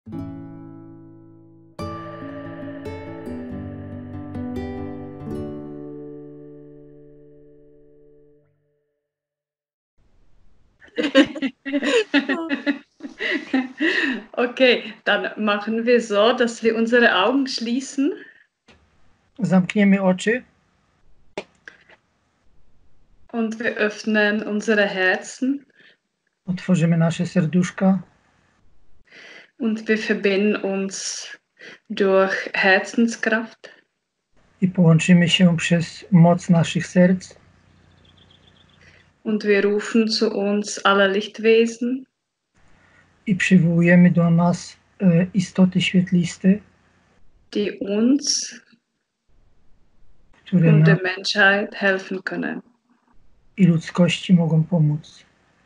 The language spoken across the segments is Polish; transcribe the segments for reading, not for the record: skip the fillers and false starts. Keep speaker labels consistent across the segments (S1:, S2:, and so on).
S1: Okay, dann machen wir so, dass wir unsere Augen schließen.
S2: Zamkniemy oczy
S1: Und wir öffnen unsere Herzen.
S2: otworzymy nasze serduszka
S1: Und wir verbinden uns durch Herzenskraft.
S2: i połączymy się przez moc naszych serc
S1: Und wir rufen zu uns alle Lichtwesen.
S2: i przywołujemy do nas istoty świetliste,
S1: Die uns
S2: które
S1: und
S2: nam
S1: der Menschheit helfen können.
S2: i ludzkości mogą pomóc.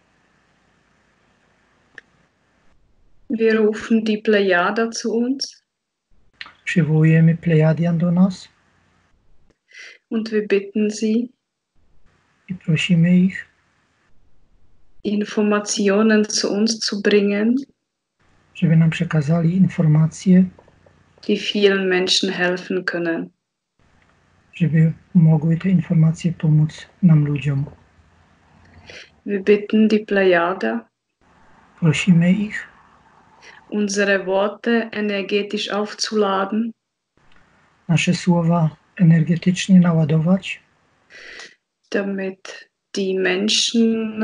S1: Wir rufen die Plejada zu uns.
S2: Przywołujemy Plejadian do nas
S1: Und wir bitten sie,
S2: i prosimy ich,
S1: Informationen zu uns zu bringen,
S2: żeby nam przekazali informacje,
S1: die vielen Menschen helfen können.
S2: żeby mogły te informacje pomóc nam ludziom.
S1: Wir bitten die Plejada,
S2: Prosimy ich,
S1: unsere Worte energetisch aufzuladen,
S2: nasze słowa energetycznie naładować,
S1: damit die Menschen,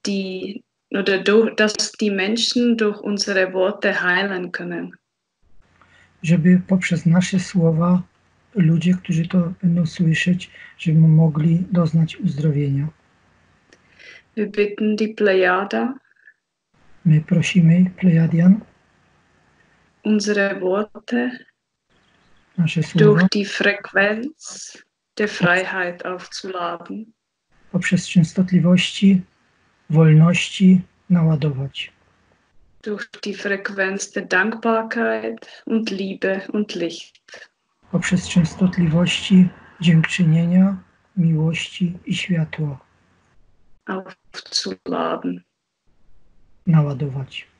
S1: dass die Menschen durch unsere Worte heilen können.
S2: żeby poprzez nasze słowa ludzie, którzy to będą słyszeć, żeby mogli doznać uzdrowienia.
S1: Wir bitten die Plejada,
S2: My prosimy Plejadian,
S1: unsere Worte
S2: nasze
S1: durch
S2: słowa
S1: die Frequenz der Freiheit aufzuladen.
S2: poprzez częstotliwości wolności naładować.
S1: Durch die Frequenz der Dankbarkeit und Liebe und Licht.
S2: Poprzez częstotliwości dziękczynienia, miłości i światła
S1: Aufzuladen.
S2: naładować.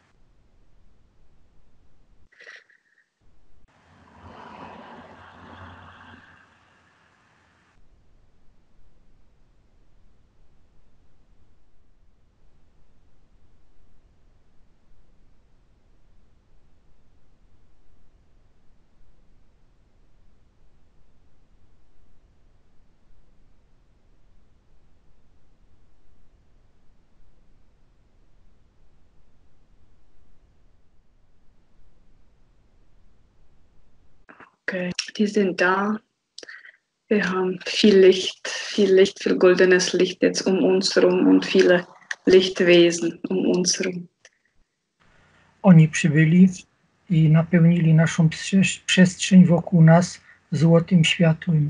S1: Okay, die sind da. Wir haben viel Licht, viel goldenes Licht jetzt um uns herum und viele Lichtwesen um uns herum.
S2: Oni przybyli i napełnili naszą przestrzeń wokół nas złotym światłem.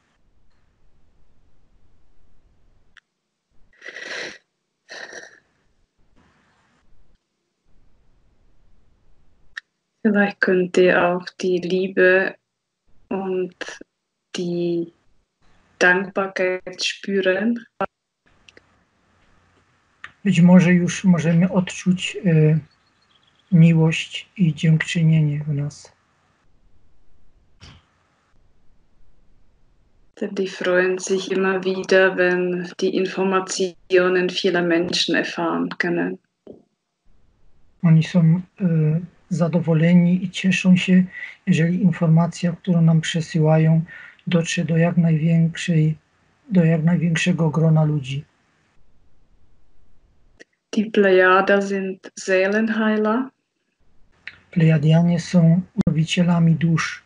S1: Vielleicht könnt ihr auch die Liebe und die Dankbarkeit spüren.
S2: Być może już możemy odczuć miłość i dziękczynienie w nas.
S1: Denn die freuen sich immer wieder, wenn die Informationen vieler Menschen erfahren können.
S2: Oni są zadowoleni i cieszą się, jeżeli informacja, którą nam przesyłają, dotrze do jak największego grona ludzi.
S1: Die Plejada sind Seelenheiler.
S2: Plejadianie są uzdrowicielami dusz.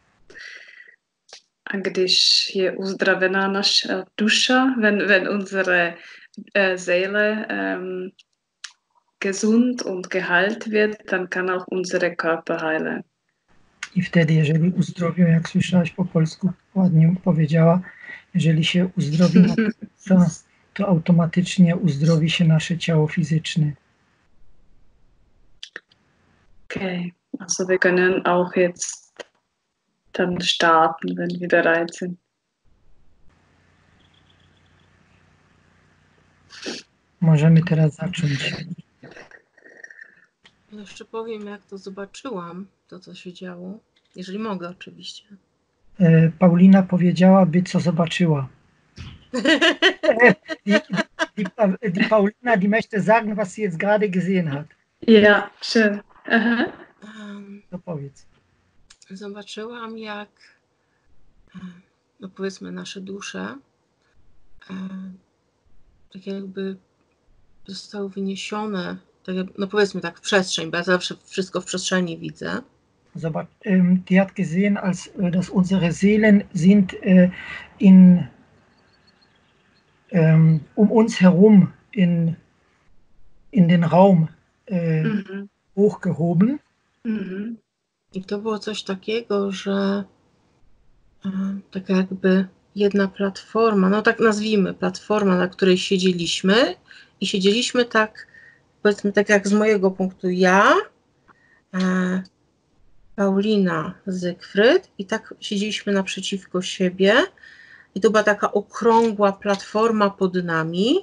S1: A když je uzdravená naša duša, wenn unsere Seele gesund und geheilt wird, dann kann auch unsere Körper heilen.
S2: I wtedy, jeżeli uzdrowią, jak słyszałaś po polsku, ładnie powiedziała, jeżeli się uzdrowi nasza dusza, to automatycznie uzdrowi się nasze ciało fizyczne.
S1: Okay, also wir können auch jetzt dann starten, wenn wir bereit sind.
S2: Możemy teraz zacząć.
S3: Jeszcze powiem, jak to zobaczyłam, to co się działo. Jeżeli mogę, oczywiście.
S2: Paulina powiedziałaby, co zobaczyła. Die Paulina, die möchte sagen, was sie jetzt gerade gesehen hat.
S1: Ja, schön. Aha.
S2: To powiedz.
S3: Zobaczyłam, jak no powiedzmy nasze dusze tak jakby zostały wyniesione, tak jak, no powiedzmy tak, w przestrzeń, bo ja zawsze wszystko w przestrzeni widzę.
S2: Die hat gesehen, dass unsere Seelen sind uns herum in den Raum hochgehoben.
S3: I to było coś takiego, że tak jakby jedna platforma, no tak nazwijmy, platforma, na której siedzieliśmy i siedzieliśmy tak, powiedzmy tak jak z mojego punktu ja, Paulina, Zygfryd i tak siedzieliśmy naprzeciwko siebie i to była taka okrągła platforma pod nami.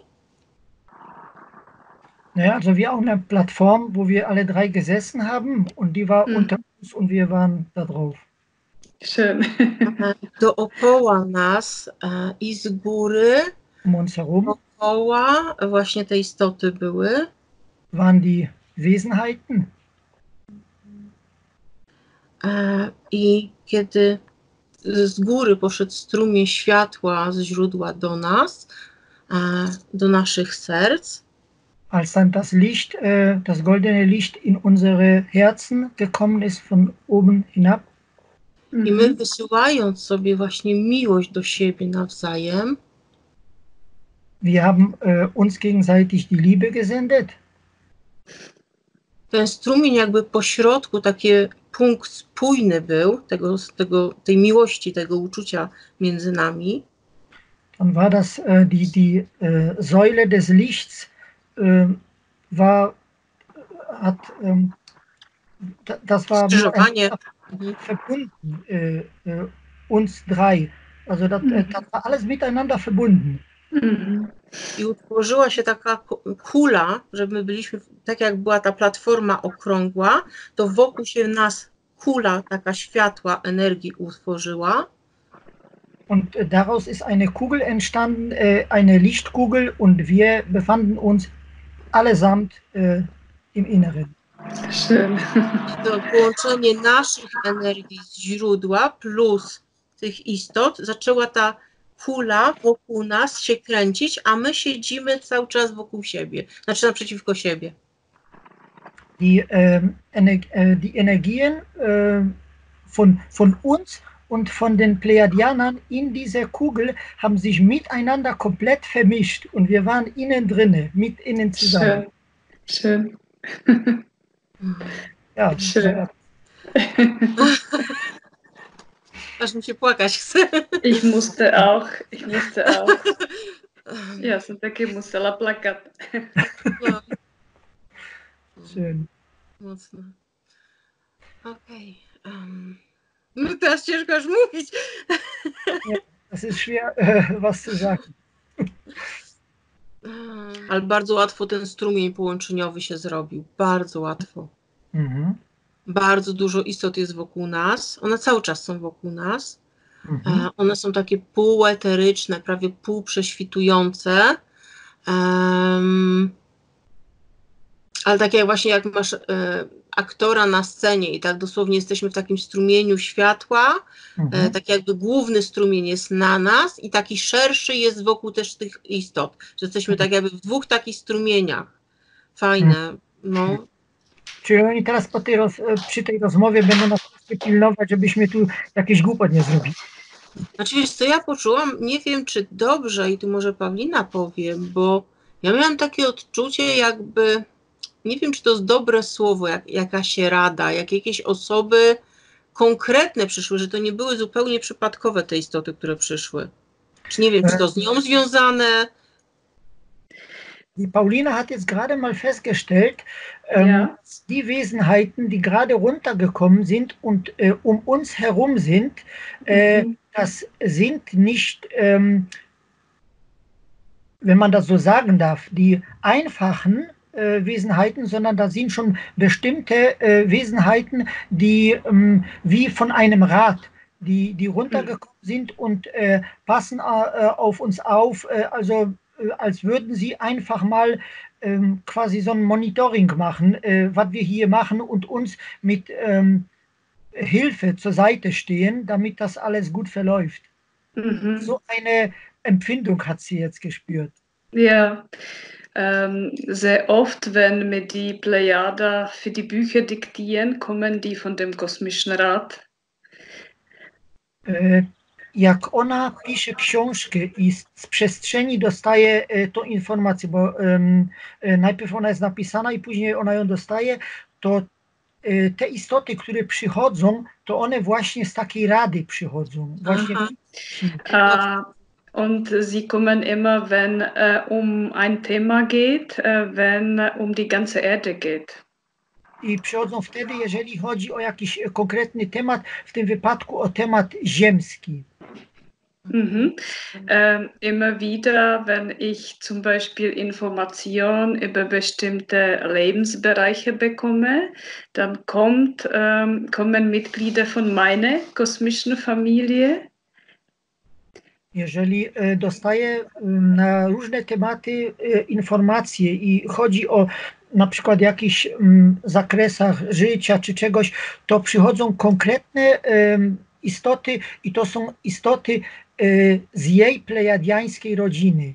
S2: Naja, also wie auf einer Plattform, wo wir alle drei gesessen haben und die war unter uns und wir waren da drauf.
S1: Schön.
S3: Dookoła nas i z góry,
S2: uns herum,
S3: dookoła właśnie te istoty były.
S2: Waren die Wesenheiten.
S3: I kiedy z góry poszedł strumień światła z źródła do nas, do naszych serc.
S2: Als dann das Licht, das goldene Licht in unsere Herzen gekommen ist von oben hinab.
S3: I my wysyłając sobie właśnie miłość do siebie nawzajem.
S2: Wir haben uns gegenseitig die Liebe gesendet.
S3: Ten strumień jakby po środku, taki punkt spójny był tej miłości, tego uczucia między nami.
S2: Dann war das die Säule des Lichts das war verbunden, uns drei. Also das war alles miteinander verbunden.
S3: I utworzyła się taka kula, że my byliśmy, tak jak była ta platforma okrągła, to wokół się nas kula taka światła, energii utworzyła.
S2: Und daraus ist eine Kugel entstanden, eine Lichtkugel, und wir befanden uns allesamt im Inneren.
S1: Schön.
S3: To połączenie naszych energii z źródła plus tych istot, zaczęła ta kula wokół nas się kręcić, a my siedzimy cały czas wokół siebie, znaczy naprzeciwko siebie.
S2: Die Energien von uns und von den Pleiadianern in dieser Kugel haben sich miteinander komplett vermischt und wir waren innen drinne, mit innen zusammen.
S1: Schön.
S2: Ja,
S1: schön.
S3: Aż mi się płakać chce.
S1: Ich musste auch. Ja sam taky musela plakat.
S3: No.
S2: Schön.
S3: Mocno. Okej. No teraz ciężko aż mówić.
S2: Das ist schwer, was zu sagen.
S3: Ale bardzo łatwo ten strumień połączeniowy się zrobił. Bardzo łatwo. Bardzo dużo istot jest wokół nas. One cały czas są wokół nas. One są takie półeteryczne, prawie półprześwitujące. Ale tak jak właśnie jak masz aktora na scenie i tak dosłownie jesteśmy w takim strumieniu światła, tak jakby główny strumień jest na nas i taki szerszy jest wokół też tych istot. Że jesteśmy tak jakby w dwóch takich strumieniach. Fajne. No.
S2: Czyli oni teraz przy tej rozmowie będą nas pilnować, żebyśmy tu jakieś głupot nie zrobili.
S3: Znaczy wiesz co, ja poczułam, nie wiem czy dobrze i tu może Paulina powie, bo ja miałam takie odczucie jakby, nie wiem czy to jest dobre słowo, jakaś rada, jak jakieś osoby konkretne przyszły, że to nie były zupełnie przypadkowe te istoty, które przyszły. Czy nie wiem, czy to z nią związane?
S2: Die Paulina hat jetzt gerade mal festgestellt, die Wesenheiten, die gerade runtergekommen sind und uns herum sind, das sind nicht, wenn man das so sagen darf, die einfachen Wesenheiten, sondern da sind schon bestimmte Wesenheiten, die wie von einem Rad, die runtergekommen sind und passen auf uns auf, also als würden sie einfach mal quasi so ein Monitoring machen, was wir hier machen und uns mit Hilfe zur Seite stehen, damit das alles gut verläuft. So eine Empfindung hat sie jetzt gespürt.
S1: Ja, sehr oft, wenn mir die Plejada für die Bücher diktieren, kommen die von dem Kosmischen Rat.
S2: Jak ona pisze książkę i z przestrzeni dostaje tą informację, bo najpierw ona jest napisana i później ona ją dostaje, to te istoty, które przychodzą, to one właśnie z takiej rady przychodzą. Właśnie
S1: und sie kommen immer, wenn um ein Thema geht, wenn die ganze Erde geht.
S2: I przychodzą wtedy, jeżeli chodzi o jakiś konkretny temat, w tym wypadku o temat ziemski.
S1: Immer wieder, wenn ich zum Beispiel Informationen über bestimmte Lebensbereiche bekomme, dann kommen Mitglieder von meiner kosmischen Familie.
S2: Jeżeli dostaję na różne tematy informacje i chodzi o na przykład jakichś zakresach życia czy czegoś, to przychodzą konkretne istoty i to są istoty z jej plejadiańskiej rodziny.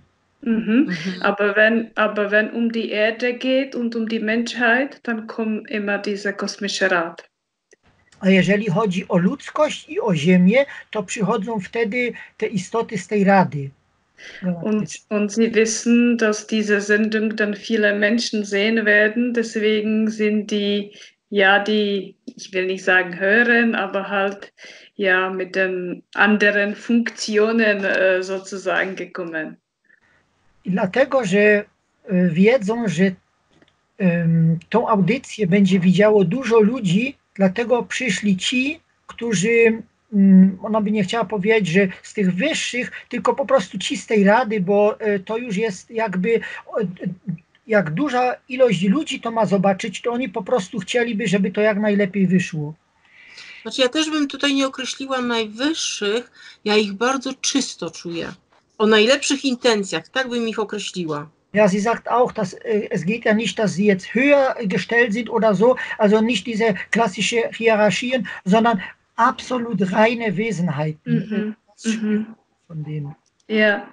S1: Aber wenn die Erde geht und die Menschheit, dann kommt immer dieser kosmische Rat.
S2: A jeżeli chodzi o ludzkość i o ziemię, to przychodzą wtedy te istoty z tej rady.
S1: Und sie wissen, dass diese Sendung dann viele Menschen sehen werden. Deswegen sind die, ich will nicht sagen hören, aber halt mit den anderen Funktionen sozusagen gekommen.
S2: I dlatego, że wiedzą, że tą audycję będzie widziało dużo ludzi, dlatego przyszli ci, którzy, ona by nie chciała powiedzieć, że z tych wyższych, tylko po prostu ci z tej rady, bo to już jest jakby, jak duża ilość ludzi to ma zobaczyć, to oni po prostu chcieliby, żeby to jak najlepiej wyszło.
S3: Znaczy ja też bym tutaj nie określiła najwyższych, ja ich bardzo czysto czuję. O najlepszych intencjach, tak bym ich określiła.
S2: Ja, sie sagt auch, dass es geht ja nicht, dass sie jetzt höher gestellt sind oder so, also nicht diese klassische Hierarchien, sondern absolut reine Wesenheiten. Von denen.
S1: Ja.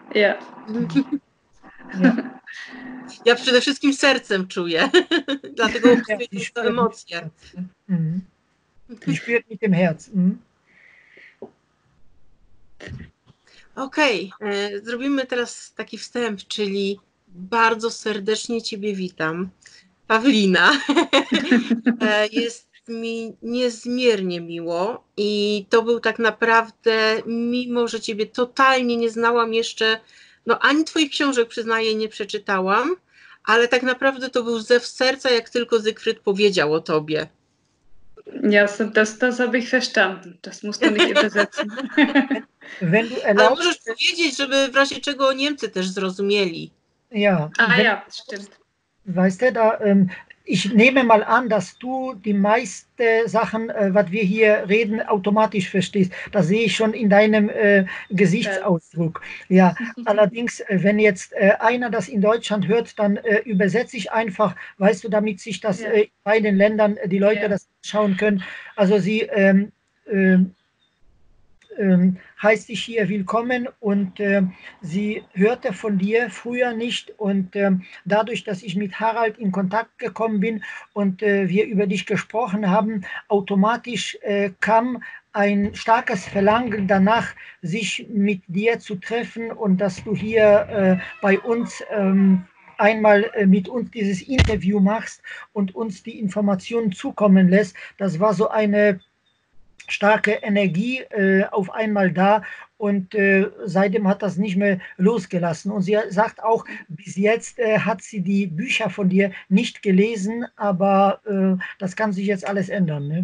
S3: Ja przede wszystkim sercem czuję, dlatego opisuję to emocje.
S2: Die spürt mit dem Herz.
S3: Okej, zrobimy teraz taki wstęp, czyli bardzo serdecznie Ciebie witam. Pawlina, jest mi niezmiernie miło i to był tak naprawdę, mimo że Ciebie totalnie nie znałam jeszcze, ani Twoich książek, przyznaję, nie przeczytałam, ale tak naprawdę to był zew serca, jak tylko Zygfryd powiedział o Tobie.
S1: Ja, das habe ich verstanden. Das musst du nicht übersetzen.
S3: Ale możesz powiedzieć, żeby w razie czego Niemcy też zrozumieli.
S2: Ja.
S1: Ja, stimmt.
S2: Weißt du, ich nehme mal an, dass du die meisten Sachen, was wir hier reden, automatisch verstehst. Das sehe ich schon in deinem Gesichtsausdruck. Ja, allerdings, wenn jetzt einer das in Deutschland hört, dann übersetze ich einfach, weißt du, damit sich das in beiden Ländern die Leute das schauen können. Also sie heißt dich hier willkommen und sie hörte von dir früher nicht und dadurch, dass ich mit Harald in Kontakt gekommen bin und wir über dich gesprochen haben, automatisch kam ein starkes Verlangen danach, sich mit dir zu treffen und dass du hier bei uns einmal mit uns dieses Interview machst und uns die Informationen zukommen lässt. Das war so eine starke Energie auf einmal da und seitdem hat das nicht mehr losgelassen. Und sie sagt auch, bis jetzt hat sie die Bücher von dir nicht gelesen, aber das kann sich jetzt alles ändern. Ne?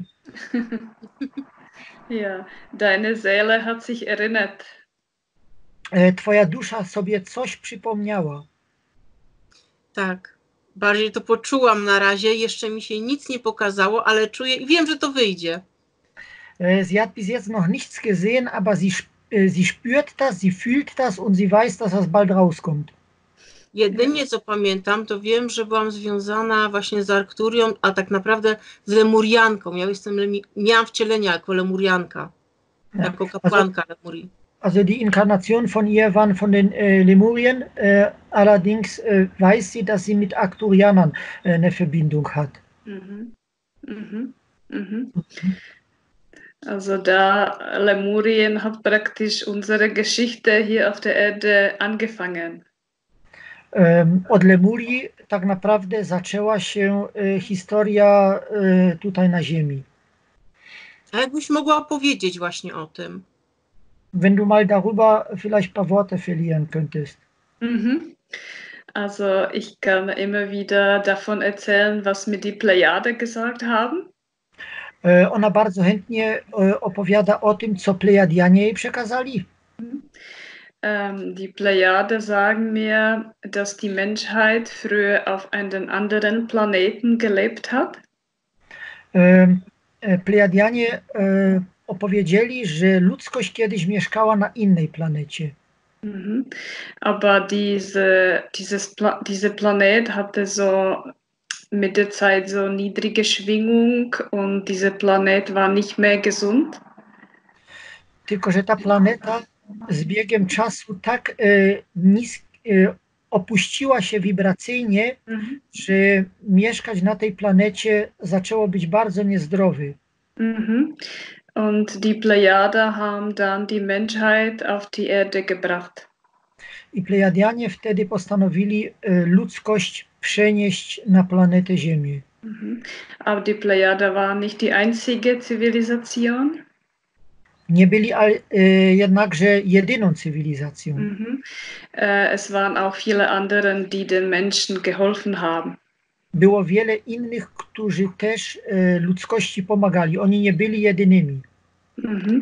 S1: Ja, deine Seele hat sich erinnert.
S2: Twoja dusza sobie coś przypomniała.
S3: Tak, Bardziej to poczułam na razie, jeszcze mi się nic nie pokazało, ale czuję i wiem, że to wyjdzie.
S2: Sie hat bis jetzt noch nichts gesehen, aber sie spürt das, sie fühlt das und sie weiß, dass das bald rauskommt.
S3: Jedynie co pamiętam, to wiem, że byłam związana właśnie z Arkturią, a tak naprawdę z Lemurianką. Miałam wcielenia jako Lemurianka, jako kapłanka Lemurii.
S2: Also die Inkarnation von ihr waren von den Lemurien, allerdings weiß sie, dass sie mit Arkturianern eine Verbindung hat.
S1: Mhm. Mhm. Mhm. Also da Lemurien hat praktisch unsere Geschichte hier auf der Erde angefangen.
S2: Od Lemurii tak naprawdę zaczęła się historia tutaj na Ziemi.
S3: A jakbyś mogła powiedzieć właśnie o tym?
S2: Wenn du mal darüber vielleicht ein paar Worte verlieren könntest.
S1: Mhm. Also ich kann immer wieder davon erzählen, was mir die Plejade gesagt haben.
S2: Ona bardzo chętnie opowiada o tym, co Plejadianie jej przekazali.
S1: Die Plejade sagen mir, dass die Menschheit früher auf einem anderen Planeten gelebt hat.
S2: Plejadianie opowiedzieli, że ludzkość kiedyś mieszkała na innej planecie.
S1: Mhm. Aber diese Planet hatte so mit der Zeit so niedrige Schwingung und dieser Planet war nicht mehr gesund.
S2: Tylko że ta planeta z biegiem czasu tak opuściła się wibracyjnie, że mieszkać na tej planecie zaczęło być bardzo niezdrowy.
S1: Mhm. Und die Plejade haben dann die Menschheit auf die Erde gebracht.
S2: I Plejadianie wtedy postanowili ludzkość przenieść na planetę Ziemię.
S1: Mhm. Aber die Plejade war nicht die einzige Zivilisation.
S2: Nie byli jednakże jedyną cywilizacją.
S1: Mhm. Es waren auch viele andere, die den Menschen geholfen haben.
S2: Było wiele innych, którzy też ludzkości pomagali. Oni nie byli jedynymi.
S1: Mhm.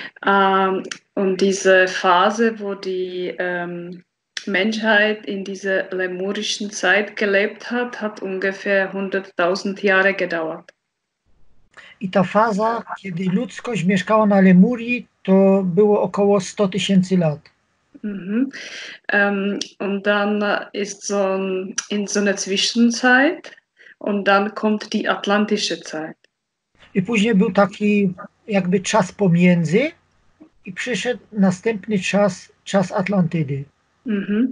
S1: Und diese Phase, wo die Menschheit in dieser lemurischen Zeit gelebt hat, hat ungefähr 100.000 Jahre gedauert.
S2: I ta faza, kiedy ludzkość mieszkała na Lemurii, to było około 100 000 lat.
S1: Mhm. Und dann ist in so einer Zwischenzeit und dann kommt die atlantische Zeit.
S2: I później był taki jakby czas pomiędzy i przyszedł następny czas Atlantydy.
S1: Mhm.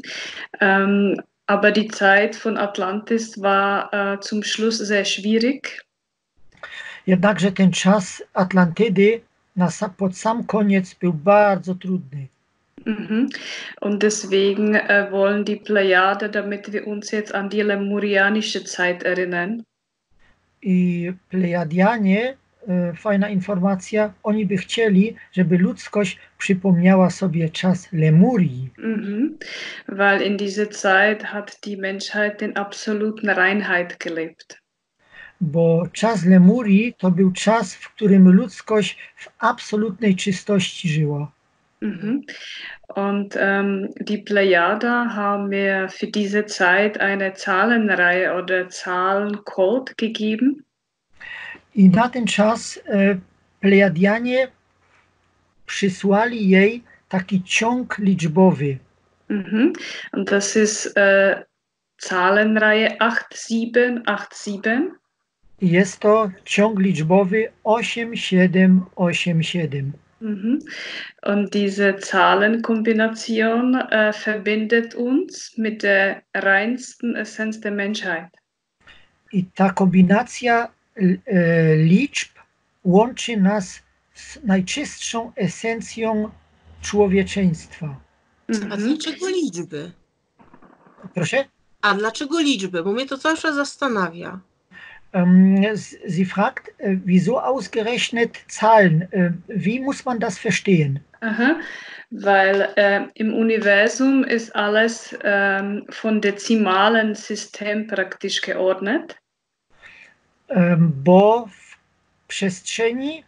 S1: Aber die Zeit von Atlantis war zum Schluss sehr schwierig.
S2: Jednakże ten czas Atlantydy pod sam koniec był bardzo trudny.
S1: Mhm. Und deswegen wollen die Plejade, damit wir uns jetzt an die lemurianische Zeit erinnern.
S2: I Plejadianie, fajna informacja, oni by chcieli, żeby ludzkość przypomniała sobie czas Lemurii.
S1: Mhm. Weil in dieser Zeit hat die Menschheit in absoluten Reinheit gelebt.
S2: Bo czas Lemurii to był czas, w którym ludzkość w absolutnej czystości żyła.
S1: Mhm. Und die Plejade haben mir für diese Zeit eine Zahlenreihe oder Zahlencode gegeben.
S2: I na ten czas Plejadianie przysłali jej taki ciąg liczbowy.
S1: Mhm. Und das ist Zahlenreihe 8787.
S2: Jest to ciąg liczbowy 8787.
S1: Mhm. Und diese Zahlenkombination verbindet uns mit der reinsten Essenz der Menschheit.
S2: I ta kombinacja liczb łączy nas z najczystszą esencją człowieczeństwa.
S3: A dlaczego liczby?
S2: Proszę?
S3: A dlaczego liczby? Bo mnie to cały czas zastanawia.
S2: Sie fragt, wieso ausgerechnet Zahlen? Wie muss man das verstehen?
S1: Aha, weil im Universum ist alles von dezimalen System praktisch geordnet.
S2: Bo w przestrzeni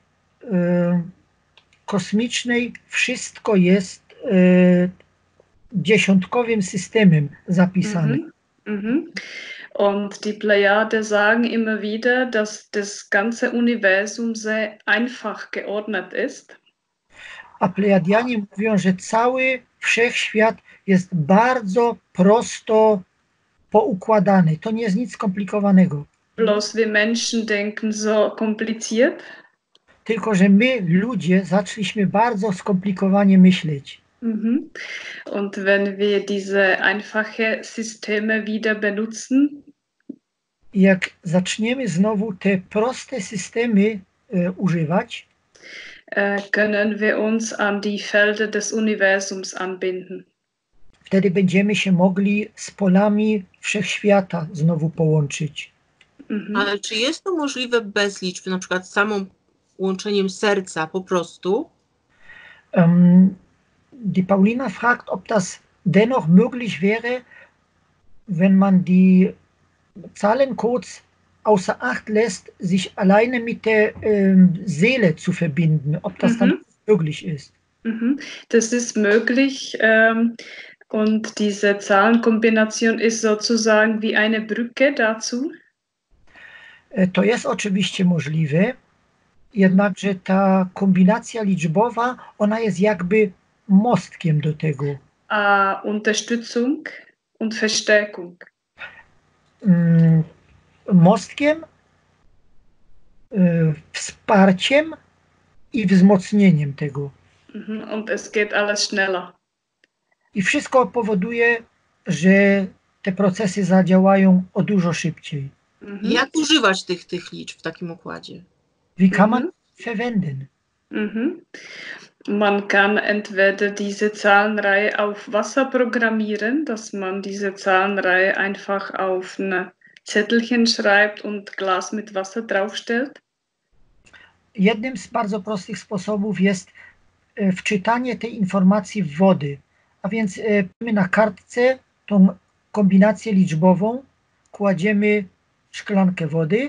S2: kosmicznej wszystko jest dziesiątkowym systemem zapisane.
S1: Und die Plejade sagen immer wieder, dass das ganze Universum sehr einfach geordnet ist.
S2: A Plejadianie mówią, że cały wszechświat jest bardzo prosto poukładany. To nie jest nic skomplikowanego.
S1: Bloß wir Menschen denken so kompliziert.
S2: Tylko, że my, ludzie, zaczęliśmy bardzo skomplikowanie myśleć.
S1: Mhm. Und wenn wir diese einfache Systeme wieder benutzen,
S2: jak zaczniemy znowu te proste systemy używać,
S1: können wir uns an die Felder des Universums anbinden.
S2: wtedy będziemy się mogli z polami wszechświata znowu połączyć.
S1: Mhm.
S3: Ale czy jest to możliwe bez liczb, na przykład samym łączeniem serca po prostu?
S2: Die Paulina fragt, ob das dennoch möglich wäre, wenn man die Zahlencodes außer Acht lässt, sich alleine mit der Seele zu verbinden, ob das dann möglich ist.
S1: Mhm. Das ist möglich. Und diese Zahlenkombination ist sozusagen wie eine Brücke dazu.
S2: To jest oczywiście możliwe, jednakże ta kombinacja liczbowa, ona jest jakby mostkiem do tego.
S1: Unterstützung und Verstärkung.
S2: Mostkiem, wsparciem i wzmocnieniem tego.
S1: Und es geht alles schneller.
S2: I wszystko powoduje, że te procesy zadziałają o dużo szybciej.
S3: Jak używać tych liczb w takim układzie?
S2: Wie kann man verwenden?
S1: Man kann entweder diese Zahlenreihe auf Wasser programmieren, dass man diese Zahlenreihe einfach auf ein Zettelchen schreibt und Glas mit Wasser draufstellt.
S2: Jednym z bardzo prostych sposobów jest wczytanie tej informacji w wody. A więc my na kartce tą kombinację liczbową, kładziemy szklankę wody.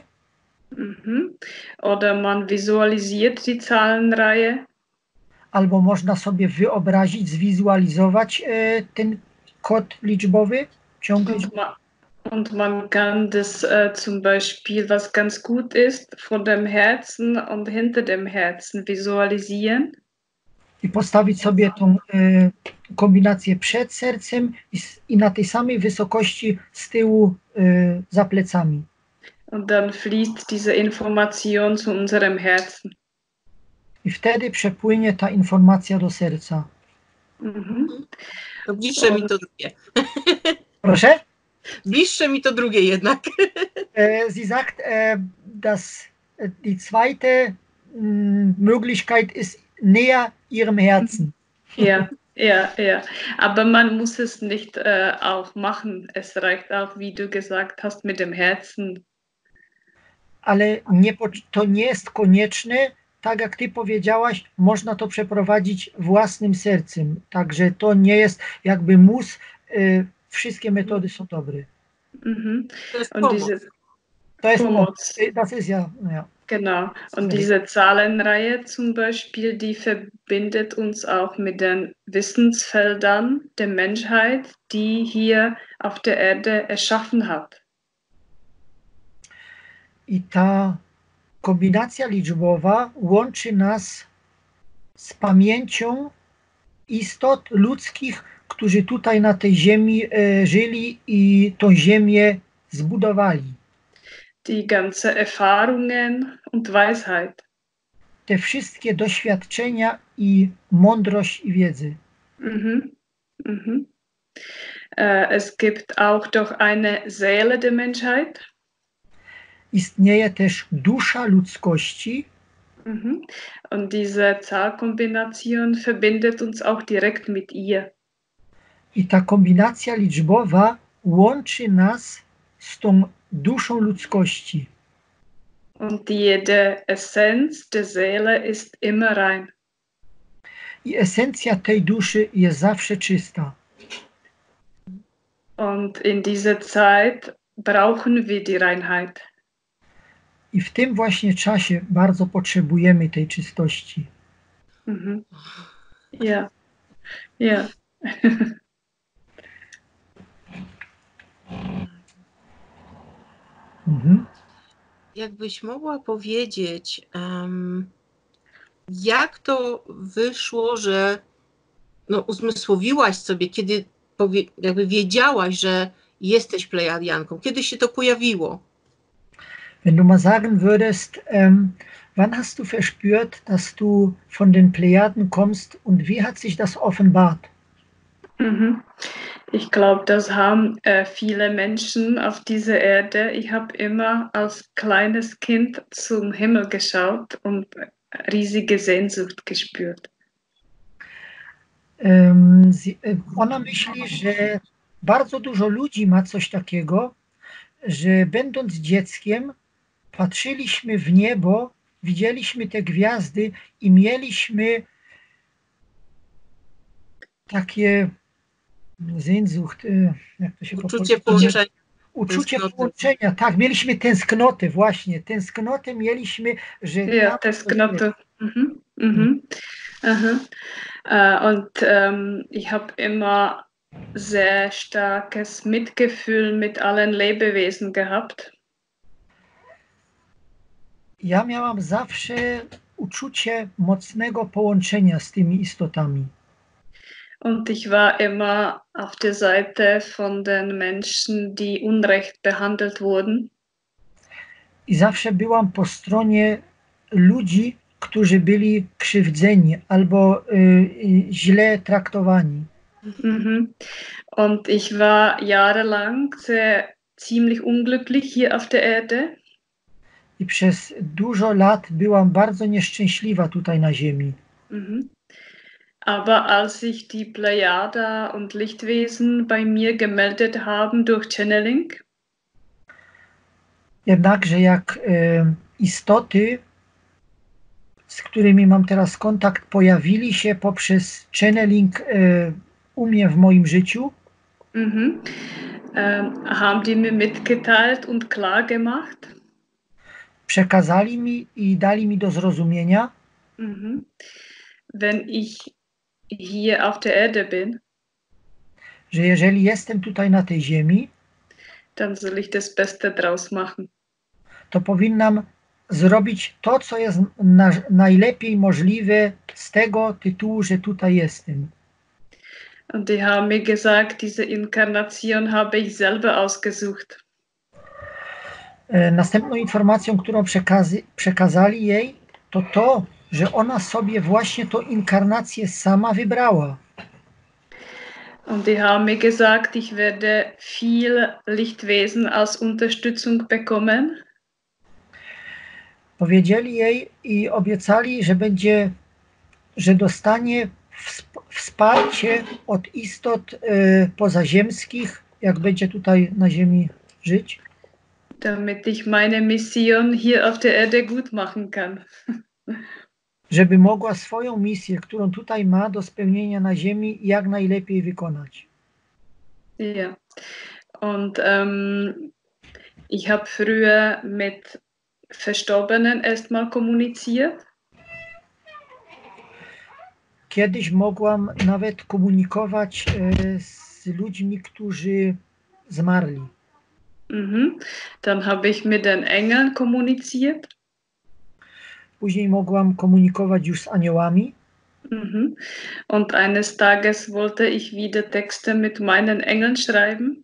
S1: Oder man visualisiert die Zahlenreihe.
S2: Albo można sobie wyobrazić, zwizualizować ten kod liczbowy, ciąg liczbowy.
S1: Und man kann das zum Beispiel, was ganz gut ist, vor dem Herzen und hinter dem Herzen visualisieren.
S2: I postawić sobie tą kombinację przed sercem i na tej samej wysokości z tyłu za plecami.
S1: Und dann fließt diese Information zu unserem Herzen.
S2: I wtedy przepłynie ta informacja do serca.
S3: To bliższe mi to drugie.
S2: Proszę?
S3: Bliższe mi to drugie jednak.
S2: Sie sagt, dass die zweite Möglichkeit ist näher ihrem Herzen.
S1: Ja, ja, ja. Aber man muss es nicht auch machen. Es reicht auch, wie du gesagt hast, mit dem Herzen.
S2: Ale to nie jest konieczne. Tak jak ty powiedziałaś, można to przeprowadzić własnym sercem. Także to nie jest jakby mus. Wszystkie metody są dobre.
S3: To jest pomoc.
S2: To jest pomoc. Das ist ja.
S1: Genau. Und diese Zahlenreihe zum Beispiel, die verbindet uns auch mit den Wissensfeldern der Menschheit, die hier auf der Erde erschaffen hat.
S2: I ta kombinacja liczbowa łączy nas z pamięcią istot ludzkich, którzy tutaj na tej ziemi żyli i tą ziemię zbudowali.
S1: Die ganze Erfahrungen und Weisheit.
S2: Te wszystkie doświadczenia i mądrość i wiedzę.
S1: Es gibt auch doch eine Seele der Menschheit.
S2: Istnieje też dusza ludzkości.
S1: Und diese Zahlkombination verbindet uns auch direkt mit ihr.
S2: I ta kombinacja liczbowa łączy nas z tą duszą ludzkości.
S1: Und jede Essenz der Seele ist immer rein.
S2: I esencja tej duszy jest zawsze czysta.
S1: Und in dieser Zeit brauchen wir die Reinheit.
S2: I w tym właśnie czasie bardzo potrzebujemy tej czystości.
S1: Ja, ja.
S3: Jakbyś mogła powiedzieć, jak to wyszło, że uzmysłowiłaś sobie, kiedy jakby wiedziałaś, że jesteś Plejadianką? Kiedy się to pojawiło?
S2: Wenn du mal sagen würdest, wann hast du verspürt, dass du von den Plejaden kommst und wie hat sich das offenbart?
S1: Ich glaube, das haben viele Menschen auf dieser Erde. Ich habe immer als kleines Kind zum Himmel geschaut und riesige Sehnsucht gespürt.
S2: Ona myśli, że bardzo dużo ludzi ma coś takiego, że będąc dzieckiem patrzyliśmy w niebo, widzieliśmy te gwiazdy i mieliśmy takie Sehnsucht, jak to się
S3: uczucie połączenia.
S2: Uczucie połączenia, tak, mieliśmy tęsknotę właśnie, tęsknotę mieliśmy, że...
S1: Ja, tęsknotę. Und ich habe immer sehr starkes Mitgefühl mit allen Lebewesen gehabt.
S2: Ja miałam zawsze uczucie mocnego połączenia z tymi istotami.
S1: Und ich war immer auf der Seite von den Menschen, die unrecht behandelt wurden.
S2: I zawsze byłam po stronie ludzi, którzy byli krzywdzeni albo źle traktowani.
S1: Und ich war jahrelang ziemlich unglücklich hier auf der Erde.
S2: I przez dużo lat byłam bardzo nieszczęśliwa tutaj na ziemi.
S1: Aber als sich die Plejada und Lichtwesen bei mir gemeldet haben durch Channeling,
S2: jednakże jak istoty, z którymi mam teraz kontakt, pojawili się poprzez channeling u mnie w moim życiu,
S1: haben die mir mitgeteilt und klar gemacht,
S2: przekazali mi i dali mi do zrozumienia,
S1: wenn ich hier auf der Erde bin,
S2: że jeżeli jestem tutaj na tej ziemi,
S1: dann soll ich das Beste draus machen.
S2: To powinnam zrobić to, co jest najlepiej możliwe z tego tytułu, że tutaj jestem.
S1: Und die haben mir gesagt, diese Inkarnation habe ich selber ausgesucht.
S2: Następną informacją, którą przekazali jej, to, że ona sobie właśnie tą inkarnację sama wybrała.
S1: Und die haben mir gesagt, ich werde viel Lichtwesen als Unterstützung bekommen.
S2: Powiedzieli jej i obiecali, że dostanie wsparcie od istot pozaziemskich, jak będzie tutaj na ziemi żyć.
S1: Damit ich meine Mission hier auf der Erde gut machen kann.
S2: Żeby mogła swoją misję, którą tutaj ma do spełnienia na ziemi, jak najlepiej wykonać.
S1: Ja. Und ich habe früher mit Verstorbenen erstmal kommuniziert.
S2: Kiedyś mogłam nawet komunikować z ludźmi, którzy zmarli.
S1: Dann habe ich mit den Engeln kommuniziert.
S2: Później mogłam komunikować już z aniołami.
S1: Und eines Tages wollte ich wieder Texte mit meinen Engeln schreiben.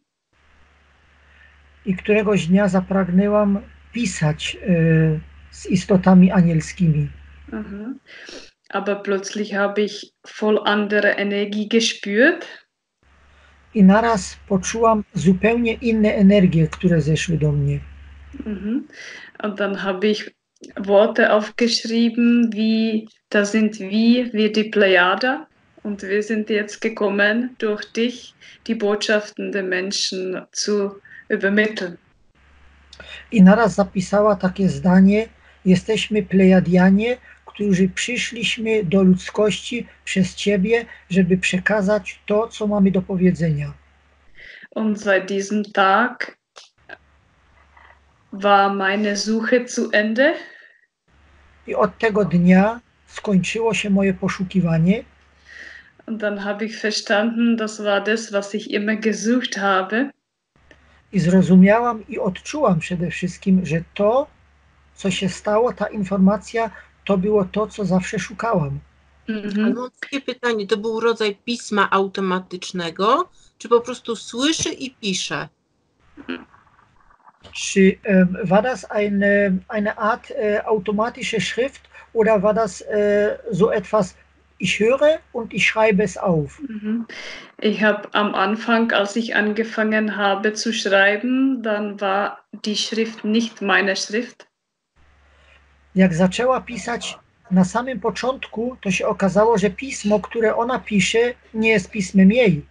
S2: I któregoś dnia zapragnęłam pisać z istotami anielskimi.
S1: Aber plötzlich habe ich voll andere Energie gespürt.
S2: I naraz poczułam zupełnie inne energie, które zeszły do mnie.
S1: Und dann habe ich Worte aufgeschrieben, wie da sind wir die Plejada, und wir sind jetzt gekommen, durch dich die Botschaften der Menschen zu übermitteln.
S2: I naraz zapisała takie zdanie: jesteśmy Plejadianie, którzy przyszliśmy do ludzkości przez Ciebie, żeby przekazać to, co mamy do powiedzenia.
S1: Und seit diesem Tag war meine Suche zu Ende.
S2: I od tego dnia skończyło się moje poszukiwanie.
S1: Und dann habe ich verstanden, das war das, was ich immer gesucht habe.
S2: I zrozumiałam i odczułam przede wszystkim, że to, co się stało, ta informacja, to było to, co zawsze szukałam.
S3: Ale mam takie pytanie, to był rodzaj pisma automatycznego, czy po prostu słyszy i pisze?
S2: Czy war das eine Art automatische Schrift oder war das so etwas, ich höre und ich schreibe es auf?
S1: Ich habe am Anfang, als ich angefangen habe zu schreiben, dann war die Schrift nicht meine Schrift.
S2: Jak zaczęła pisać na samym początku, to się okazało, że pismo, które ona pisze, nie jest pismem jej.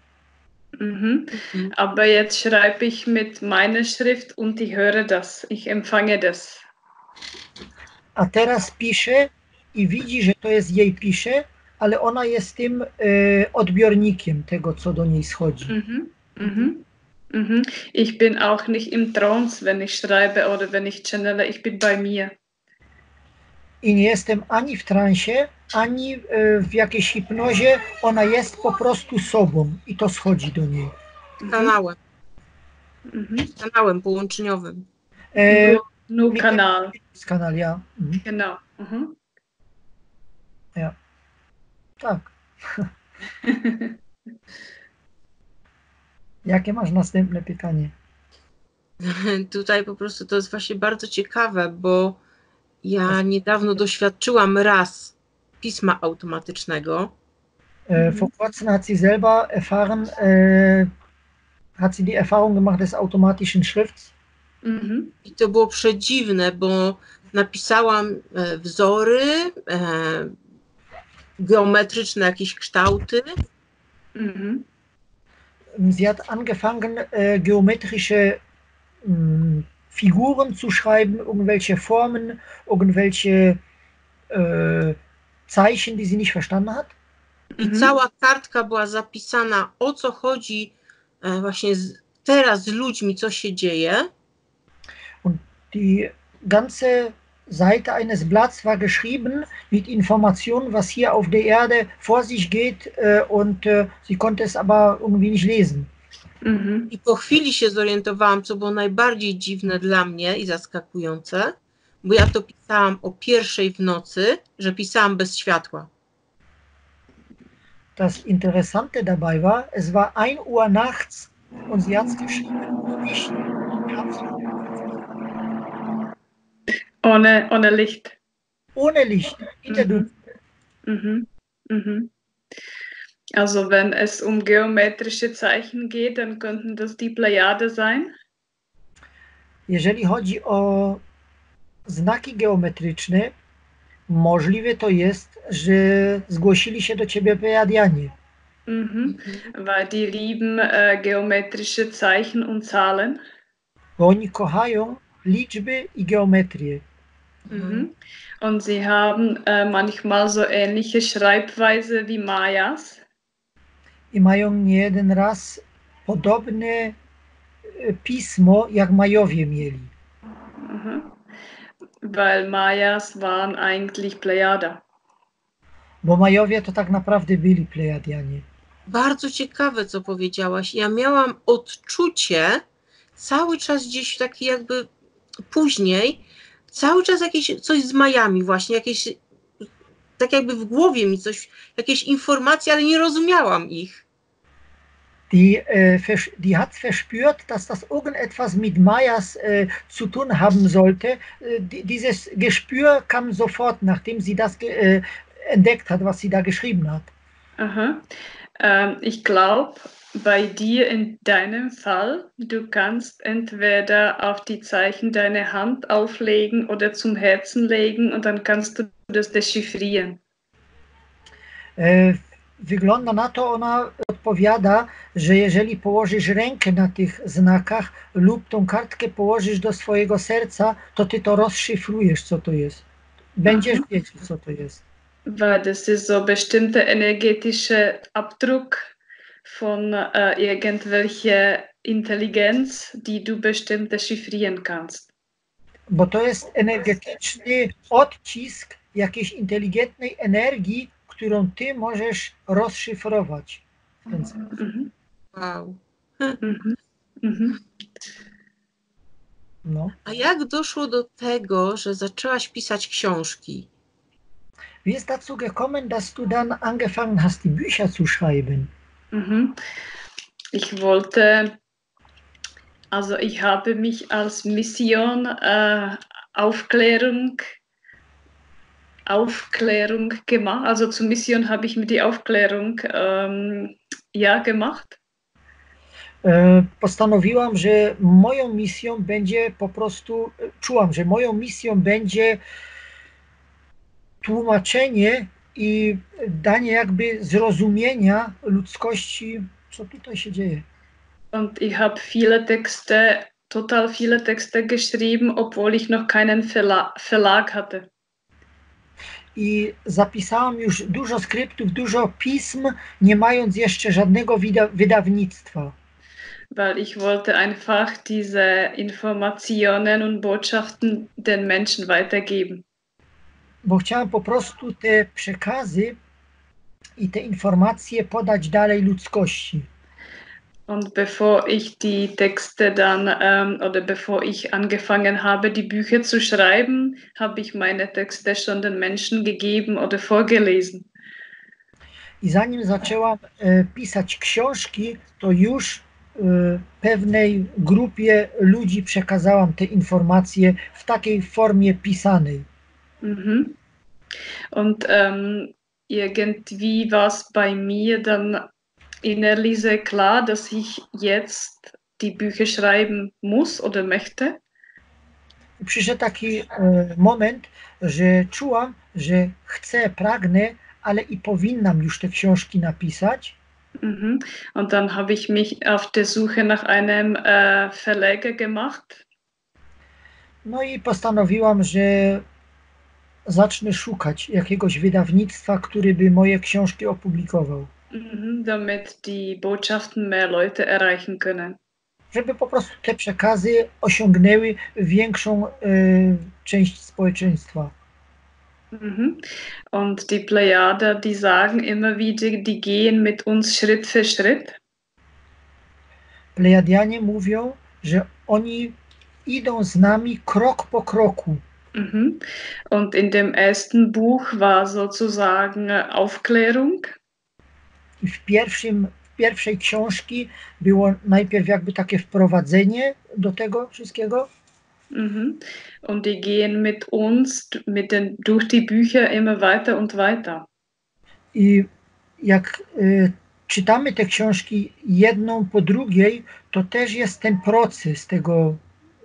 S1: Aber jetzt schreibe ich mit meiner Schrift und ich höre das, ich empfange das.
S2: A teraz pisze i widzi, że to jest jej pisze, ale ona jest tym odbiornikiem tego, co do niej schodzi.
S1: Ich bin auch nicht im Trance, wenn ich schreibe oder wenn ich channele, ich bin bei mir.
S2: I nie jestem ani w transie, ani w jakiejś hipnozie, ona jest po prostu sobą i to schodzi do niej.
S3: Kanałem. Kanałem połączeniowym.
S1: Nur Kanal.
S2: Kanal, ja.
S1: Genau.
S2: Ja. Tak. Jakie masz następne pytanie?
S3: Tutaj po prostu to jest właśnie bardzo ciekawe, bo ja niedawno doświadczyłam raz pisma automatycznego.
S2: Vor kurzem hat sie selber erfahren, hat sie die Erfahrung gemacht des automatischen Schrifts.
S3: I to było przedziwne, bo napisałam wzory, geometryczne jakieś kształty.
S2: Sie hat angefangen, geometrische Figuren zu schreiben, irgendwelche Formen, irgendwelche Zeichen, die sie nicht verstanden hat.
S3: I cała kartka była zapisana, o co chodzi właśnie teraz z ludźmi, co się dzieje.
S2: Und die ganze Seite eines Blatts war geschrieben mit Informationen, was hier auf der Erde vor sich geht, und sie konnte es aber irgendwie nicht lesen.
S3: I po chwili się zorientowałam, co było najbardziej dziwne dla mnie i zaskakujące, bo ja to pisałam o 1:00 w nocy, że pisałam bez światła.
S2: Das Interessante dabei war, es war 1 Uhr nachts und sie hat es geschrieben,
S1: Ohne Licht.
S2: Ohne Licht, in der Dunkelheit.
S1: Also wenn es um geometrische Zeichen geht, dann könnten das die Plejady sein?
S2: Jeżeli chodzi o znaki geometryczne, możliwe to jest, że zgłosili się do ciebie Plejadianie.
S1: Weil die lieben geometrische Zeichen und Zahlen.
S2: Bo oni kochają liczby i geometrię.
S1: Und sie haben manchmal so ähnliche Schreibweise wie Mayas.
S2: I mają nie jeden raz podobne pismo, jak Majowie mieli.
S1: Weil Mayas waren eigentlich Plejada.
S2: Bo Majowie to tak naprawdę byli Plejadianie.
S3: Bardzo ciekawe, co powiedziałaś. Ja miałam odczucie cały czas gdzieś taki jakby później, cały czas coś z Majami właśnie, jakieś, tak jakby w głowie mi coś, jakieś informacje, ale nie rozumiałam ich.
S2: Die hat verspürt, dass das irgendetwas mit Mayas zu tun haben sollte. Dieses Gespür kam sofort, nachdem sie das entdeckt hat, was sie da geschrieben hat.
S1: Ich glaube, bei dir in deinem Fall, du kannst entweder auf die Zeichen deine Hand auflegen oder zum Herzen legen und dann kannst du das dechiffrieren.
S2: Wygląda na to, ona odpowiada, że jeżeli położysz rękę na tych znakach lub tą kartkę położysz do swojego serca, to ty to rozszyfrujesz, co to jest. Będziesz wiedzieć, co to jest.
S1: Weil das ist so bestimmte energetische Abdruck von irgendwelche Intelligenz, die du bestimmt dechiffrieren kannst.
S2: Bo to jest energetyczny odcisk jakiejś inteligentnej energii, którą ty możesz rozszyfrować w ten sposób.
S3: Wow.
S2: No.
S3: A jak doszło do tego, że zaczęłaś pisać książki?
S2: Wie ist dazu gekommen, dass du dann angefangen hast, die Bücher zu schreiben?
S1: Mhm. Ich wollte, also ich habe mich als Mission Aufklärung gemacht. Also zur Mission habe ich mir die Aufklärung gemacht.
S2: Postanowiłam, że moją misją będzie po prostu, czułam, że moją misją będzie tłumaczenie i danie jakby zrozumienia ludzkości, co tutaj się dzieje.
S1: Und ich habe total viele Texte geschrieben, obwohl ich noch keinen Verlag hatte.
S2: I zapisałam już dużo skryptów, dużo pism, nie mając jeszcze żadnego wydawnictwa.
S1: Weil ich wollte einfach diese Informationen und Botschaften den Menschen weitergeben.
S2: Bo chciałam po prostu te przekazy i te informacje podać dalej ludzkości.
S1: Und bevor ich die Texte dann oder bevor ich angefangen habe, die Bücher zu schreiben, habe ich meine Texte schon den Menschen gegeben oder vorgelesen.
S2: I zanim zaczęłam pisać książki, to już pewnej grupie ludzi przekazałam te informacje w takiej formie pisanej.
S1: Mhm. Und irgendwie war es bei mir dann innerlich sehr klar, dass ich jetzt die Bücher schreiben muss oder möchte.
S2: Przyszedł taki moment, że czułam, że chcę, pragnę, ale i powinnam już te książki napisać.
S1: Mhm. Und dann habe ich mich auf der Suche nach einem Verleger gemacht.
S2: No i postanowiłam, że zacznę szukać jakiegoś wydawnictwa, który by moje książki opublikował.
S1: Mhm, damit die Botschaften mehr Leute erreichen können.
S2: Żeby po prostu te przekazy osiągnęły większą część społeczeństwa.
S1: Mhm. Und die Plejader, die sagen immer wieder, die gehen mit uns Schritt für Schritt.
S2: Plejadianie mówią, że oni idą z nami krok po kroku.
S1: Mhm. Und in dem ersten Buch war sozusagen Aufklärung.
S2: I w pierwszej książki było najpierw jakby takie wprowadzenie do tego wszystkiego.
S1: Mhm. Und die gehen mit uns durch die Bücher immer weiter und weiter.
S2: I jak czytamy te książki jedną po drugiej, to też jest ten proces tego,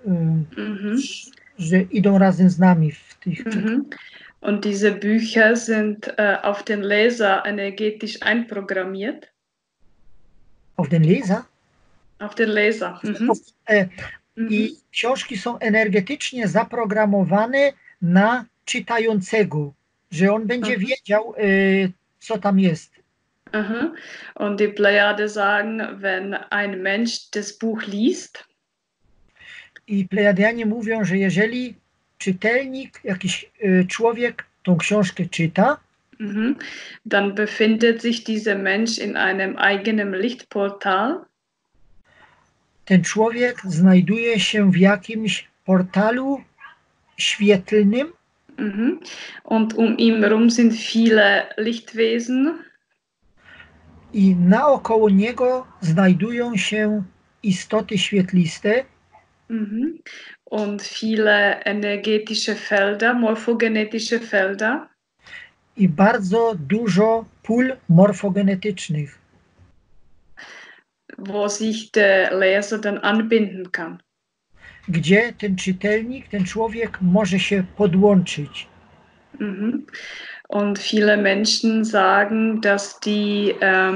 S2: że idą razem z nami w tych
S1: Und diese Bücher sind auf den Leser energetisch einprogrammiert.
S2: Auf den Leser?
S1: Auf den Leser. Mhm.
S2: I książki są energetycznie zaprogramowane na czytającego, że on będzie wiedział, co tam jest.
S1: Aha. Und die Plejade sagen, wenn ein Mensch das Buch liest,
S2: i Plejadianie mówią, że jeżeli czytelnik, jakiś człowiek tą książkę czyta,
S1: dann befindet sich dieser Mensch in einem eigenen Lichtportal.
S2: Ten człowiek znajduje się w jakimś portalu świetlnym.
S1: Und ihm herum sind viele Lichtwesen.
S2: I naokoło niego znajdują się istoty świetliste.
S1: Und viele energetische Felder, morphogenetische Felder.
S2: I bardzo dużo pól morfogenetycznych.
S1: Wo sich der Leser dann anbinden kann.
S2: Gdzie ten czytelnik, ten człowiek może się podłączyć.
S1: Und viele Menschen sagen, dass die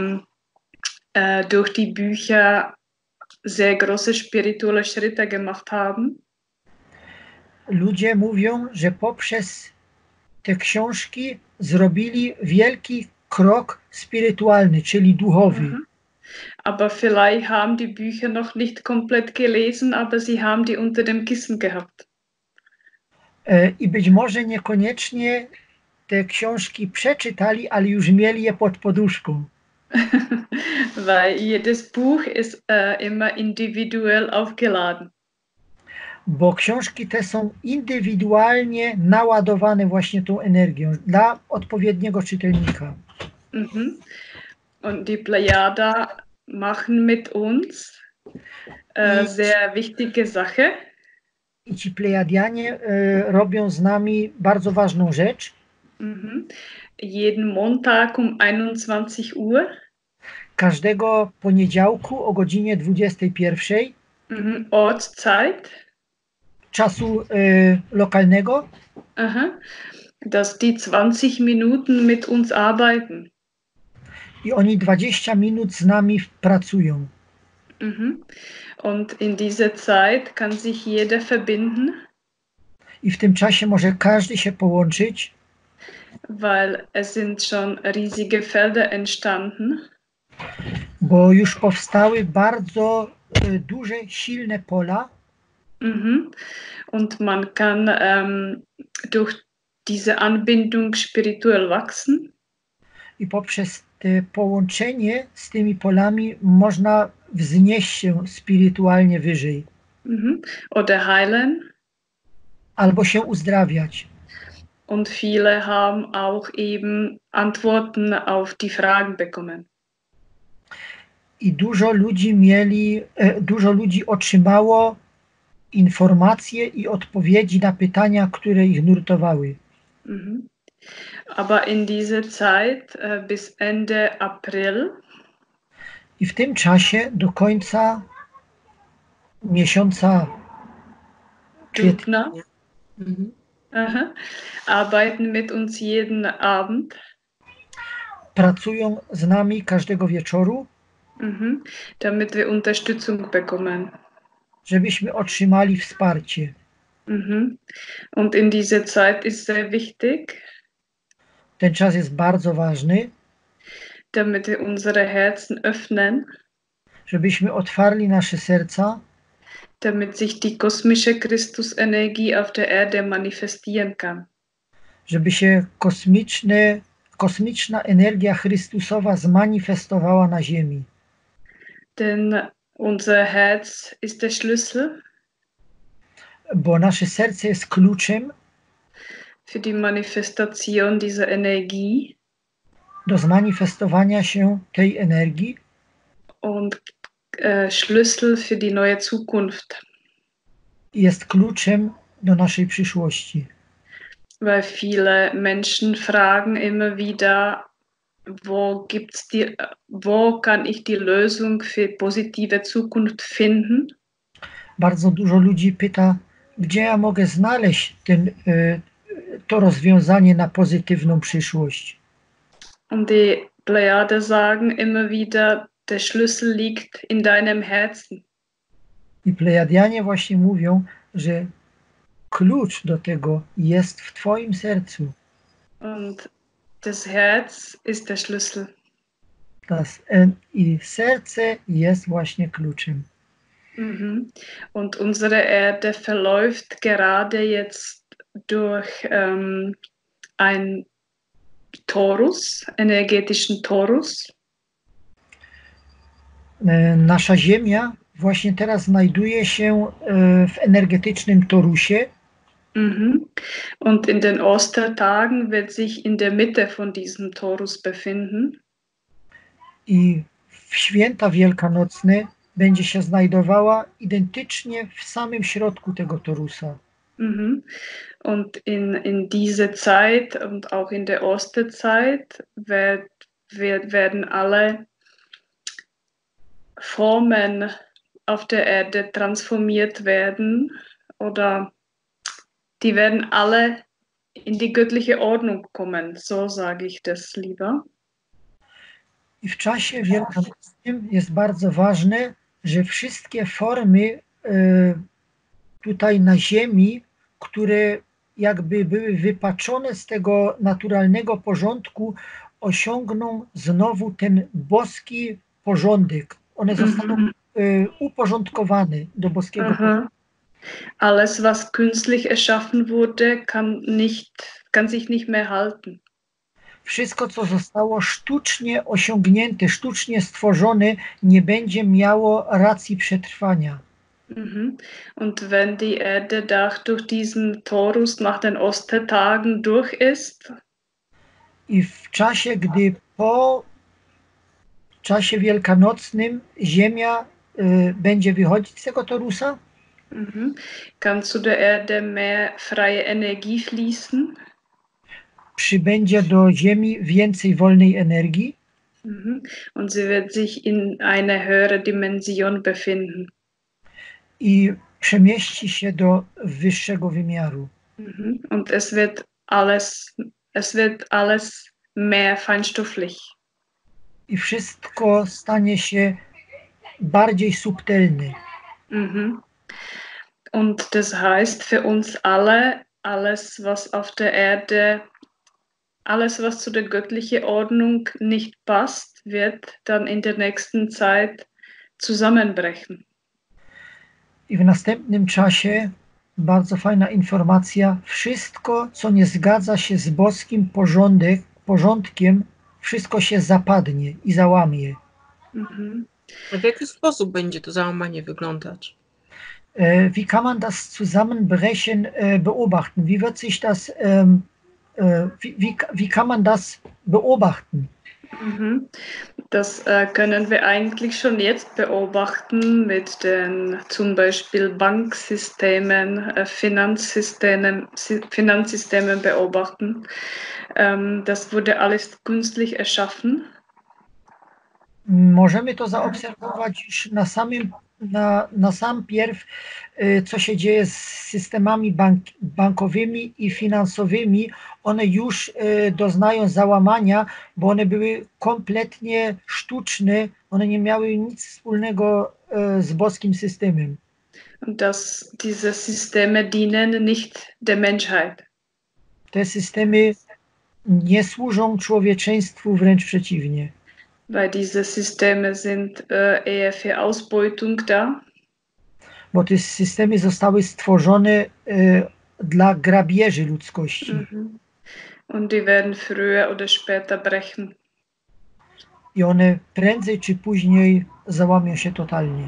S1: durch die Bücher sehr große spirituelle Schritte gemacht haben.
S2: Ludzie mówią, że poprzez te książki zrobili wielki krok spirytualny, czyli duchowy.
S1: Aber vielleicht haben die Bücher noch nicht komplett gelesen, aber sie haben die unter dem Kissen gehabt.
S2: I być może niekoniecznie te książki przeczytali, ale już mieli je pod poduszką.
S1: Weil jedes Buch ist immer individuell aufgeladen.
S2: bo książki te są indywidualnie naładowane właśnie tą energią dla odpowiedniego czytelnika.
S1: Mhm. Und die Plejada machen mit uns sehr wichtige Sache.
S2: I ci Plejadianie robią z nami bardzo ważną rzecz.
S1: Mhm. Jeden Montag um 21 Uhr.
S2: Każdego poniedziałku o godzinie 21.
S1: Mhm. Ortszeit.
S2: Czasu lokalnego.
S1: Aha. Dass die 20 Minuten mit uns arbeiten.
S2: I oni 20 minut z nami pracują.
S1: Mhm. Und in dieser Zeit kann sich jeder verbinden.
S2: I w tym czasie może każdy się połączyć.
S1: Weil es sind schon riesige Felder entstanden.
S2: Bo już powstały bardzo duże, silne pola.
S1: Mhm. Und man kann durch diese Anbindung spirituell wachsen.
S2: I poprzez te połączenie z tymi polami można wznieść się spirytualnie wyżej.
S1: Mhm. Oder heilen.
S2: Albo się uzdrawiać.
S1: Und viele haben auch eben Antworten auf die Fragen bekommen.
S2: I dużo ludzi otrzymało informacje i odpowiedzi na pytania, które ich nurtowały.
S1: Mhm. Aber in dieser Zeit bis Ende April.
S2: I w tym czasie do końca miesiąca kwietnia
S1: arbeiten mit uns jeden Abend.
S2: Pracują z nami każdego wieczoru.
S1: Damit wir Unterstützung bekommen.
S2: Żebyśmy otrzymali wsparcie.
S1: Und in dieser Zeit ist sehr wichtig.
S2: Ten czas jest bardzo ważny.
S1: Damit wir unsere Herzen öffnen.
S2: Żebyśmy otwarli nasze serca.
S1: Damit sich die kosmische Christusenergie auf der Erde manifestieren kann.
S2: Żeby się kosmiczna energia Chrystusowa zmanifestowała na ziemi.
S1: Denn unser Herz ist der Schlüssel.
S2: Bo nasze serce jest kluczem
S1: für die Manifestation dieser Energie.
S2: Do zmanifestowania się tej energii.
S1: Und Schlüssel für die neue Zukunft.
S2: Jest kluczem do naszej przyszłości.
S1: Weil viele Menschen fragen immer wieder, wo kann ich die Lösung für positive Zukunft finden?
S2: Bardzo dużo ludzi pyta, gdzie ja mogę znaleźć to rozwiązanie na pozytywną przyszłość.
S1: Und die Plejade sagen immer wieder, der Schlüssel liegt in deinem Herzen.
S2: I Plejadianie właśnie mówią, że klucz do tego jest w twoim sercu.
S1: Und das Herz ist der Schlüssel.
S2: I serce jest właśnie kluczem.
S1: Und unsere Erde verläuft gerade jetzt durch einen Torus, energetischen Torus.
S2: Nasza Ziemia właśnie teraz znajduje się w energetycznym torusie.
S1: Und in den Ostertagen wird sich in der Mitte von diesem Torus befinden.
S2: I w święta wielkanocne będzie się znajdowała identycznie w samym środku tego torusa.
S1: Und in dieser Zeit und auch in der Osterzeit werden alle Formen auf der Erde transformiert werden oder die werden alle in die göttliche Ordnung kommen, so sage ich das lieber.
S2: I w czasie wielkanocnym jest bardzo ważne, że wszystkie formy tutaj na ziemi, które jakby były wypaczone z tego naturalnego porządku, osiągną znowu ten boski porządek. One zostaną uporządkowane do boskiego porządku.
S1: Alles, was künstlich erschaffen wurde, kann sich nicht mehr halten.
S2: Wszystko, co zostało sztucznie osiągnięte, sztucznie stworzone, nie będzie miało racji przetrwania.
S1: Mhm. Und wenn die Erde durch diesen Torus nach den Ostertagen durch ist?
S2: I w czasie, gdy po czasie wielkanocnym Ziemia będzie wychodzić z tego torusa,
S1: Mhm. Kann zu der Erde mehr freie Energie fließen?
S2: przybędzie do Ziemi więcej wolnej energii
S1: Mhm. Und sie wird sich in eine höhere Dimension befinden.
S2: i przemieści się do wyższego wymiaru.
S1: Mhm. Und es wird alles mehr feinstofflich.
S2: I wszystko stanie się bardziej subtelne.
S1: Mhm. Und das heißt für uns alle, alles, was auf der Erde, alles, was zu der göttlichen Ordnung nicht passt, wird dann in der nächsten Zeit zusammenbrechen.
S2: I w następnym czasie, bardzo fajna informacja, wszystko, co nie zgadza się z boskim porządkiem, wszystko się zapadnie i załamie.
S1: Mhm.
S3: A w jaki sposób będzie to załamanie wyglądać?
S2: Wie kann man das Zusammenbrechen beobachten? Wie wird sich das, wie kann man das beobachten?
S1: Mhm. Das können wir eigentlich schon jetzt beobachten mit den zum Beispiel Banksystemen, Finanzsystemen beobachten. Das wurde alles künstlich erschaffen.
S2: Możemy to zaobserwować już na sam pierw, co się dzieje z systemami bankowymi i finansowymi. One już doznają załamania, bo one były kompletnie sztuczne, one nie miały nic wspólnego z boskim systemem.
S1: Und dass diese Systeme dienen nicht der Menschheit.
S2: Te systemy nie służą człowieczeństwu, wręcz przeciwnie.
S1: Weil diese Systeme sind eher für Ausbeutung da.
S2: Bo te systemy zostały stworzone dla grabieży ludzkości.
S1: Mhm. Und die werden früher oder später brechen.
S2: I one prędzej czy później załamią się totalnie.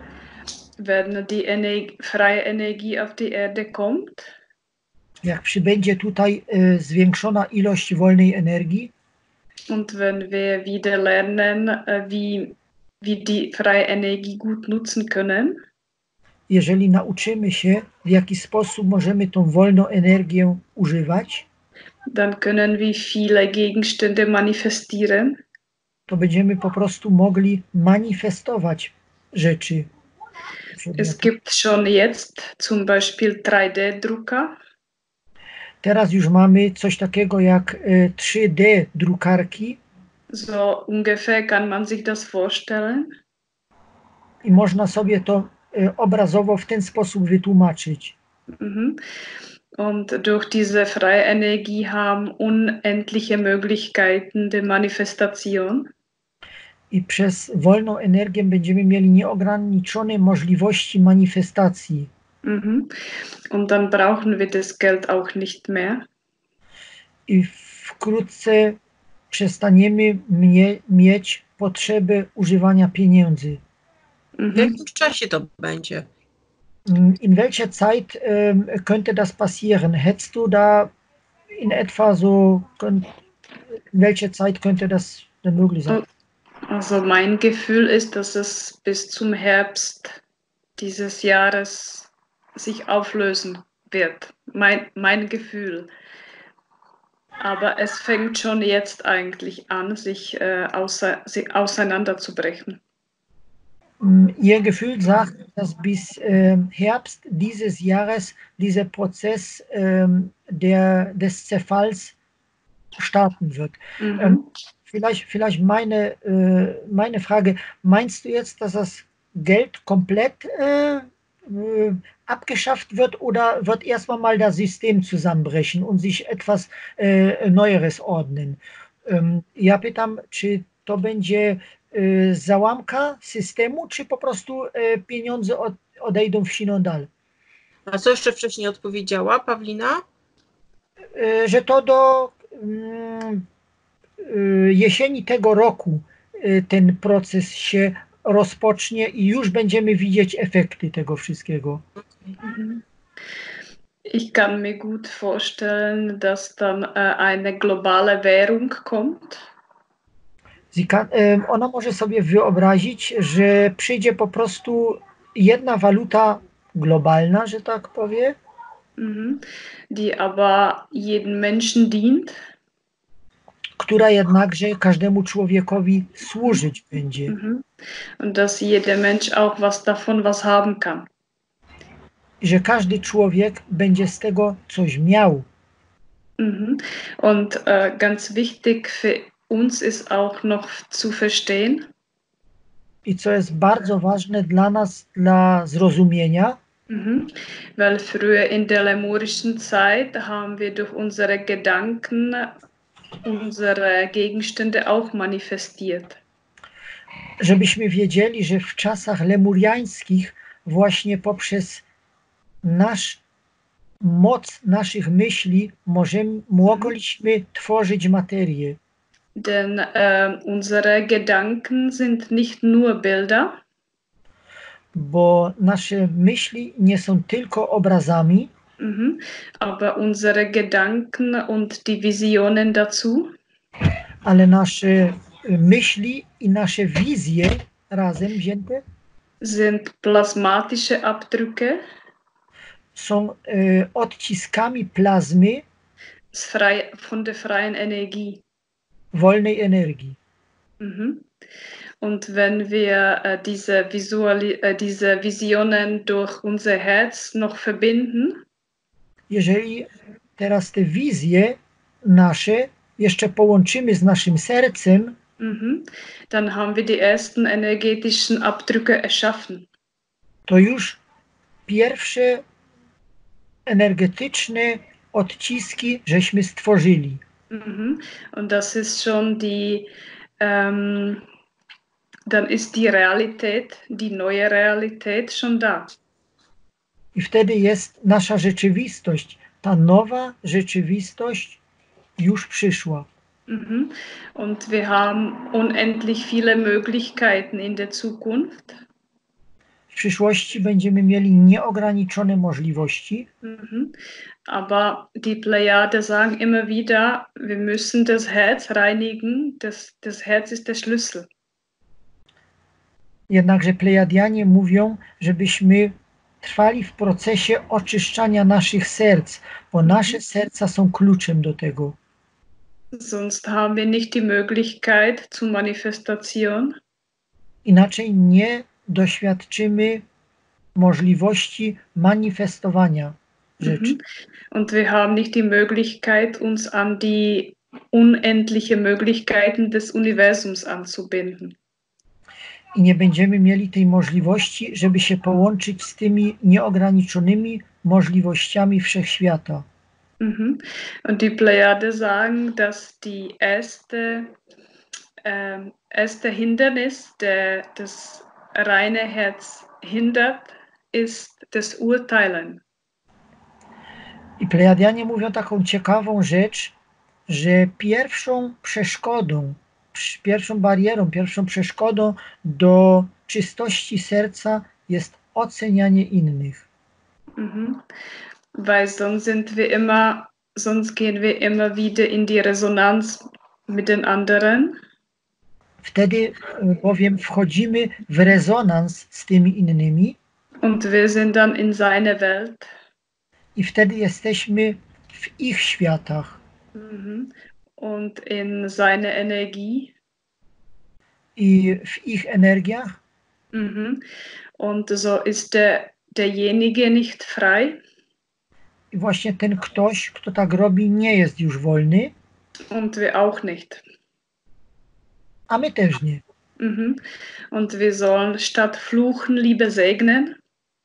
S1: Wenn die freie Energie auf die Erde kommt,
S2: jak przybędzie tutaj zwiększona ilość wolnej energii
S1: und wenn wir wieder lernen, wie die freie Energie gut nutzen können,
S2: jeżeli nauczymy się, w jaki sposób możemy tą wolną energię używać,
S1: dann können wir viele Gegenstände manifestieren.
S2: to będziemy po prostu mogli manifestować rzeczy.
S1: Es gibt schon jetzt zum Beispiel 3D-Drucker.
S2: Teraz już mamy coś takiego jak 3D drukarki.
S1: So ungefähr kann man sich das vorstellen.
S2: I można sobie to obrazowo w ten sposób wytłumaczyć.
S1: Mhm. Und durch diese freie Energie haben unendliche Möglichkeiten der Manifestation.
S2: I przez wolną energię będziemy mieli nieograniczone możliwości manifestacji.
S1: Mhm. Und dann brauchen wir das Geld auch nicht mehr.
S2: I wkrótce przestaniemy mieć potrzebę używania pieniędzy.
S3: W jakim czasie to będzie?
S2: In welcher Zeit könnte das passieren? Hättest du da in etwa so, in welcher Zeit könnte das denn möglich sein?
S1: Also mein Gefühl ist, dass es bis zum Herbst dieses Jahres sich auflösen wird. Mein Gefühl. Aber es fängt schon jetzt eigentlich an, sich auseinanderzubrechen.
S2: Ihr Gefühl sagt, dass bis Herbst dieses Jahres dieser Prozess des Zerfalls starten wird. Vielleicht meine Frage, meinst du jetzt, dass das Geld komplett abgeschafft wird oder wird erstmal mal das System zusammenbrechen und sich etwas Neueres ordnen? Ja pytam, czy to będzie załamka systemu, czy po prostu pieniądze odejdą w siną dal?
S3: A co jeszcze wcześniej odpowiedziała Pawlina?
S2: Że to do jesieni tego roku ten proces się rozpocznie i już będziemy widzieć efekty tego wszystkiego.
S1: Ich kann mir gut vorstellen, dass dann eine globale Währung kommt.
S2: Ona może sobie wyobrazić, że przyjdzie po prostu jedna waluta globalna, że tak powiem,
S1: die aber jedem Menschen dient.
S2: Która jednakże każdemu człowiekowi służyć będzie.
S1: Und dass jeder Mensch auch was haben kann.
S2: I że każdy człowiek będzie z tego coś miał.
S1: Und ganz wichtig für uns ist auch noch zu verstehen.
S2: I co jest bardzo ważne dla nas, dla zrozumienia,
S1: weil früher in der lemurischen Zeit haben wir durch unsere Gedanken unsere Gegenstände auch manifestiert.
S2: Żebyśmy wiedzieli, że w czasach lemuriańskich właśnie poprzez moc naszych myśli mogliśmy tworzyć materię.
S1: Denn unsere Gedanken sind nicht nur Bilder.
S2: Bo nasze myśli nie są tylko obrazami,
S1: aber unsere Gedanken und die Visionen dazu,
S2: ale nasze myśli i nasze wizje razem wzięte
S1: sind plasmatische Abdrücke,
S2: są odciskami plazmy
S1: von der freien Energie.
S2: Wolnej energii.
S1: Und wenn wir diese Visionen durch unser Herz noch verbinden,
S2: jeżeli teraz te wizje nasze jeszcze połączymy z naszym sercem,
S1: dann haben wir die ersten energetischen Abdrücke erschaffen.
S2: To już pierwsze energetyczne odciski żeśmy stworzyli.
S1: Und das ist schon dann ist die Realität, die neue Realität schon da.
S2: I wtedy jest nasza rzeczywistość, ta nowa rzeczywistość już przyszła.
S1: Und wir haben unendlich viele Möglichkeiten in der Zukunft.
S2: W przyszłości będziemy mieli nieograniczone możliwości.
S1: Aber die Plejade sagen immer wieder, wir müssen das Herz reinigen. Das Herz ist der Schlüssel.
S2: Jednakże Plejadianie mówią, żebyśmy trwali w procesie oczyszczania naszych serc, bo nasze serca są kluczem do tego.
S1: Sonst haben wir nicht die Möglichkeit zur Manifestation.
S2: Inaczej nie doświadczymy możliwości manifestowania rzeczy.
S1: Und wir haben nicht die Möglichkeit, uns an die unendliche Möglichkeiten des Universums anzubinden.
S2: I nie będziemy mieli tej możliwości, żeby się połączyć z tymi nieograniczonymi możliwościami wszechświata.
S1: Und die Plejade sagen, dass die erste Hindernis, der das reine Herz hindert, ist das Urteilen.
S2: I Plejadianie mówią taką ciekawą rzecz, że pierwszą barierą, pierwszą przeszkodą do czystości serca jest ocenianie innych.
S1: Weil sonst gehen wir immer wieder in die Resonanz mit den anderen.
S2: Wtedy bowiem wchodzimy w rezonans z tymi innymi.
S1: Und wir sind dann in seiner Welt.
S2: I wtedy jesteśmy w ich światach.
S1: Und in seiner Energie.
S2: I w ich energiach.
S1: Und so ist derjenige nicht frei.
S2: I właśnie ten ktoś, kto tak robi, nie jest już wolny.
S1: Und wir auch nicht.
S2: A my też nie.
S1: Und wir sollen statt fluchen lieber segnen.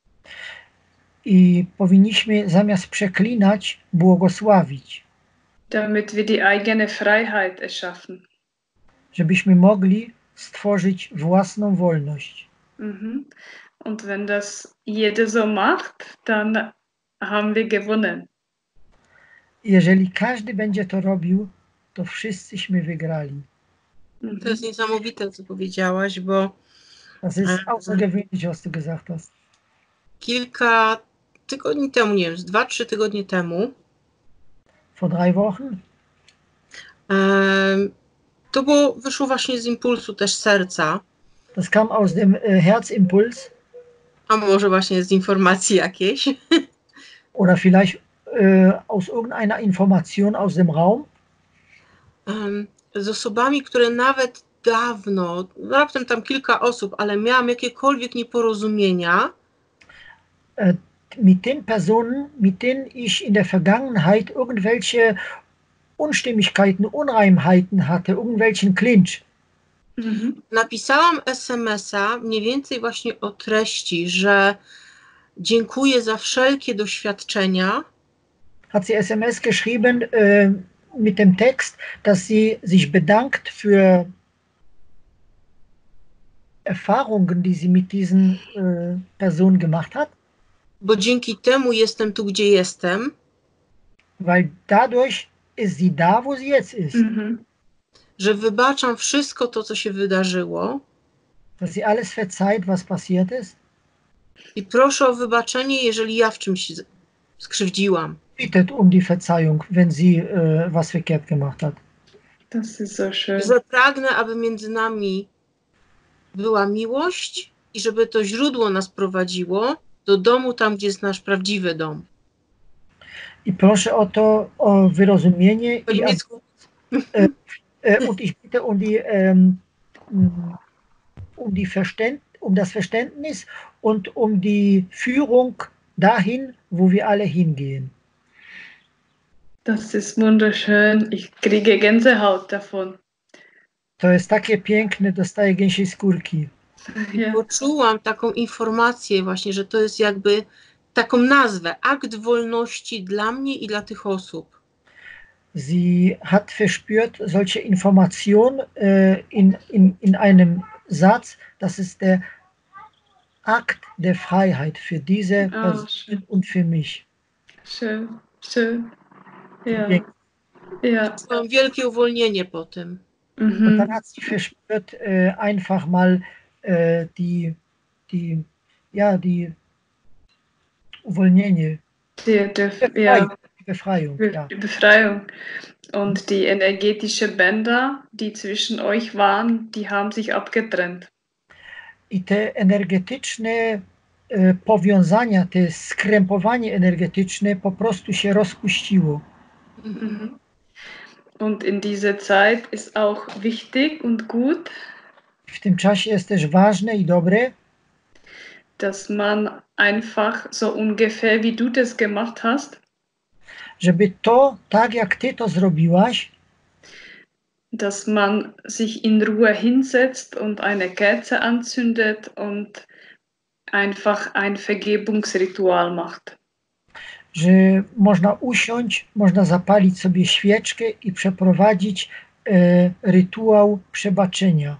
S2: I powinniśmy zamiast przeklinać, błogosławić.
S1: Damit wir die eigene Freiheit erschaffen.
S2: Żebyśmy mogli stworzyć własną wolność.
S1: Und wenn das jeder so macht, dann haben wir gewonnen.
S2: Jeżeli każdy będzie to robił, to wszyscyśmy wygrali.
S3: To jest niesamowite, co powiedziałaś, bo
S2: Das ist außergewöhnlich, was du gesagt hast.
S3: Kilka tygodni temu, nie wiem, 2-3 tygodnie temu.
S2: Vor 3 Wochen?
S3: To wyszło właśnie z impulsu też serca.
S2: Das kam aus dem Herzimpuls.
S3: A może właśnie z informacji jakiejś.
S2: Oder vielleicht aus irgendeiner Information aus dem Raum.
S3: Z osobami, które nawet dawno, raptem tam kilka osób, ale miałam jakiekolwiek nieporozumienia.
S2: Mit den Personen, mit denen ich in der Vergangenheit irgendwelche Unstimmigkeiten, Unreimheiten hatte, irgendwelchen Clinch.
S3: Napisałam SMS-a mniej więcej właśnie o treści, że dziękuję za wszelkie doświadczenia.
S2: Hat sie SMS geschrieben mit dem Text, dass sie sich bedankt für Erfahrungen, die sie mit diesen Personen gemacht hat.
S3: Bo dzięki temu jestem tu, gdzie jestem.
S2: Weil dadurch ist sie da, wo sie jetzt ist.
S3: Że wybaczam wszystko to, co się wydarzyło.
S2: Dass sie alles verzeiht, was passiert ist.
S3: I proszę o wybaczenie, jeżeli ja w czymś skrzywdziłam.
S2: Bittet um die Verzeihung, wenn sie was verkehrt gemacht hat.
S1: Das ist so schön.
S3: Że pragnę, aby między nami była miłość i żeby to źródło nas prowadziło do domu, tam, gdzie jest nasz prawdziwy dom.
S2: I proszę o wyrozumienie. Und ich bitte um das Verständnis und um die Führung dahin, wo wir alle hingehen.
S1: Das ist wunderschön. Ich kriege Gänsehaut davon.
S2: To jest takie piękne, dostaję gęsiej skórki.
S3: Ja. Poczułam taką informację właśnie, że to jest jakby taką nazwę, akt wolności dla mnie i dla tych osób.
S2: Sie hat verspürt solche Information in einem Satz, das ist der Akt der Freiheit für diese Person und für mich.
S1: Schön, schön. Ja.
S2: Ja.
S3: Mam wielkie uwolnienie po tym.
S2: Und dann hat sie verspürt einfach mal die Uwolnienie. Befreiung.
S1: Die Befreiung. Und die energetischen Bänder, die zwischen euch waren, die haben sich abgetrennt.
S2: I te energetyczne powiązania, te skrępowanie energetyczne po prostu się rozpuściło.
S1: Und in dieser Zeit ist auch wichtig und gut,
S2: w tym czasie jest też ważne i dobre,
S1: dass man einfach so ungefähr wie du das gemacht hast,
S2: żeby to, tak jak ty to zrobiłaś,
S1: dass man sich in Ruhe hinsetzt und eine Kerze anzündet und einfach ein Vergebungsritual macht.
S2: Że można usiąść, można zapalić sobie świeczkę i przeprowadzić rytuał przebaczenia.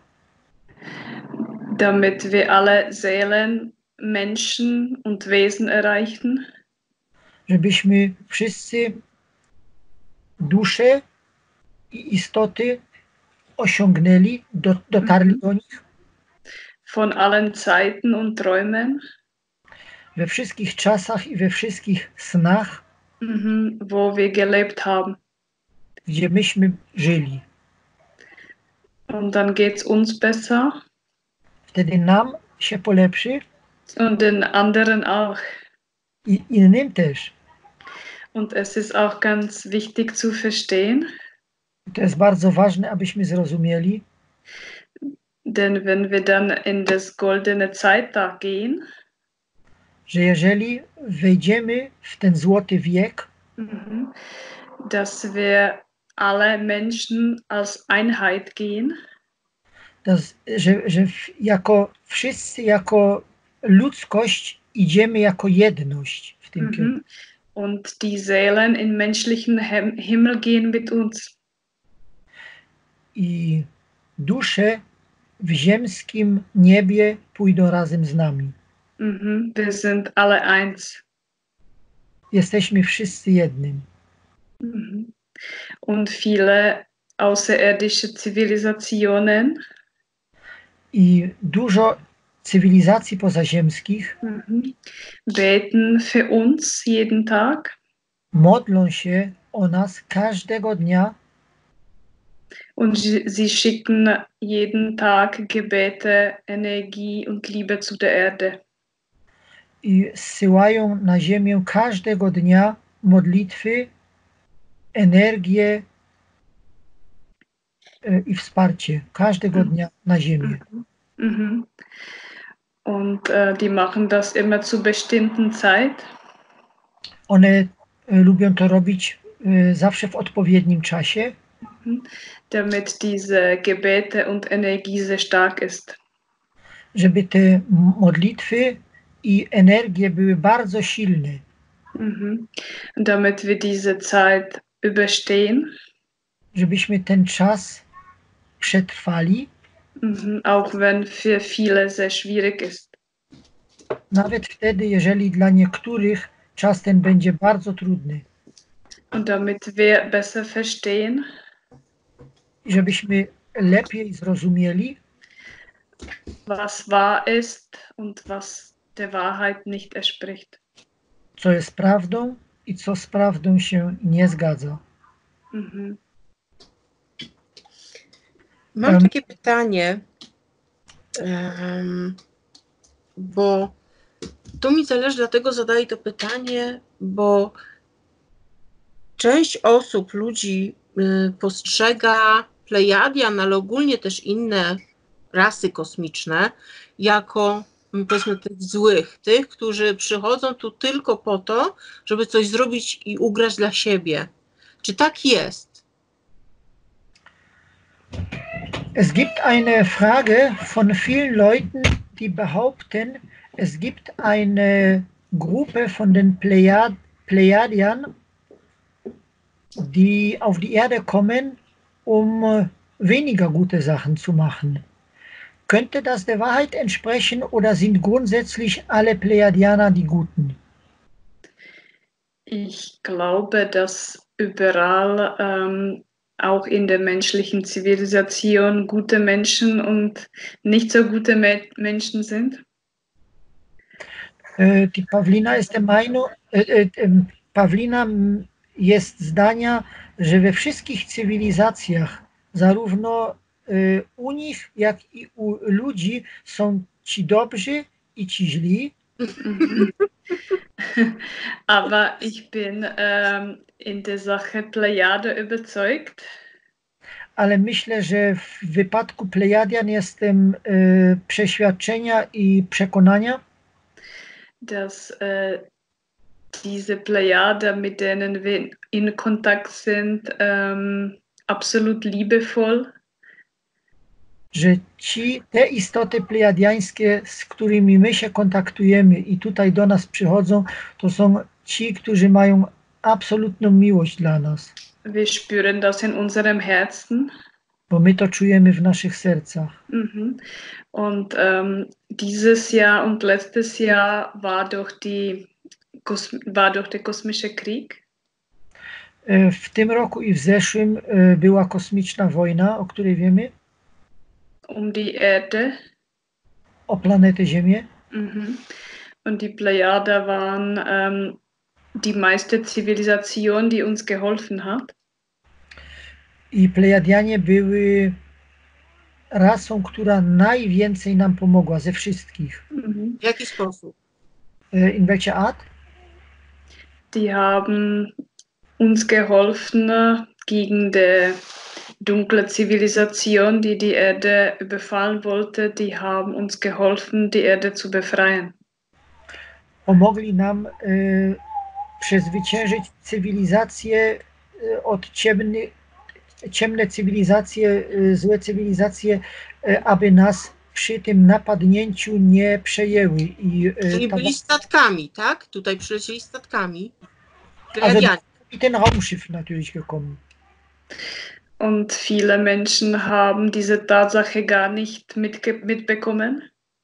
S1: Damit wir alle Seelen, Menschen und Wesen erreichen.
S2: Żebyśmy wszyscy dusze i istoty osiągnęli, dotarli do nich.
S1: Von allen Zeiten und Träumen.
S2: We wszystkich czasach i we wszystkich snach,
S1: wo wir gelebt haben.
S2: Gdzie myśmy żyli.
S1: Und dann geht's uns besser.
S2: Wtedy nam się polepszy.
S1: Und den anderen auch.
S2: I innym też.
S1: Und es ist auch ganz wichtig zu verstehen.
S2: To jest bardzo ważne, abyśmy zrozumieli.
S1: Denn wenn wir dann in das goldene Zeitalter gehen,
S2: że jeżeli wejdziemy w ten złoty wiek,
S1: dass wir alle Menschen als Einheit gehen,
S2: że wszyscy jako ludzkość idziemy jako jedność w tym kierunku.
S1: Und die Seelen in menschlichen Himmel gehen mit uns.
S2: I dusze w ziemskim niebie pójdą razem z nami.
S1: Wir sind alle eins.
S2: Jesteśmy wszyscy jednym.
S1: Und viele außerirdische Zivilisationen.
S2: I dużo cywilizacji pozaziemskich
S1: beten für uns jeden Tag.
S2: Modlą się o nas każdego dnia
S1: und sie schicken jeden Tag Gebete, Energie und Liebe zu der Erde.
S2: I zsyłają na ziemię każdego dnia modlitwy, energię i wsparcie. Każdego dnia na ziemię.
S1: Und die machen das immer zu bestimmten Zeit.
S2: One lubią to robić zawsze w odpowiednim czasie.
S1: Damit diese Gebete und Energie sehr stark ist.
S2: Żeby te modlitwy i energie były bardzo silne.
S1: Damit wir diese Zeit überstehen.
S2: Żebyśmy ten czas przetrwali.
S1: Auch wenn für viele sehr schwierig ist.
S2: Nawet wtedy, jeżeli dla niektórych czas ten będzie bardzo trudny.
S1: Und damit wir besser verstehen.
S2: Żebyśmy lepiej zrozumieli,
S1: was wahr ist und was der Wahrheit nicht entspricht.
S2: Co jest prawdą i co z prawdą się nie zgadza.
S3: Mam takie pytanie, bo to mi zależy, dlatego zadaję to pytanie, bo część osób, ludzi postrzega Plejadian, ale ogólnie też inne rasy kosmiczne, jako powiedzmy tych złych, tych, którzy przychodzą tu tylko po to, żeby coś zrobić i ugrać dla siebie. Czy tak jest?
S2: Es gibt eine Frage von vielen Leuten, die behaupten, es gibt eine Gruppe von den Plejadiern, die auf die Erde kommen, um weniger gute Sachen zu machen. Könnte das der Wahrheit entsprechen oder sind grundsätzlich alle Plejadianer die Guten?
S1: Ich glaube, dass überall auch in der menschlichen Zivilisation gute Menschen und nicht so gute Menschen sind.
S2: Die Pawlina jest der Meinung, Pawlina jest zdania, że we wszystkich cywilizacjach, zarówno u nich, jak i u ludzi, są ci dobrzy i ci źli.
S1: Aber ich bin in der Sache Plejade überzeugt.
S2: Ale myślę, że w wypadku Plejadian jestem przeświadczenia i przekonania,
S1: dass diese Plejade, mit denen wir in Kontakt sind, absolut liebevoll.
S2: Że te istoty plejadiańskie, z którymi my się kontaktujemy i tutaj do nas przychodzą, to są ci, którzy mają absolutną miłość dla nas.
S1: Wir spüren das in unserem Herzen.
S2: Bo my to czujemy w naszych sercach.
S1: Und dieses Jahr und letztes Jahr war durch der kosmische Krieg.
S2: W tym roku i w zeszłym była kosmiczna wojna, o której wiemy.
S1: Um die Erde.
S2: O planetę Ziemię.
S1: Und die Plejade waren die meiste Zivilisation, die uns geholfen hat.
S2: I Plejadianie były rasą, która najwięcej nam pomogła ze wszystkich.
S3: W jaki sposób?
S2: In welcher Art?
S1: Die haben uns geholfen gegen die dunkle Zivilisation, die die Erde überfallen wollte. Die haben uns geholfen, die Erde zu befreien.
S2: Pomogli nam przezwyciężyć cywilizacje od ciemne cywilizacje, złe cywilizacje, aby nas przy tym napadnięciu nie przejęły.
S3: Czyli byli statkami, tak? Tutaj przylecieli statkami.
S2: I ten Raumschiff natürlich gekommen.
S1: Und viele Menschen haben diese Tatsache gar nicht mitbekommen.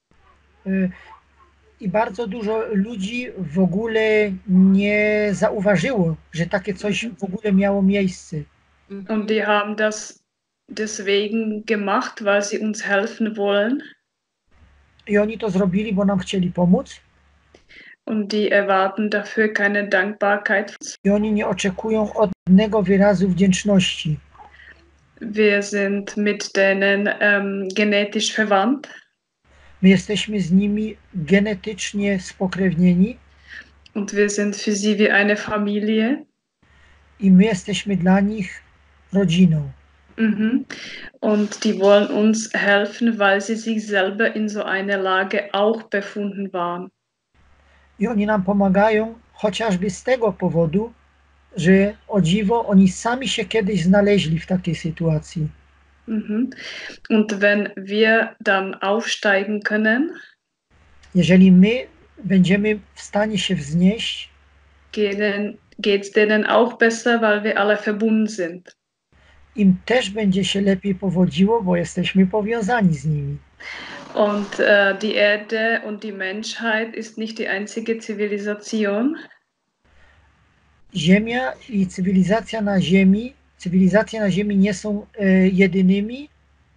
S2: I bardzo dużo ludzi w ogóle nie zauważyło, że takie coś w ogóle miało miejsce.
S1: Und die haben das deswegen gemacht, weil sie uns helfen wollen.
S2: I oni to zrobili, bo nam chcieli pomóc.
S1: Und die erwarten dafür keine Dankbarkeit.
S2: I oni nie oczekują odnego wyrazu wdzięczności.
S1: Wir sind mit denen genetisch verwandt.
S2: My jesteśmy z nimi genetycznie spokrewnieni.
S1: Und wir sind für sie wie eine Familie.
S2: I my jesteśmy dla nich rodziną.
S1: Mhm. Und die wollen uns helfen, weil sie sich selber in so einer Lage auch befunden waren.
S2: I oni nam pomagają chociażby z tego powodu, że o dziwo oni sami się kiedyś znaleźli w takiej sytuacji.
S1: Mhm. Und wenn wir dann aufsteigen können,
S2: jeżeli my będziemy w stanie się wznieść,
S1: geht's denen auch besser, weil wir alle verbunden sind.
S2: Im też będzie się lepiej powodziło, bo jesteśmy powiązani z nimi.
S1: Und die Erde und die Menschheit ist nicht die einzige Zivilisation.
S2: Ziemia i cywilizacje na Ziemi nie są jedynymi,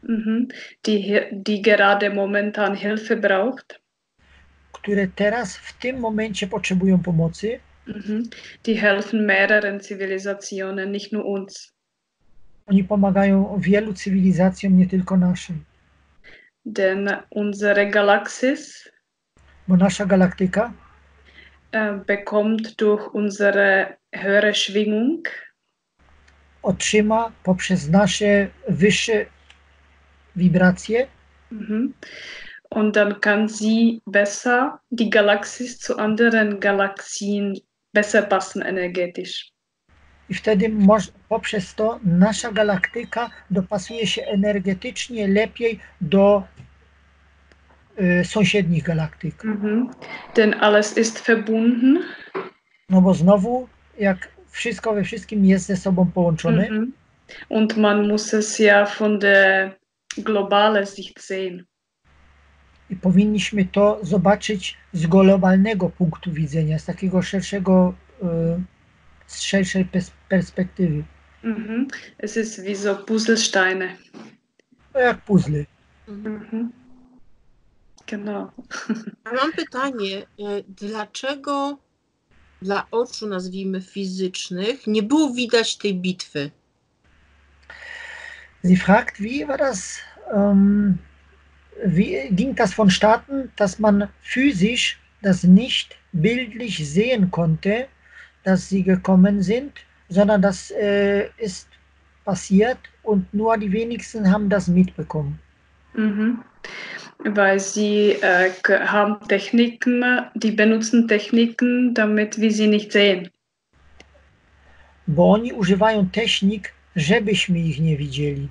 S1: die gerade momentan Hilfe braucht.
S2: Które teraz w tym momencie potrzebują pomocy.
S1: Die helfen mehreren Zivilisationen, nicht nur uns.
S2: Oni pomagają wielu cywilizacjom, nie tylko naszym.
S1: Denn unsere Galaxis,
S2: bo nasza galaktyka
S1: bekommt durch unsere höhere Schwingung,
S2: otrzyma poprzez nasze wyższe wibracje.
S1: Und dann kann sie besser, die Galaxis zu anderen Galaxien besser passen energetisch.
S2: I wtedy poprzez to nasza galaktyka dopasuje się energetycznie lepiej do sąsiednich galaktyk.
S1: Denn alles ist verbunden.
S2: No bo znowu, jak wszystko we wszystkim jest ze sobą połączone.
S1: Und man muss es ja von der globalen Sicht sehen.
S2: I powinniśmy to zobaczyć z globalnego punktu widzenia, z takiego szerszego, z szerszej perspektywy.
S1: Es ist wie so Puzzlesteine.
S2: To jak puzzle.
S1: Genau.
S3: Mam pytanie, dlaczego dla oczu, nazwijmy, fizycznych nie było widać tej bitwy?
S2: Sie fragt, wie war das, wie ging das vonstatten, dass man physisch das nicht bildlich sehen konnte, dass sie gekommen sind, sondern das ist passiert und nur die wenigsten haben das mitbekommen.
S1: Weil sie haben Techniken, die benutzen Techniken, damit wir sie nicht sehen.
S2: Bo oni używają technik, żebyśmy ich nie widzieli.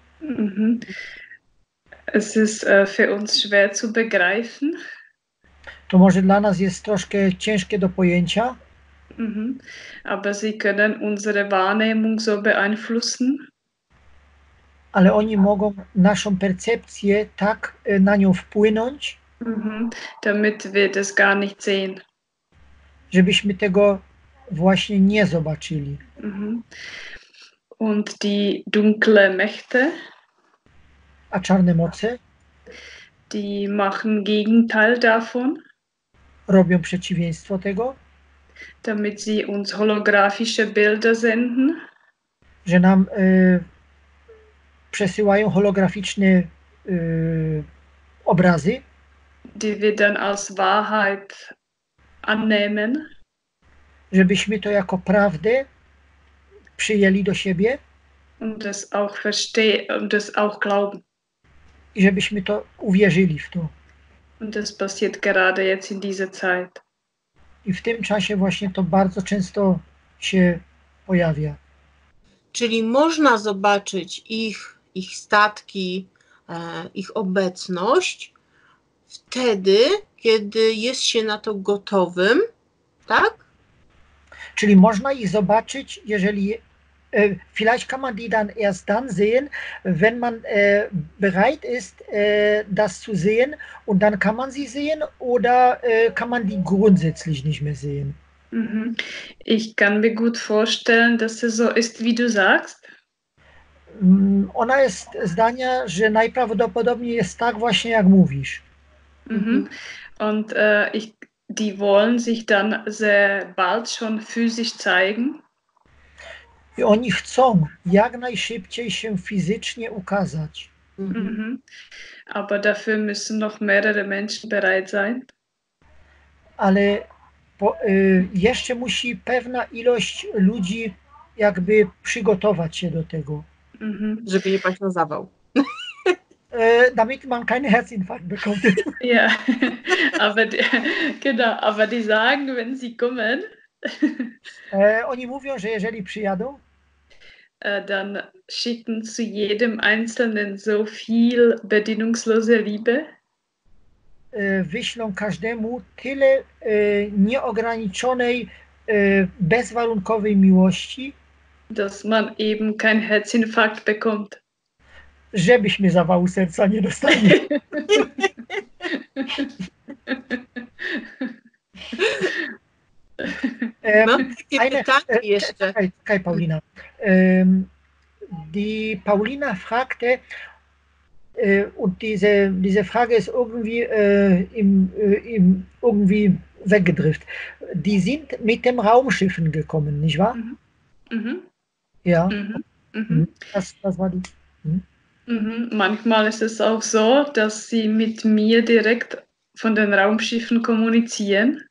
S1: Es ist für uns schwer zu begreifen.
S2: To może dla nas jest troszkę ciężkie do pojęcia.
S1: Aber sie können unsere Wahrnehmung so beeinflussen.
S2: Ale oni mogą naszą percepcję tak na nią wpłynąć,
S1: damit wir das gar nicht sehen.
S2: Żebyśmy tego właśnie nie zobaczyli.
S1: Und die dunkle Mächte,
S2: a czarne moce,
S1: die machen Gegenteil davon,
S2: robią przeciwieństwo tego,
S1: damit sie uns holographische Bilder senden,
S2: że nam przesyłają holograficzne obrazy,
S1: die wir dann als Wahrheit annehmen,
S2: żebyśmy to jako prawdę przyjęli do siebie
S1: und das auch verstehen und das auch glauben.
S2: I żebyśmy to uwierzyli w to.
S1: Und das passiert gerade jetzt in dieser Zeit.
S2: I w tym czasie właśnie to bardzo często się pojawia.
S3: Czyli można zobaczyć ich statki, ich obecność wtedy, kiedy jest się na to gotowym, tak?
S2: Czyli można ich zobaczyć, jeżeli vielleicht kann man die dann erst dann sehen, wenn man bereit ist, das zu sehen, und dann kann man sie sehen, oder kann man die grundsätzlich nicht mehr sehen?
S1: Ich kann mir gut vorstellen, dass es so ist, wie du sagst.
S2: Ona jest zdania, że najprawdopodobniej jest tak właśnie, jak mówisz.
S1: Und die wollen sich dann sehr bald schon physisch zeigen.
S2: I oni chcą jak najszybciej się fizycznie ukazać.
S1: Aber dafür müssen noch mehrere Menschen bereit sein.
S2: Ale jeszcze musi pewna ilość ludzi jakby przygotować się do tego.
S3: Żeby nie paść na zawał.
S2: Damit man keinen Herzinfarkt bekommt.
S1: Ja, aber die sagen, wenn sie kommen,
S2: oni mówią, że jeżeli przyjadą,
S1: dann schicken zu jedem Einzelnen so viel bedingungslose Liebe.
S2: Wyślą każdemu tyle nieograniczonej, bezwarunkowej miłości,
S1: dass man eben kein Herzinfarkt bekommt.
S2: Żebyśmy zawału serca nie dostali.
S3: Mam takie pytanie jeszcze.
S2: Czekaj, Paulina. Die Paulina fragte, und diese Frage ist irgendwie, irgendwie weggedriftet. Die sind mit dem Raumschiffen gekommen, nicht wahr? Ja. Das war die.
S1: Manchmal ist es auch so, dass sie mit mir direkt von den Raumschiffen kommunizieren.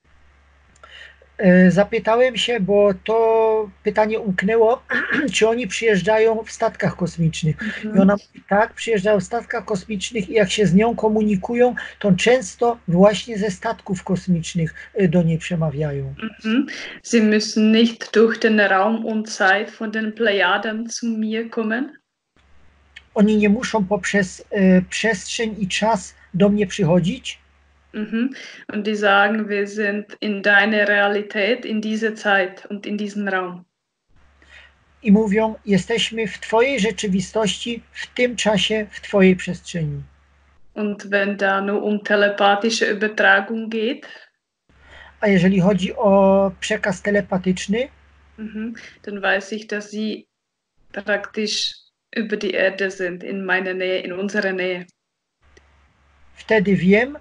S2: Zapytałem się, bo to pytanie umknęło, czy oni przyjeżdżają w statkach kosmicznych. I ona mówi, tak, przyjeżdżają w statkach kosmicznych i jak się z nią komunikują, to często właśnie ze statków kosmicznych do niej przemawiają.
S1: Sie müssen nicht durch den Raum und Zeit von den Plejaden zu mir kommen.
S2: Oni nie muszą poprzez przestrzeń i czas do mnie przychodzić.
S1: Und die sagen, wir sind in deiner Realität, in dieser Zeit und in diesem Raum.
S2: I mówią, jesteśmy w twojej rzeczywistości, w tym czasie, w twojej przestrzeni.
S1: Und wenn da nur um telepathische Übertragung geht,
S2: a jeżeli chodzi o przekaz telepatyczny,
S1: dann weiß ich, dass sie praktisch über die Erde sind, in meiner Nähe, in unserer Nähe.
S2: Wtedy wiem,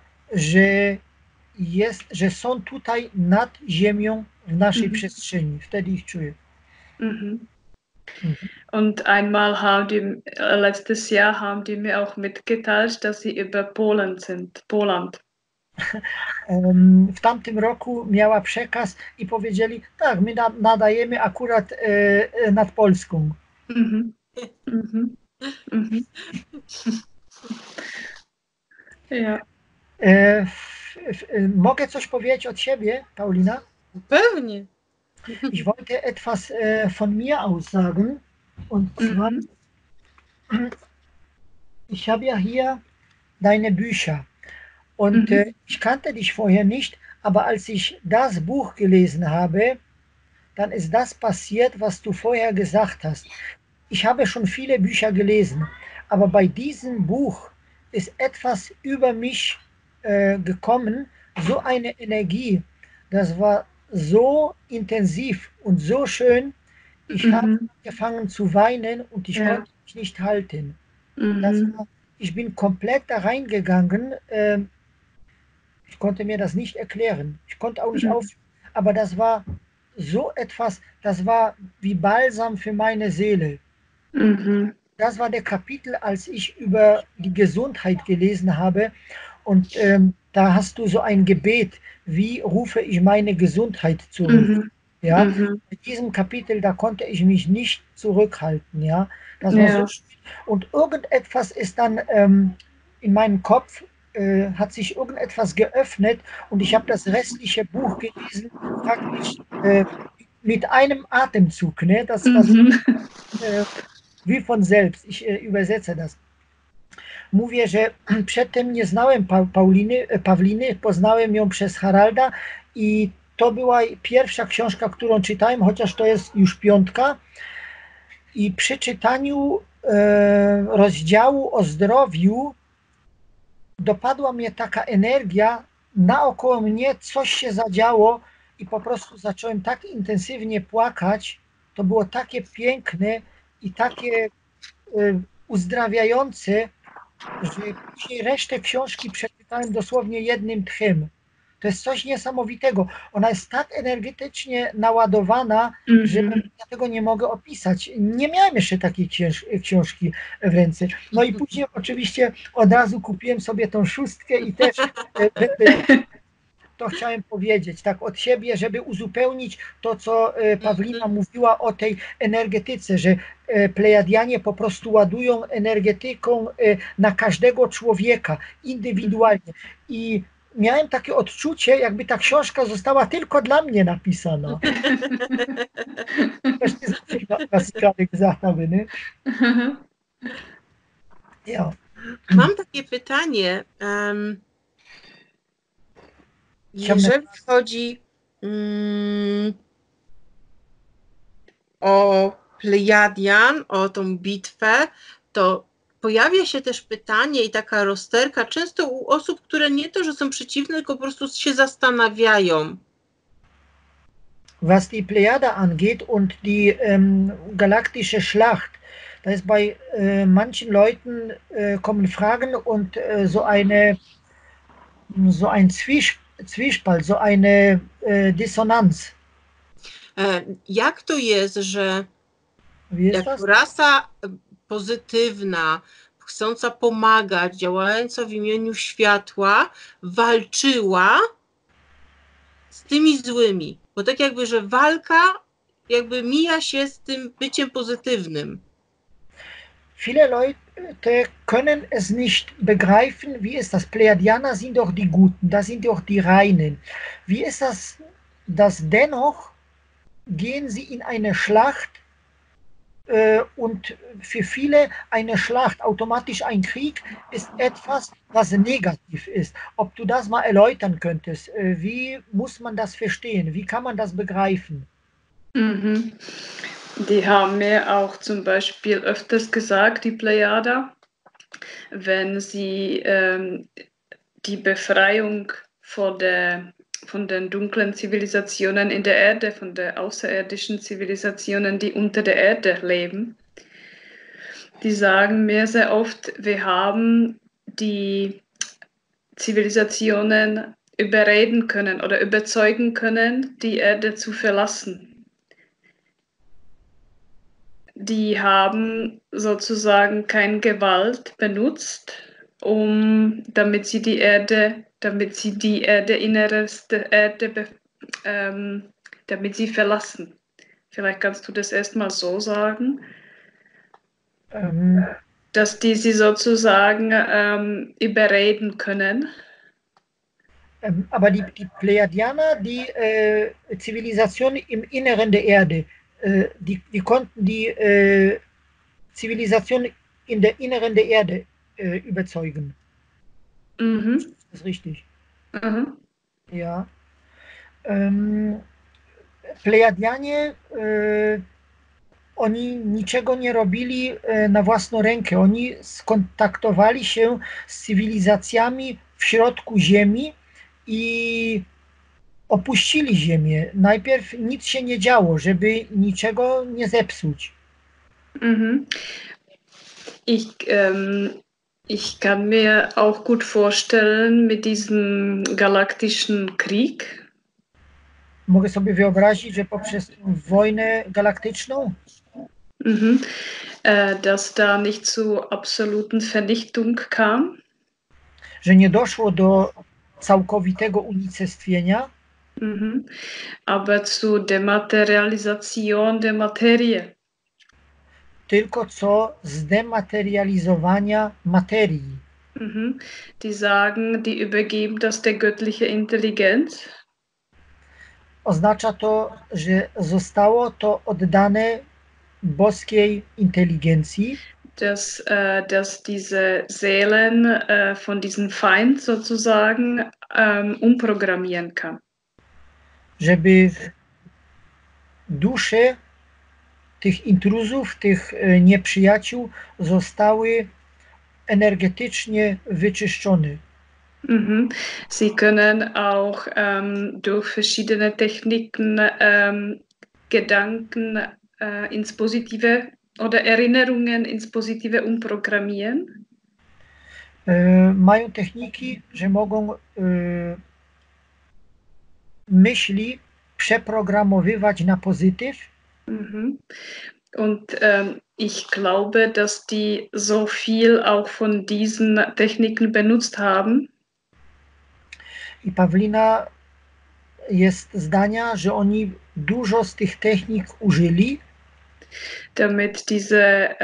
S2: że są tutaj nad ziemią w naszej przestrzeni. Wtedy ich czuję.
S1: Und einmal letztes Jahr haben die mir auch mitgeteilt, dass sie über Polen sind, Poland.
S2: W tamtym roku miała przekaz i powiedzieli, tak, my nadajemy akurat nad Polską.
S1: Ja.
S2: Mogę coś powiedzieć od siebie, Paulina?
S3: Pewnie.
S2: Ich wollte etwas von mir aus sagen. Und zwar, ich habe ja hier deine Bücher. Und ich kannte dich vorher nicht, aber als ich das Buch gelesen habe, dann ist das passiert, was du vorher gesagt hast. Ich habe schon viele Bücher gelesen, aber bei diesem Buch ist etwas über mich gekommen, so eine Energie, das war so intensiv und so schön, ich habe angefangen zu weinen und ich konnte mich nicht halten. Ich bin komplett da reingegangen, ich konnte mir das nicht erklären, ich konnte auch nicht aufhören, aber das war so etwas, das war wie Balsam für meine Seele. Das war der Kapitel, als ich über die Gesundheit gelesen habe. Und da hast du so ein Gebet, wie rufe ich meine Gesundheit zurück. Ja? Mit diesem Kapitel, da konnte ich mich nicht zurückhalten. Ja? Das war so schön. Und irgendetwas ist dann in meinem Kopf, hat sich irgendetwas geöffnet und ich habe das restliche Buch gelesen, praktisch mit einem Atemzug. Ne? Das wie von selbst. Ich übersetze das. Mówię, że przedtem nie znałem Pawliny, poznałem ją przez Haralda i to była pierwsza książka, którą czytałem, chociaż to jest już 5. I przy czytaniu rozdziału o zdrowiu dopadła mnie taka energia, naokoło mnie coś się zadziało i po prostu zacząłem tak intensywnie płakać. To było takie piękne i takie uzdrawiające, że później resztę książki dostałem dosłownie jednym tchem. To jest coś niesamowitego. Ona jest tak energetycznie naładowana, że ja tego nie mogę opisać. Nie miałem jeszcze takiej książki w ręce. No i później oczywiście od razu kupiłem sobie tą 6 i też to chciałem powiedzieć tak od siebie, żeby uzupełnić to, co Pawlina mówiła o tej energetyce, że Plejadianie po prostu ładują energetyką na każdego człowieka indywidualnie. I miałem takie odczucie, jakby ta książka została tylko dla mnie napisana.
S3: Ja. Mam takie pytanie. Jeżeli chodzi o Plejadian, o tą bitwę, to pojawia się też pytanie i taka rozterka często u osób, które nie to, że są przeciwne, tylko po prostu się zastanawiają.
S2: Was die Plejada angeht und die galaktische Schlacht, da ist bei manchen Leuten kommen Fragen und so ein Zwiespalt, so eine Dissonanz.
S3: Jak to jest, że jako rasa pozytywna, chcąca pomagać, działająca w imieniu światła, walczyła z tymi złymi? Bo tak jakby, że walka jakby mija się z tym byciem pozytywnym.
S2: Viele Leute können es nicht begreifen, wie ist das? Plejadianer sind doch die Guten, das sind doch die Reinen. Wie ist das, dass dennoch gehen sie in eine Schlacht und für viele eine Schlacht, automatisch ein Krieg, ist etwas, was negativ ist. Ob du das mal erläutern könntest, wie muss man das verstehen? Wie kann man das begreifen?
S1: Mhm. Die haben mir auch zum Beispiel öfters gesagt, die Plejada, wenn sie die Befreiung von den dunklen Zivilisationen in der Erde, von den außerirdischen Zivilisationen, die unter der Erde leben, die sagen mir sehr oft, wir haben die Zivilisationen überreden können oder überzeugen können, die Erde zu verlassen. Die haben sozusagen keine Gewalt benutzt, damit sie die Inneres der Erde, damit sie verlassen. Vielleicht kannst du das erstmal so sagen, dass die sie sozusagen überreden können.
S2: Aber die Plejadianer, die Zivilisation im Inneren der Erde, die konnten die Zivilisation in der Inneren der Erde überzeugen.
S1: Mhm.
S2: Das ist richtig.
S1: Mhm.
S2: Ja. Plejadianie, oni niczego nie robili na własną rękę. Oni skontaktowali się z cywilizacjami w środku Ziemi i opuścili Ziemię. Najpierw nic się nie działo, żeby niczego nie zepsuć.
S1: Mhm. Ich kann mir auch gut vorstellen, mit diesem galaktischen Krieg.
S2: Mogę sobie wyobrazić, że poprzez wojnę galaktyczną,
S1: dass da nicht zu absoluten Vernichtung kam.
S2: Że nie doszło do całkowitego unicestwienia,
S1: aber zu Dematerialisation der Materie.
S2: Tylko co zdematerializowania materii.
S1: Die sagen, die übergeben das der göttlichen Intelligenz.
S2: Oznacza to, że zostało to oddane boskiej inteligencji.
S1: Dass diese Seelen von diesem Feind sozusagen umprogrammieren kann.
S2: Żeby dusze tych intruzów, tych nieprzyjaciół zostały energetycznie wyczyszczone.
S1: Sie können auch durch verschiedene Techniken Gedanken ins Positive oder Erinnerungen ins Positive umprogrammieren.
S2: Mają techniki, że mogą myśli przeprogramowywać na pozytyw.
S1: Mhm. Und ich glaube, dass die so viel auch von diesen Techniken benutzt haben.
S2: I Pawlina jest zdania, że oni dużo z tych technik użyli,
S1: damit diese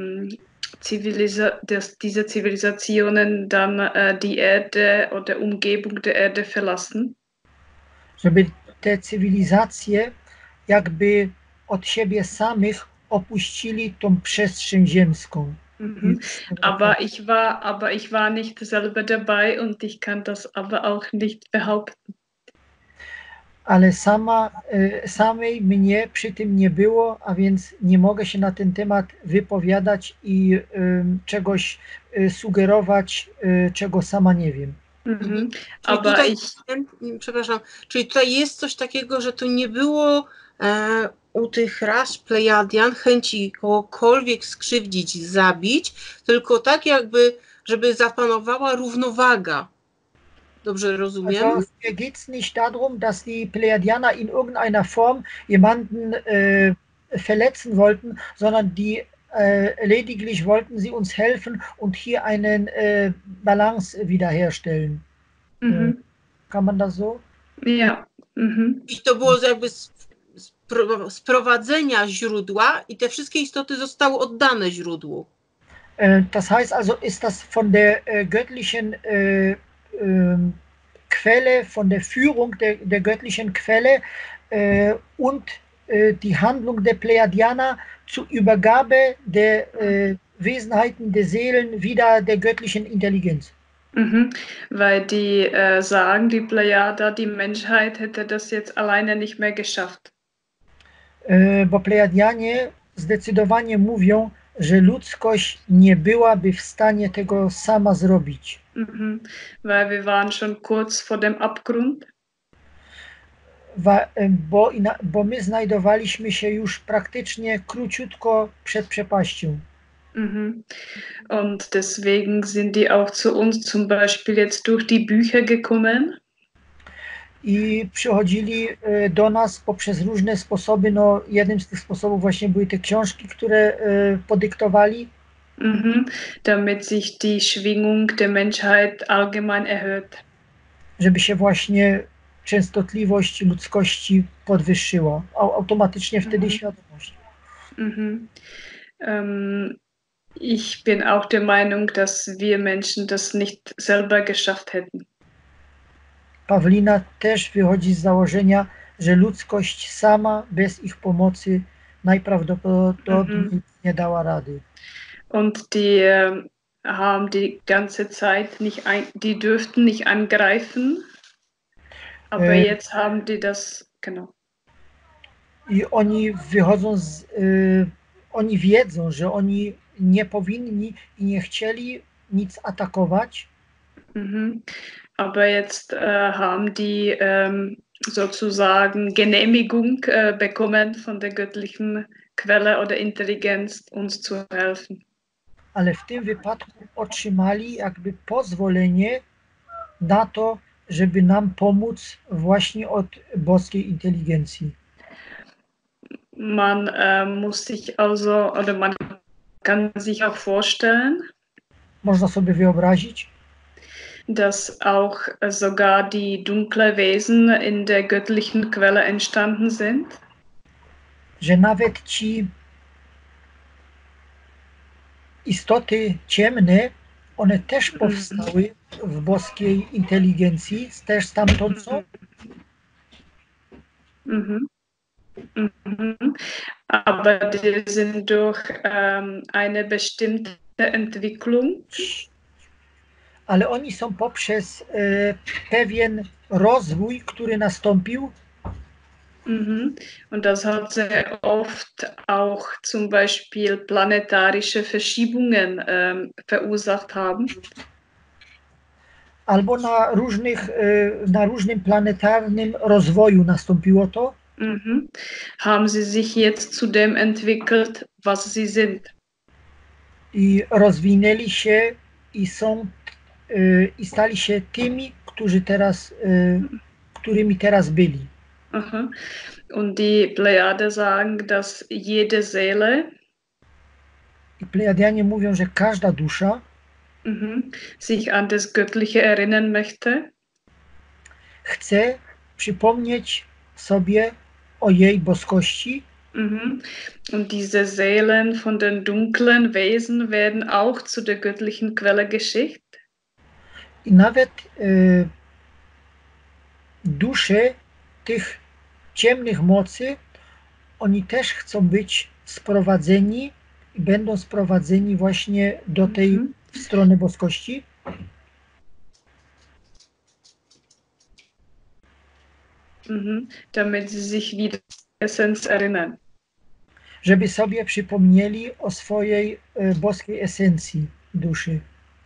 S1: diese Zivilisationen dann die Erde oder Umgebung der Erde verlassen.
S2: żeby te cywilizacje jakby od siebie samych opuścili tą przestrzeń ziemską.
S1: Mhm. Aber ich war nicht selber dabei und ich kann das aber auch nicht behaupten.
S2: Ale samej mnie przy tym nie było, a więc nie mogę się na ten temat wypowiadać i czegoś sugerować, czego sama nie wiem.
S1: Mhm.
S3: Czyli tutaj, przepraszam, czyli tutaj jest coś takiego, że tu nie było u tych ras Plejadian chęci kogokolwiek skrzywdzić, zabić, tylko tak jakby, żeby zapanowała równowaga. Dobrze rozumiem?
S2: Also, mir geht es nicht darum, dass die Plejadianer in irgendeiner Form jemanden verletzen wollten, sondern die lediglich wollten sie uns helfen und hier einen Balance wiederherstellen.
S1: Mhm.
S2: Kann man das so?
S1: Ja. Mhm.
S3: I to było jakby sprowadzenia źródła i te wszystkie istoty zostały oddane źródłu.
S2: Das heißt also, ist das von der göttlichen Quelle, von der Führung der göttlichen Quelle und die Handlung der Plejadianer zur Übergabe der Wesenheiten der Seelen wieder der göttlichen Intelligenz.
S1: Mhm. Weil die sagen, die Plejada, die Menschheit hätte das jetzt alleine nicht mehr geschafft.
S2: Bo Plejadianie zdecydowanie mówią, że ludzkość nie byłaby w stanie tego sama zrobić.
S1: Mhm. Weil wir waren schon kurz vor dem Abgrund.
S2: Bo my znajdowaliśmy się już praktycznie króciutko przed przepaścią.
S1: Mhm. Und deswegen sind die auch zu uns zum Beispiel jetzt durch die Bücher gekommen.
S2: I przychodzili do nas poprzez różne sposoby. No, jednym z tych sposobów właśnie były te książki, które podyktowali.
S1: Mhm. Damit sich die Schwingung der Menschheit allgemein erhöht.
S2: Żeby się właśnie częstotliwość ludzkości podwyższyła. Automatycznie wtedy świadomość.
S1: Mhm. Ich bin auch der Meinung, dass wir Menschen das nicht selber geschafft hätten.
S2: Pawlina też wychodzi z założenia, że ludzkość sama bez ich pomocy najprawdopodobniej nie dała rady.
S1: Und die haben die ganze Zeit die dürften nicht angreifen, aber jetzt haben die das, genau.
S2: I oni wychodzą oni wiedzą, że oni nie powinni i nie chcieli nic atakować.
S1: Mhm. Aber jetzt haben die sozusagen Genehmigung bekommen von der göttlichen Quelle oder Intelligenz, uns zu helfen.
S2: Ale w tym wypadku otrzymali jakby pozwolenie na to, żeby nam pomóc właśnie od boskiej inteligencji.
S1: Man muss sich also, oder man kann sich auch vorstellen,
S2: można sobie wyobrazić,
S1: dass auch sogar die dunklen Wesen in der göttlichen Quelle entstanden sind.
S2: Że nawet ci istoty ciemne, one też powstały w boskiej inteligencji, też stamtąd są.
S1: Mhm. Mhm. Aber die sind durch eine bestimmte Entwicklung.
S2: Ale oni są poprzez pewien rozwój, który nastąpił.
S1: Mhm. Und das hat sehr oft auch zum Beispiel planetarische Verschiebungen verursacht haben.
S2: Albo na różnym planetarnym rozwoju nastąpiło to.
S1: Mhm. Haben sie sich jetzt zu dem entwickelt, was sie sind.
S2: I rozwinęli się i są i stali się tymi, którymi teraz byli.
S1: Aha. Und die Plejade sagen, dass jede Seele
S2: I Plejadianie mówią, że każda dusza
S1: sich an das Göttliche erinnern möchte.
S2: Chce przypomnieć sobie o jej boskości.
S1: Und diese Seelen von den dunklen Wesen werden auch zu der göttlichen Quelle geschickt.
S2: I nawet dusze tych ciemnych mocy, oni też chcą być sprowadzeni i będą sprowadzeni właśnie do tej strony boskości.
S1: Damit sie sich wieder Essenz erinnern.
S2: Żeby sobie przypomnieli o swojej boskiej esencji duszy.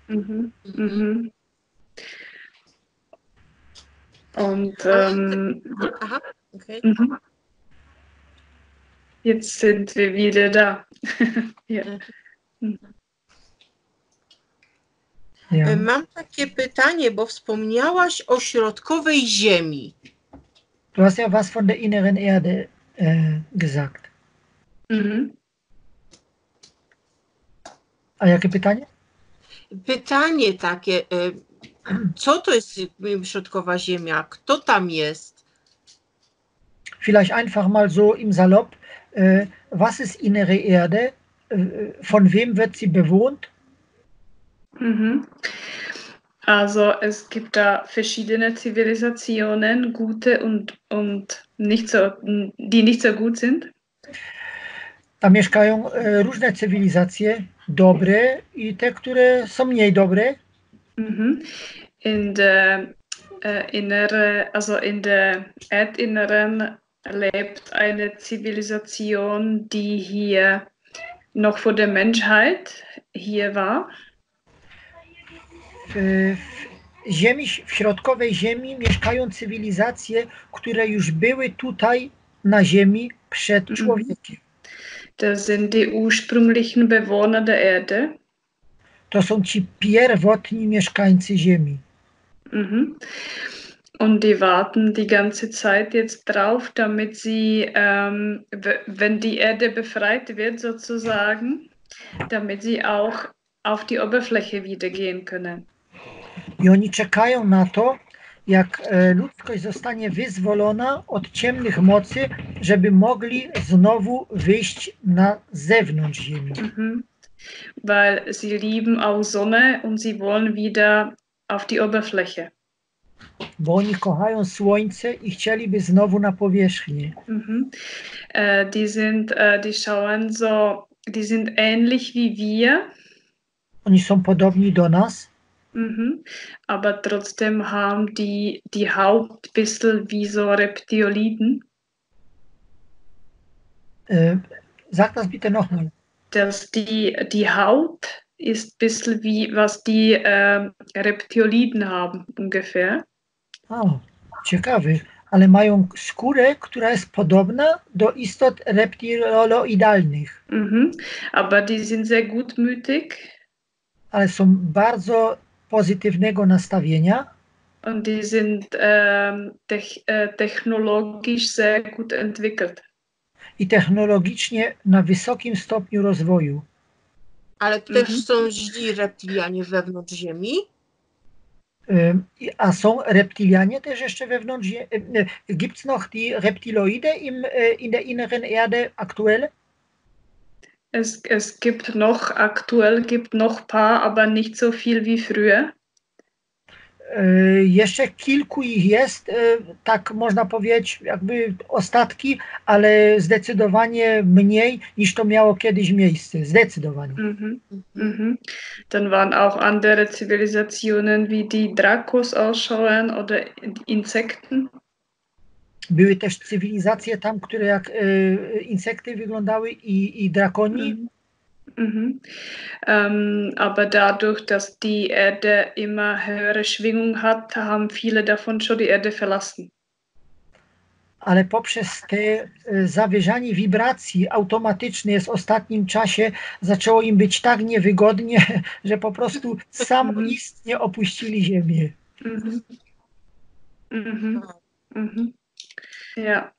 S1: Und jetzt sind wir wieder da. Ja.
S3: Ja. Mam takie pytanie, bo wspomniałaś o środkowej ziemi.
S2: Du hast ja was von der inneren Erde gesagt. A jakie pytanie?
S3: Pytanie takie, co to jest środkowa ziemia? Kto tam jest?
S2: Vielleicht einfach mal so im Salopp. Was ist innere Erde? Von wem wird sie bewohnt?
S1: Also es gibt da verschiedene Zivilisationen, gute und nicht so, die nicht so gut sind.
S2: Tam mieszkają różne cywilizacje, dobre i te, które są mniej dobre.
S1: In der in der Erdinneren lebt eine Zivilisation, die hier noch vor der Menschheit hier war.
S2: W środkowej ziemi mieszkają cywilizacje, które już były tutaj na ziemi przed człowiekiem.
S1: Das sind die ursprünglichen Bewohner der Erde.
S2: To są ci pierwotni mieszkańcy ziemi.
S1: Und die warten die ganze Zeit jetzt drauf, damit sie, wenn die Erde befreit wird sozusagen, damit sie auch auf die Oberfläche wieder gehen können.
S2: I oni czekają na to, jak ludzkość zostanie wyzwolona od ciemnych mocy, żeby mogli znowu wyjść na zewnątrz ziemi.
S1: Weil sie lieben auch Sonne und sie wollen wieder auf die Oberfläche.
S2: Bo oni kochają słońce i chcieliby znowu na powierzchnię.
S1: Die schauen so, die sind ähnlich wie wir.
S2: Oni są podobni do nas.
S1: Aber trotzdem haben die Haut ein bisschen wie so Reptiliden.
S2: Sag das bitte nochmal.
S1: Dass die Haut ist ein bisschen wie was die Reptiliden haben ungefähr.
S2: Ciekawy. Ale mają skórę, która jest podobna do istot reptiloidalnych.
S1: Aber die sind sehr gutmütig.
S2: Ale są bardzo pozytywnego nastawienia.
S1: Und die sind technologisch sehr gut entwickelt.
S2: I technologicznie na wysokim stopniu rozwoju.
S3: Ale też są źli reptilianie wewnątrz Ziemi?
S2: A są reptilianie też jeszcze wewnątrz Ziemi? Gibt's noch die Reptiloide in der inneren Erde aktuell?
S1: Es gibt aktuell noch paar, aber nicht so viel wie früher.
S2: Jeszcze kilku ich jest, tak można powiedzieć, jakby ostatki, ale zdecydowanie mniej niż to miało kiedyś miejsce. Zdecydowanie.
S1: Dann waren auch andere Zivilisationen wie die Dracos ausschauen oder Insekten.
S2: Były też cywilizacje tam, które jak insekty wyglądały i drakoni.
S1: Aber dadurch, dass die Erde immer höhere Schwingung hat, haben viele davon schon die Erde verlassen.
S2: ale poprzez te zawyżanie wibracji automatyczne w ostatnim czasie zaczęło im być tak niewygodnie, że po prostu samoistnie opuścili Ziemię.
S1: Ja.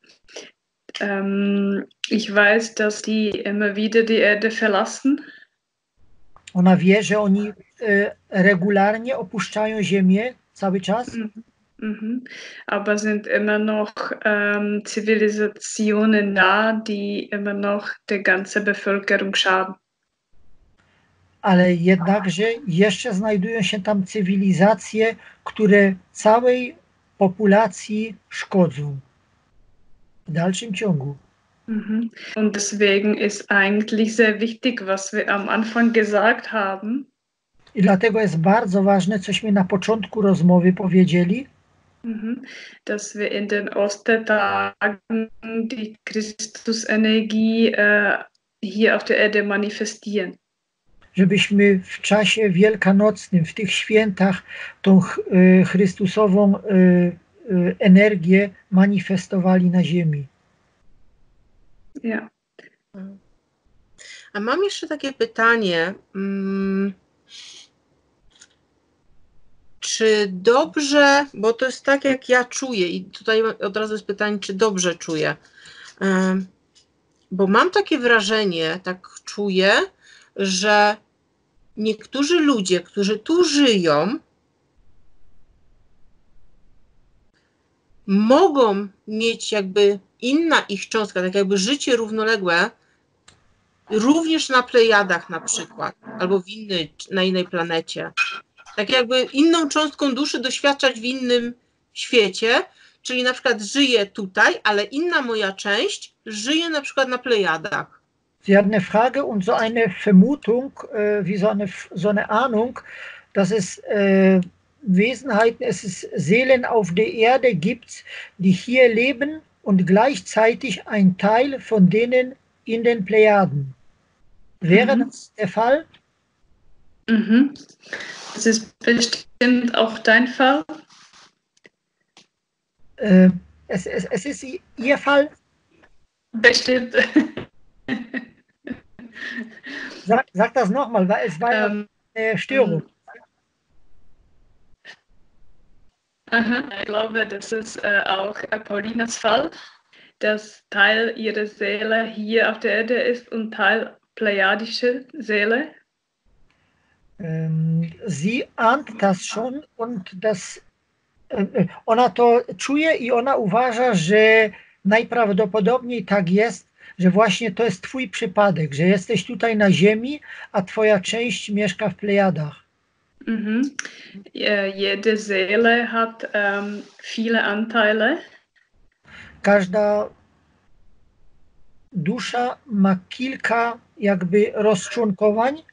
S1: Ich weiß, dass die immer wieder die Erde verlassen.
S2: Ona wie, że oni regularnie opuszczają Ziemię cały czas.
S1: Aber sind immer noch Zivilisationen da, die immer noch der ganze Bevölkerung schaden.
S2: Ale jednakże jeszcze znajdują się tam cywilizacje, które całej populacji szkodzą. W dalszym ciągu.
S1: Und deswegen ist eigentlich sehr wichtig, was wir am Anfang gesagt haben.
S2: I dlatego jest bardzo ważne, cośmy na początku rozmowy powiedzieli,
S1: dass wir in den Ostertagen die Christusenergie hier auf der Erde manifestieren.
S2: Żebyśmy w czasie wielkanocnym, w tych świętach, tą Chrystusową energię manifestowali na ziemi.
S1: Ja.
S3: A mam jeszcze takie pytanie. Czy dobrze, bo to jest tak, jak ja czuję, i tutaj od razu jest pytanie, czy dobrze czuję. Bo mam takie wrażenie, tak czuję, że niektórzy ludzie, którzy tu żyją, mogą mieć jakby inna ich cząstka, tak jakby życie równoległe, również na Plejadach na przykład, albo na innej planecie. Tak jakby inną cząstką duszy doświadczać w innym świecie, czyli na przykład żyję tutaj, ale inna moja część żyje na przykład na Plejadach.
S2: Sie hat eine Frage und so eine Vermutung, wie so eine Ahnung, dass es Wesenheiten, es Seelen auf der Erde gibt, die hier leben und gleichzeitig ein Teil von denen in den Plejaden. Wäre das der Fall?
S1: Das ist bestimmt auch dein Fall.
S2: Es ist Ihr Fall?
S1: Bestimmt.
S2: Sag das nochmal, weil es war eine Störung.
S1: Ich glaube, das ist auch Paulinas Fall, dass Teil ihrer Seele hier auf der Erde ist und Teil plejadische Seele.
S2: Sie ahnt das schon und das ona to czuje i ona uważa, że najprawdopodobniej tak jest, że właśnie to jest twój przypadek, że jesteś tutaj na ziemi, a twoja część mieszka w Plejadach.
S1: Jede Seele hat viele Anteile.
S2: Każda dusza ma kilka jakby rozczłonkowań.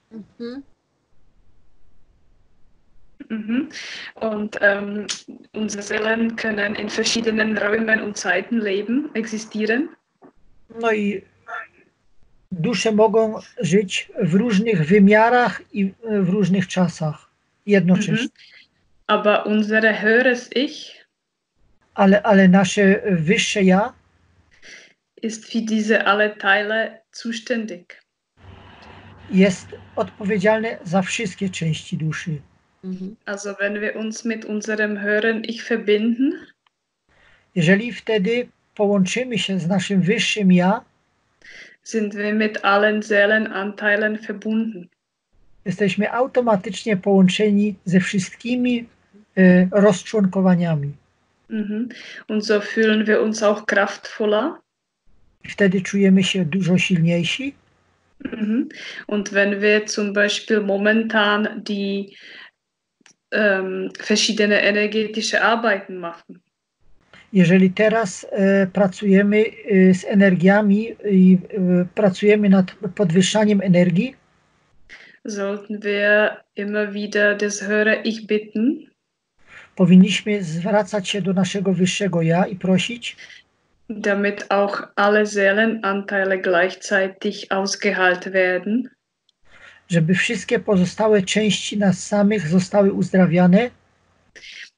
S1: Und unsere Seelen können in verschiedenen Räumen und Zeiten leben, existieren.
S2: No i dusze mogą żyć w różnych wymiarach i w różnych czasach jednocześnie.
S1: Aber unsere höheres Ich,
S2: ale nasze wyższe ja
S1: ist für diese alle Teile zuständig.
S2: Jest odpowiedzialne za wszystkie części duszy.
S1: Also wenn wir uns mit unserem höheren Ich verbinden,
S2: jeżeli wtedy połączymy się z naszym wyższym ja,
S1: sind wir mit allen Seelenanteilen verbunden.
S2: Jesteśmy automatycznie połączeni ze wszystkimi rozczłonkowaniami.
S1: Und so fühlen wir uns auch kraftvoller.
S2: Wtedy czujemy się dużo silniejsi.
S1: Und wenn wir zum Beispiel momentan die verschiedene energetische Arbeiten machen.
S2: Jeżeli teraz pracujemy z energiami i pracujemy nad podwyższaniem energii,
S1: sollten wir immer wieder das höhere Ich bitten.
S2: Powinniśmy zwracać się do naszego wyższego ja i prosić,
S1: damit auch alle Seelenanteile gleichzeitig ausgeheilt werden.
S2: Żeby wszystkie pozostałe części nas samych zostały uzdrawiane.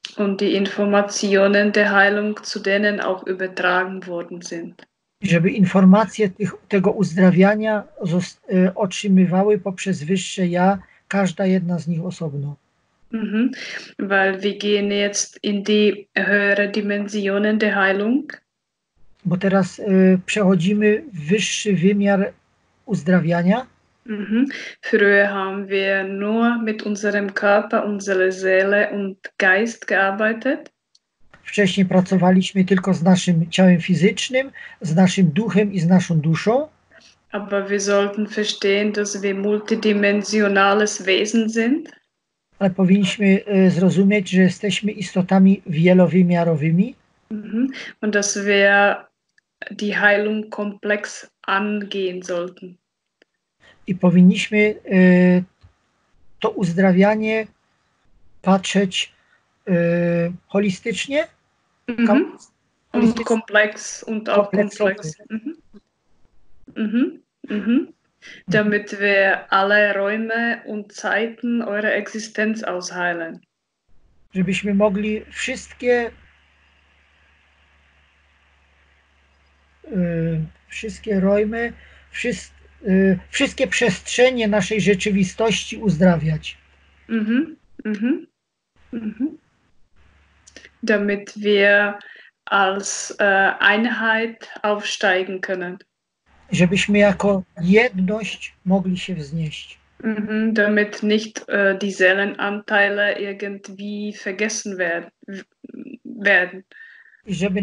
S1: Und die Informationen der Heilung zu denen auch übertragen worden sind.
S2: Żeby informacje tego uzdrawiania otrzymywały poprzez wyższe ja, każda jedna z nich osobno.
S1: Mhm. Weil wir gehen jetzt in die höhere Dimensionen der Heilung.
S2: Bo teraz przechodzimy w wyższy wymiar uzdrawiania.
S1: Mhm. Früher haben wir nur mit unserem Körper, unserer Seele und Geist gearbeitet.
S2: Wcześniej pracowaliśmy tylko z naszym ciałem fizycznym, z naszym duchem i z naszą duszą.
S1: Aber wir sollten verstehen, dass wir multidimensionales Wesen sind.
S2: Ale powinniśmy zrozumieć, że jesteśmy istotami wielowymiarowymi.
S1: Mhm. Und dass wir die Heilung komplex angehen sollten.
S2: I powinniśmy to uzdrawianie patrzeć holistycznie.
S1: Mhm. Und komplex und auch komplex. Mhm. Mhm. Mhm. Damit wir alle Räume und Zeiten eurer Existenz ausheilen.
S2: Żebyśmy mogli wszystkie rojmy, wszystkie przestrzenie naszej rzeczywistości uzdrawiać.
S1: Mhm. Mhm. Mhm. Damit wir als Einheit aufsteigen können.
S2: Żebyśmy jako jedność mogli się wznieść.
S1: Mhm, damit nicht die Seelenanteile irgendwie vergessen werden.
S2: I żeby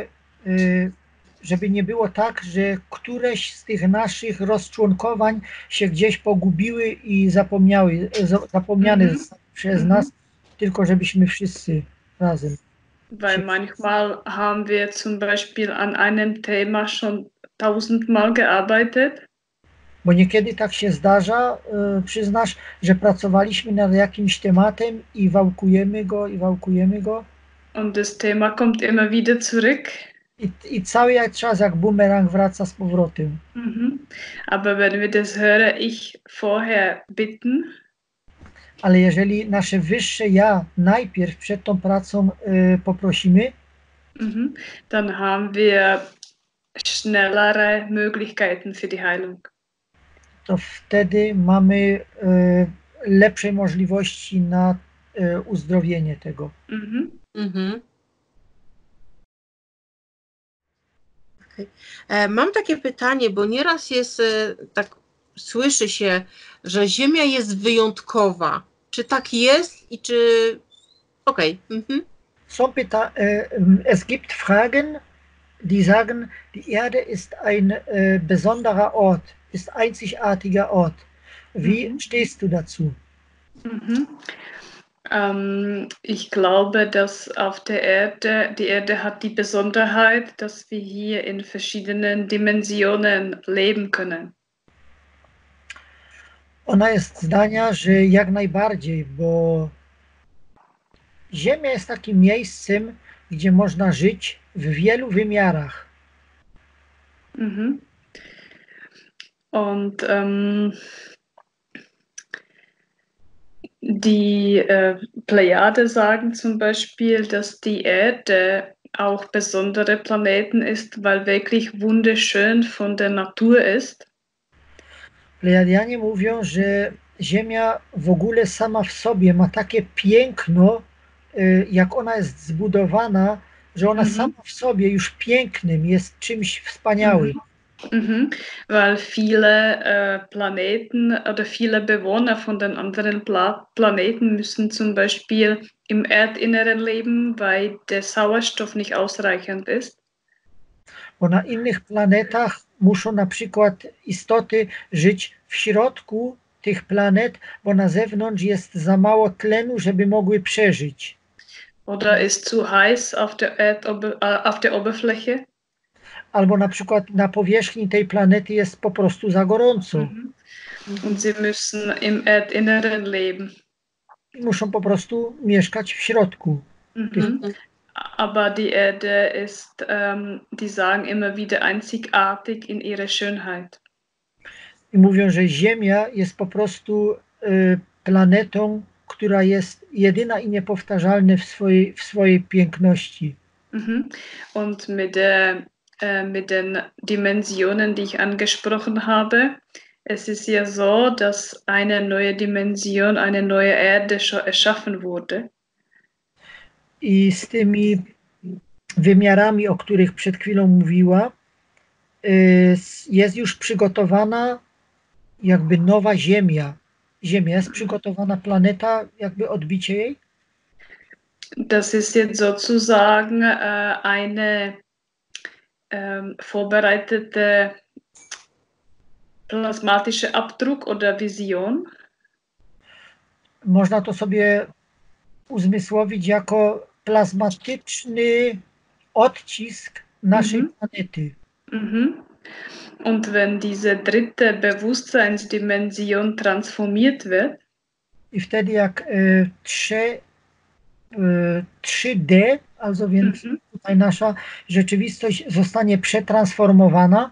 S2: żeby nie było tak, że któreś z tych naszych rozczłonkowań się gdzieś pogubiły i zapomniane przez nas, tylko żebyśmy wszyscy razem.
S1: Weil manchmal haben wir zum Beispiel an einem Thema schon 1000-mal gearbeitet.
S2: Bo niekiedy tak się zdarza, przyznasz, że pracowaliśmy nad jakimś tematem i wałkujemy go.
S1: Und das Thema kommt immer wieder zurück.
S2: I cały czas jak bumerang wraca z powrotem.
S1: Mhm. Aber wenn wir das höhere Ich vorher bitten,
S2: ale jeżeli nasze wyższe ja najpierw przed tą pracą poprosimy,
S1: dann haben wir schnellere Möglichkeiten für die Heilung.
S2: To wtedy mamy lepsze możliwości na uzdrowienie tego.
S3: Okay. Mam takie pytanie, bo nieraz jest tak, słyszy się, że Ziemia jest wyjątkowa. Czy tak jest i czy... Okej.
S2: Es gibt Fragen, die sagen, die Erde ist ein besonderer Ort, ist einzigartiger Ort. Wie stehst du dazu?
S1: Ich glaube, dass auf der Erde, die Erde hat die Besonderheit, dass wir hier in verschiedenen Dimensionen leben können.
S2: Ona jest zdania, że jak najbardziej, bo Ziemia jest takim miejscem, gdzie można żyć w wielu wymiarach.
S1: Und die Plejade sagen zum Beispiel, dass die Erde auch besondere Planeten ist, weil wirklich wunderschön von der Natur ist.
S2: Plejadianie mówią, że Ziemia w ogóle sama w sobie ma takie piękno, jak ona jest zbudowana, że ona sama w sobie już pięknym jest czymś wspaniałym.
S1: Weil viele Planeten oder viele Bewohner von den anderen Planeten müssen zum Beispiel im Erdinneren leben, weil der Sauerstoff nicht ausreichend ist.
S2: Bo na innych planetach muszą na przykład istoty żyć w środku tych planet, bo na zewnątrz jest za mało tlenu, żeby mogły przeżyć.
S1: Oder ist zu heiß auf der Oberfläche.
S2: Albo na przykład na powierzchni tej planety jest po prostu za gorąco.
S1: Und sie müssen im Erdinneren leben.
S2: I muszą po prostu mieszkać w środku.
S1: Aber die Erde ist, die sagen immer wieder, einzigartig in ihrer Schönheit.
S2: I mówią, że Ziemia jest po prostu planetą która jest jedyna i niepowtarzalna w swojej piękności.
S1: Und mit den Dimensionen, die ich angesprochen habe, es ist ja so, dass eine neue Dimension, eine neue Erde schon erschaffen wurde.
S2: I z tymi wymiarami, o których przed chwilą mówiła, jest już przygotowana jakby nowa Ziemia. Ziemia jest przygotowana planeta, jakby odbicie jej?
S1: Das ist jetzt sozusagen eine vorbereitete plasmatische Abdruck oder Vision.
S2: Można to sobie uzmysłowić jako plazmatyczny odcisk naszej planety.
S1: Und wenn diese dritte Bewusstseinsdimension transformiert wird,
S2: i wtedy jak 3D, also więc tutaj nasza rzeczywistość zostanie przetransformowana,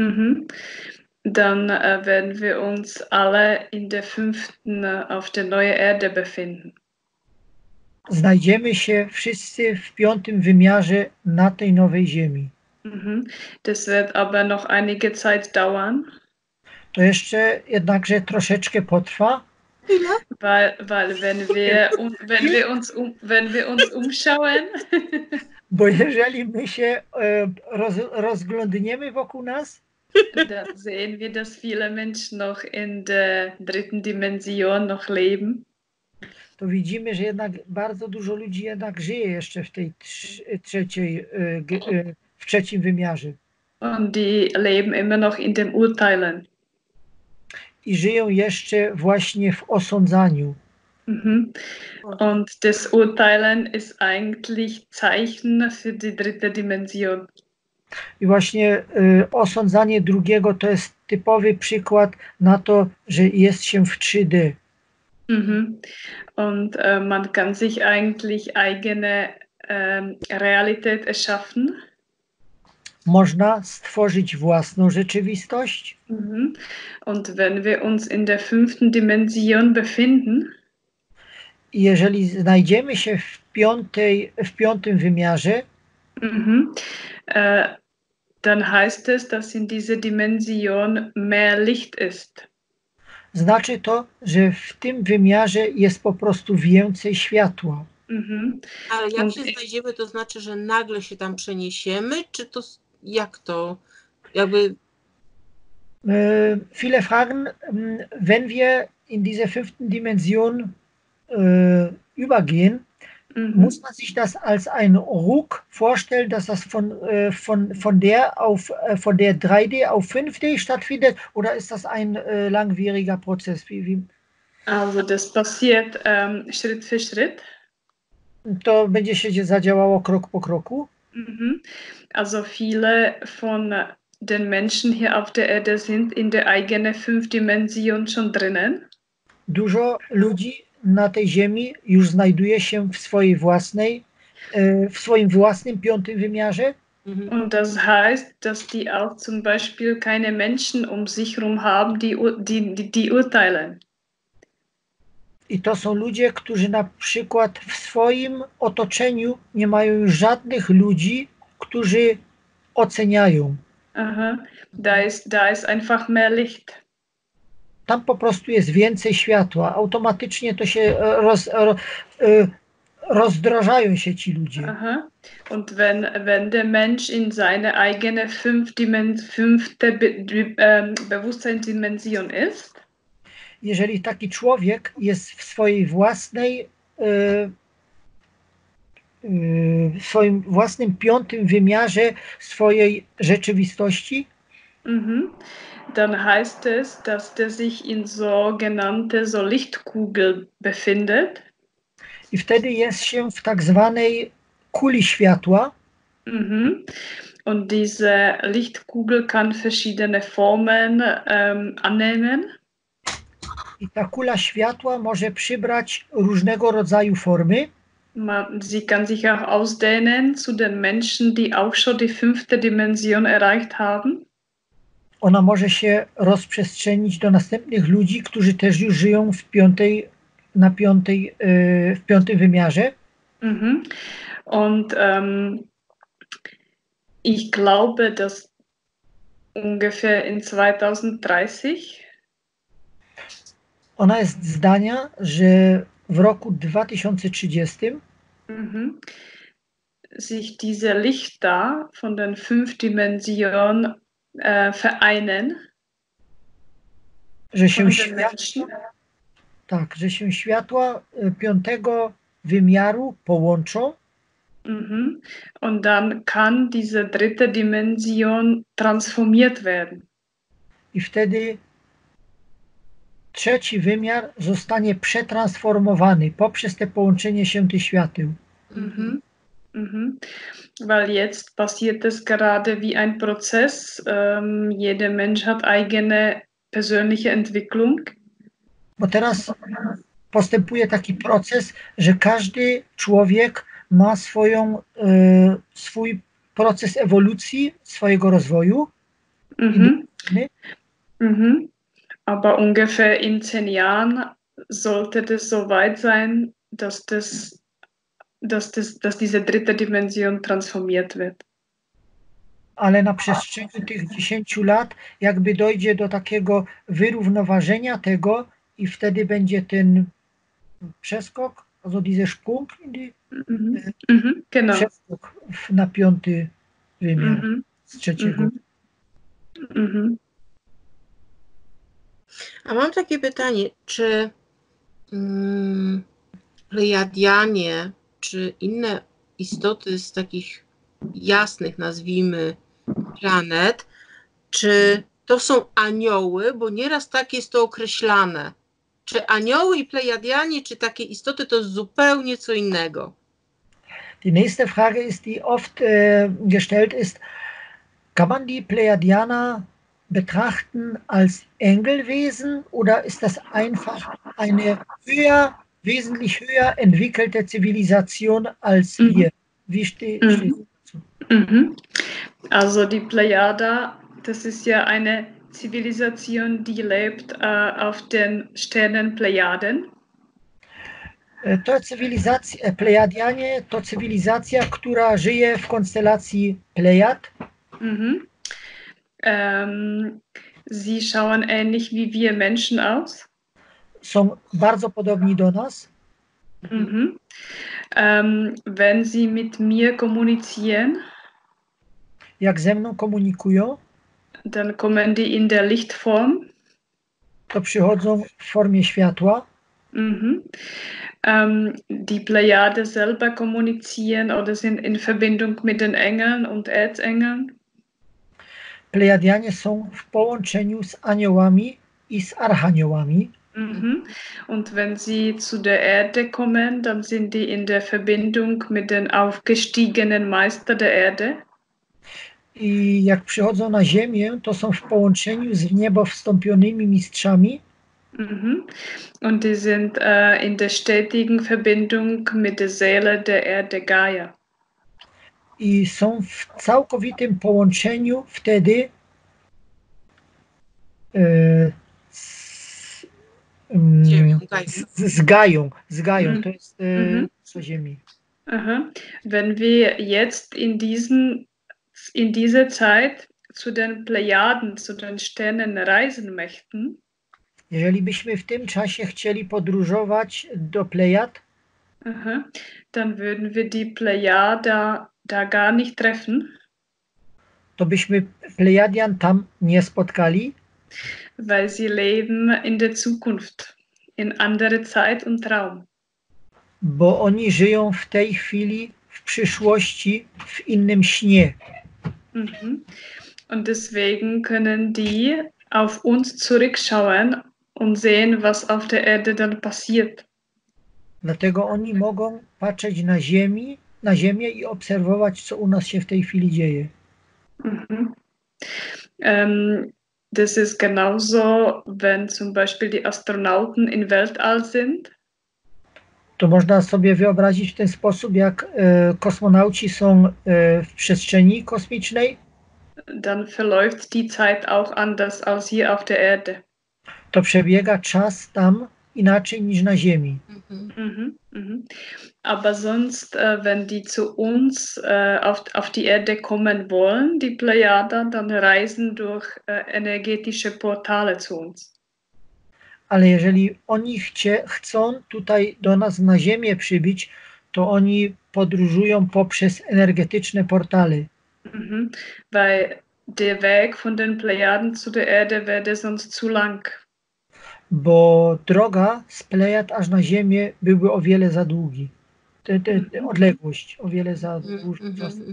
S1: dann werden wir uns alle in der fünften auf der neue Erde befinden.
S2: Znajdziemy się wszyscy w piątym wymiarze na tej nowej Ziemi.
S1: Das wird aber noch einige Zeit dauern.
S2: To jeszcze jednakże troszeczkę potrwa.
S1: Weil wenn wir uns umschauen,
S2: bo jeżeli my się rozglądniemy wokół nas,
S1: dann sehen wir, dass viele Menschen noch in der dritten Dimension noch leben.
S2: To widzimy, że jednak bardzo dużo ludzi jednak żyje jeszcze w tej w trzecim wymiarze.
S1: Und die leben immer noch in dem Urteilen.
S2: I żyją jeszcze właśnie w osądzaniu.
S1: Und das Urteilen ist eigentlich Zeichen für die dritte Dimension.
S2: I właśnie osądzanie drugiego to jest typowy przykład na to, że jest się w 3D.
S1: Und man kann sich eigentlich eigene Realität erschaffen.
S2: Można stworzyć własną rzeczywistość.
S1: Und wenn wir uns in der fünften Dimension befinden,
S2: jeżeli znajdziemy się w piątym wymiarze,
S1: dann heißt es, dass in dieser Dimension mehr Licht ist.
S2: Znaczy to, że w tym wymiarze jest po prostu więcej światła.
S3: Ale jak się znajdziemy, to znaczy, że nagle się tam przeniesiemy, czy to jak to? Jakby...
S2: Viele fragen, wenn wir in diese fünften Dimension übergehen, muss man sich das als ein Ruck vorstellen, dass das von der 3D auf 5D stattfindet, oder ist das ein langwieriger Prozess?
S1: Also das passiert Schritt für Schritt.
S2: To będzie się zadziałało krok po kroku.
S1: Also viele von den Menschen hier auf der Erde sind in der eigenen 5 Dimension schon drinnen.
S2: Dużo ludzi na tej ziemi już znajduje się w swoim własnym piątym wymiarze.
S1: Und das heißt, dass die auch zum Beispiel keine Menschen um sich herum haben, die urteilen.
S2: I to są ludzie, którzy na przykład w swoim otoczeniu nie mają już żadnych ludzi, którzy oceniają.
S1: Da ist einfach mehr Licht.
S2: Tam po prostu jest więcej światła. Automatycznie to się rozdrażają się ci ludzie.
S1: Und wenn der Mensch in seine eigene fünfte Bewusstseinsdimension ist,
S2: jeżeli taki człowiek jest w swojej własnej w swoim własnym piątym wymiarze swojej rzeczywistości,
S1: dann heißt es, dass der sich in sogenannte Lichtkugel befindet.
S2: I wtedy jest się w tak zwanej kuli światła.
S1: Und diese Lichtkugel kann verschiedene Formen annehmen.
S2: I ta kula światła może przybrać różnego rodzaju formy.
S1: Sie kann sich auch ausdehnen zu den Menschen, die auch schon die fünfte Dimension erreicht haben.
S2: Ona może się rozprzestrzenić do następnych ludzi, którzy też już żyją w piątej w piątym wymiarze.
S1: Mhm. Und ich glaube, dass ungefähr in 2030
S2: ona jest zdania, że w roku 2030
S1: sich diese Lichter von den 5 Dimensionen vereinen.
S2: Że się światła piątego wymiaru połączą.
S1: Und dann kann diese dritte Dimension transformiert werden.
S2: I wtedy trzeci wymiar zostanie przetransformowany poprzez te połączenie się tych świateł.
S1: Weil jetzt passiert es gerade wie ein Prozess. Jeder Mensch hat eigene persönliche Entwicklung.
S2: Bo teraz postępuje taki proces, że każdy człowiek ma swój proces ewolucji, swojego rozwoju.
S1: Aber ungefähr in 10 Jahren sollte das so weit sein, dass diese dritte Dimension transformiert wird.
S2: Ale na przestrzeni tych 10 lat jakby dojdzie do takiego wyrównoważenia tego i wtedy będzie ten przeskok, also dieser Sprung
S1: genau.
S2: Przeskok na piąty wymiar z trzeciego.
S3: A mam takie pytanie, czy Plejadianie, czy inne istoty z takich jasnych, nazwijmy, planet, czy to są anioły, bo nieraz tak jest to określane. Czy anioły i Plejadianie, czy takie istoty to zupełnie co innego?
S2: Die nächste Frage ist, die oft gestellt ist, kann man die Plejadianer betrachten als Engelwesen oder ist das einfach eine wesentlich höher entwickelte Zivilisation als wir? Wie steht dazu?
S1: Also die Plejada, das ist ja eine Zivilisation, die lebt auf den Sternen Plejaden.
S2: To cywilizacja, Plejadianie to cywilizacja, która żyje w konstelacji Plejad.
S1: Sie schauen ähnlich wie wir Menschen aus.
S2: Są bardzo podobni do nas.
S1: Wenn sie mit mir kommunizieren,
S2: jak ze mną komunikują,
S1: dann kommen die in der Lichtform.
S2: To przychodzą w formie światła.
S1: Die Plejade selber kommunizieren oder sind in Verbindung mit den Engeln und Erzengeln.
S2: Plejadianie są w połączeniu z aniołami i z archaniołami.
S1: Und wenn sie zu der Erde kommen, dann sind die in der Verbindung mit den aufgestiegenen Meister der Erde.
S2: I jak przychodzą na ziemię, to są w połączeniu z niebo wstąpionymi mistrzami.
S1: Und die sind in der stetigen Verbindung mit der Seele der Erde Gaia.
S2: I są w całkowitym połączeniu wtedy z Gają, to jest co ziemi.
S1: Wenn wir jetzt in dieser Zeit zu den Plejaden, zu den Sternen reisen möchten,
S2: jeżeli byśmy w tym czasie chcieli podróżować do Plejad,
S1: dann würden wir die Plejada da gar nicht treffen.
S2: To byśmy Plejadian tam nie spotkali,
S1: weil sie leben in der Zukunft, in andere Zeit und Raum.
S2: Bo oni żyją w tej chwili, w przyszłości, w innym śnie.
S1: Und deswegen können die auf uns zurückschauen und sehen, was auf der Erde dann passiert.
S2: Dlatego oni mogą patrzeć na ziemię i obserwować, co u nas się w tej chwili dzieje.
S1: Das ist genauso, wenn zum Beispiel die Astronauten im Weltall sind.
S2: To można sobie wyobrazić w ten sposób, jak kosmonauci są w przestrzeni kosmicznej.
S1: Dann verläuft die Zeit auch anders als hier auf der Erde.
S2: To przebiega czas tam inaczej niż na Ziemi.
S1: Aber sonst, wenn die zu uns auf die Erde kommen wollen, die Plejader, dann reisen durch energetische Portale zu uns.
S2: Ale jeżeli oni chcą tutaj do nas na Ziemię przybyć, to oni podróżują poprzez energetyczne portale.
S1: Weil der Weg von den Plejaden zu der Erde wäre sonst zu lang.
S2: Bo droga z Plejad aż na Ziemię byłby o wiele za długi. Odległość o wiele za dłuższa.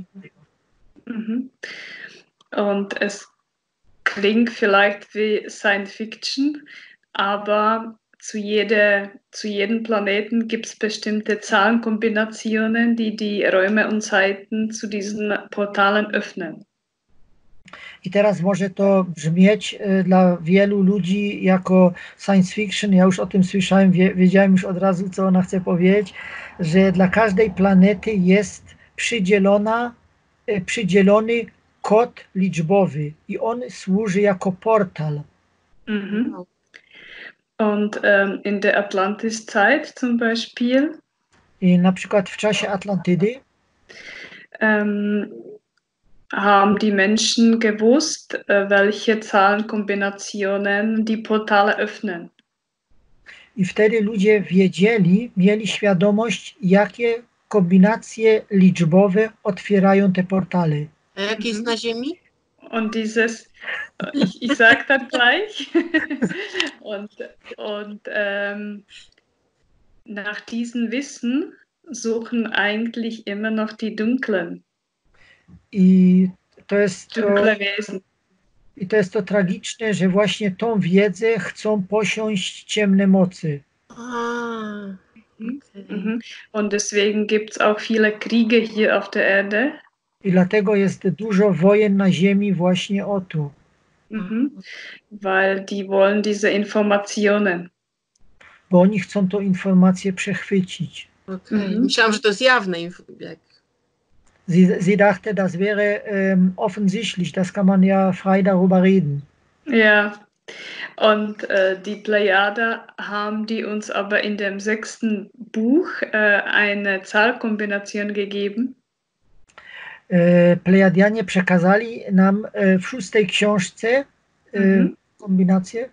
S1: Und es klingt vielleicht wie Science Fiction, aber zu jedem Planeten gibt es bestimmte Zahlenkombinationen, die die Räume und Zeiten zu diesen Portalen öffnen.
S2: I teraz może to brzmieć dla wielu ludzi jako science fiction. Ja już o tym słyszałem, wiedziałem już od razu, co ona chce powiedzieć, że dla każdej planety jest przydzielony kod liczbowy i on służy jako portal.
S1: Und in der Atlantiszeit zum Beispiel.
S2: I na przykład w czasie Atlantydy
S1: haben die Menschen gewusst, welche Zahlenkombinationen die Portale öffnen.
S2: I wtedy ludzie mieli świadomość, jakie kombinacje liczbowe otwierają te portale.
S3: A jak jest na Ziemi?
S1: Und dieses, ich sag dann gleich, und nach diesem Wissen suchen eigentlich immer noch die Dunklen.
S2: I to jest to tragiczne, że właśnie tą wiedzę chcą posiąść ciemne mocy.
S1: Okay. Und deswegen gibt es auch viele Kriege hier auf der Erde.
S2: I dlatego jest dużo wojen na Ziemi właśnie o tu.
S1: Weil die wollen diese Informationen.
S2: Bo oni chcą tą informację przechwycić.
S3: Okay. Myślałam, że to jest jawne.
S2: Sie dachte, das wäre offensichtlich, das kann man ja frei darüber reden.
S1: Ja, und die Plejader haben die uns aber in dem 6. Buch eine Zahlkombination gegeben.
S2: Plejadianie przekazali nam w 6. książce kombinację,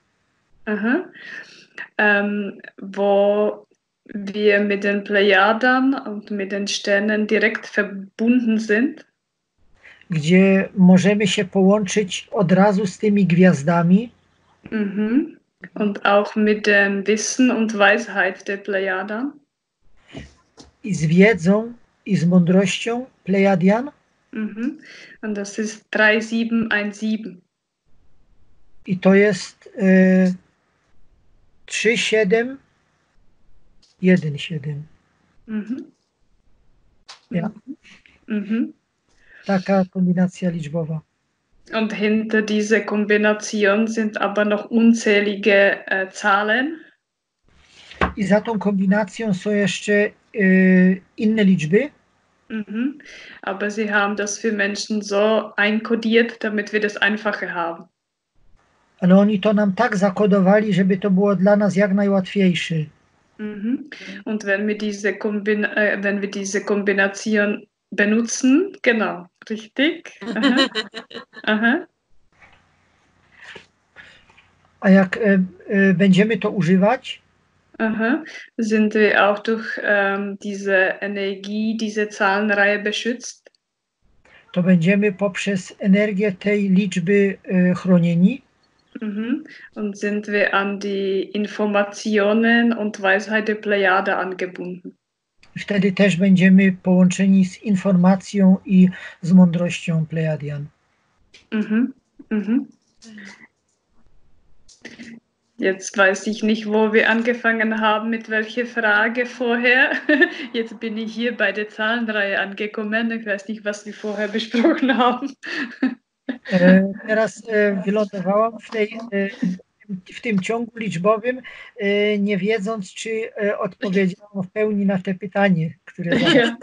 S1: wo wir mit den Plejadern und mit den Sternen direkt verbunden sind.
S2: Gdzie możemy się połączyć od razu z tymi gwiazdami.
S1: Und auch mit dem Wissen und Weisheit der Plejader.
S2: I z wiedzą i z mądrością Plejadian.
S1: Und das ist 3717.
S2: I to jest 3717. Ja. Taka kombinacja liczbowa.
S1: Und hinter dieser Kombination sind aber noch unzählige Zahlen.
S2: I za tą kombinacją są jeszcze inne liczby.
S1: Aber sie haben das für Menschen so einkodiert, damit wir das einfacher haben.
S2: Ale oni to nam tak zakodowali, żeby to było dla nas jak najłatwiejsze.
S1: Und wenn wir diese Kombination benutzen, genau, richtig.
S2: A jak będziemy to używać,
S1: sind wir auch durch diese Energie, diese Zahlenreihe beschützt.
S2: To będziemy poprzez energię tej liczby chronieni.
S1: Und sind wir an die Informationen und Weisheit der Plejade angebunden.
S2: Wtedy też będziemy połączeni z informacją i z mądrością Plejadian.
S1: Jetzt weiß ich nicht, wo wir angefangen haben, mit welcher Frage vorher. Jetzt bin ich hier bei der Zahlenreihe angekommen. Ich weiß nicht, was wir vorher besprochen haben.
S2: Teraz wylądowałam w tym ciągu liczbowym, nie wiedząc, czy odpowiedziałam w pełni na te pytanie, które zadałam.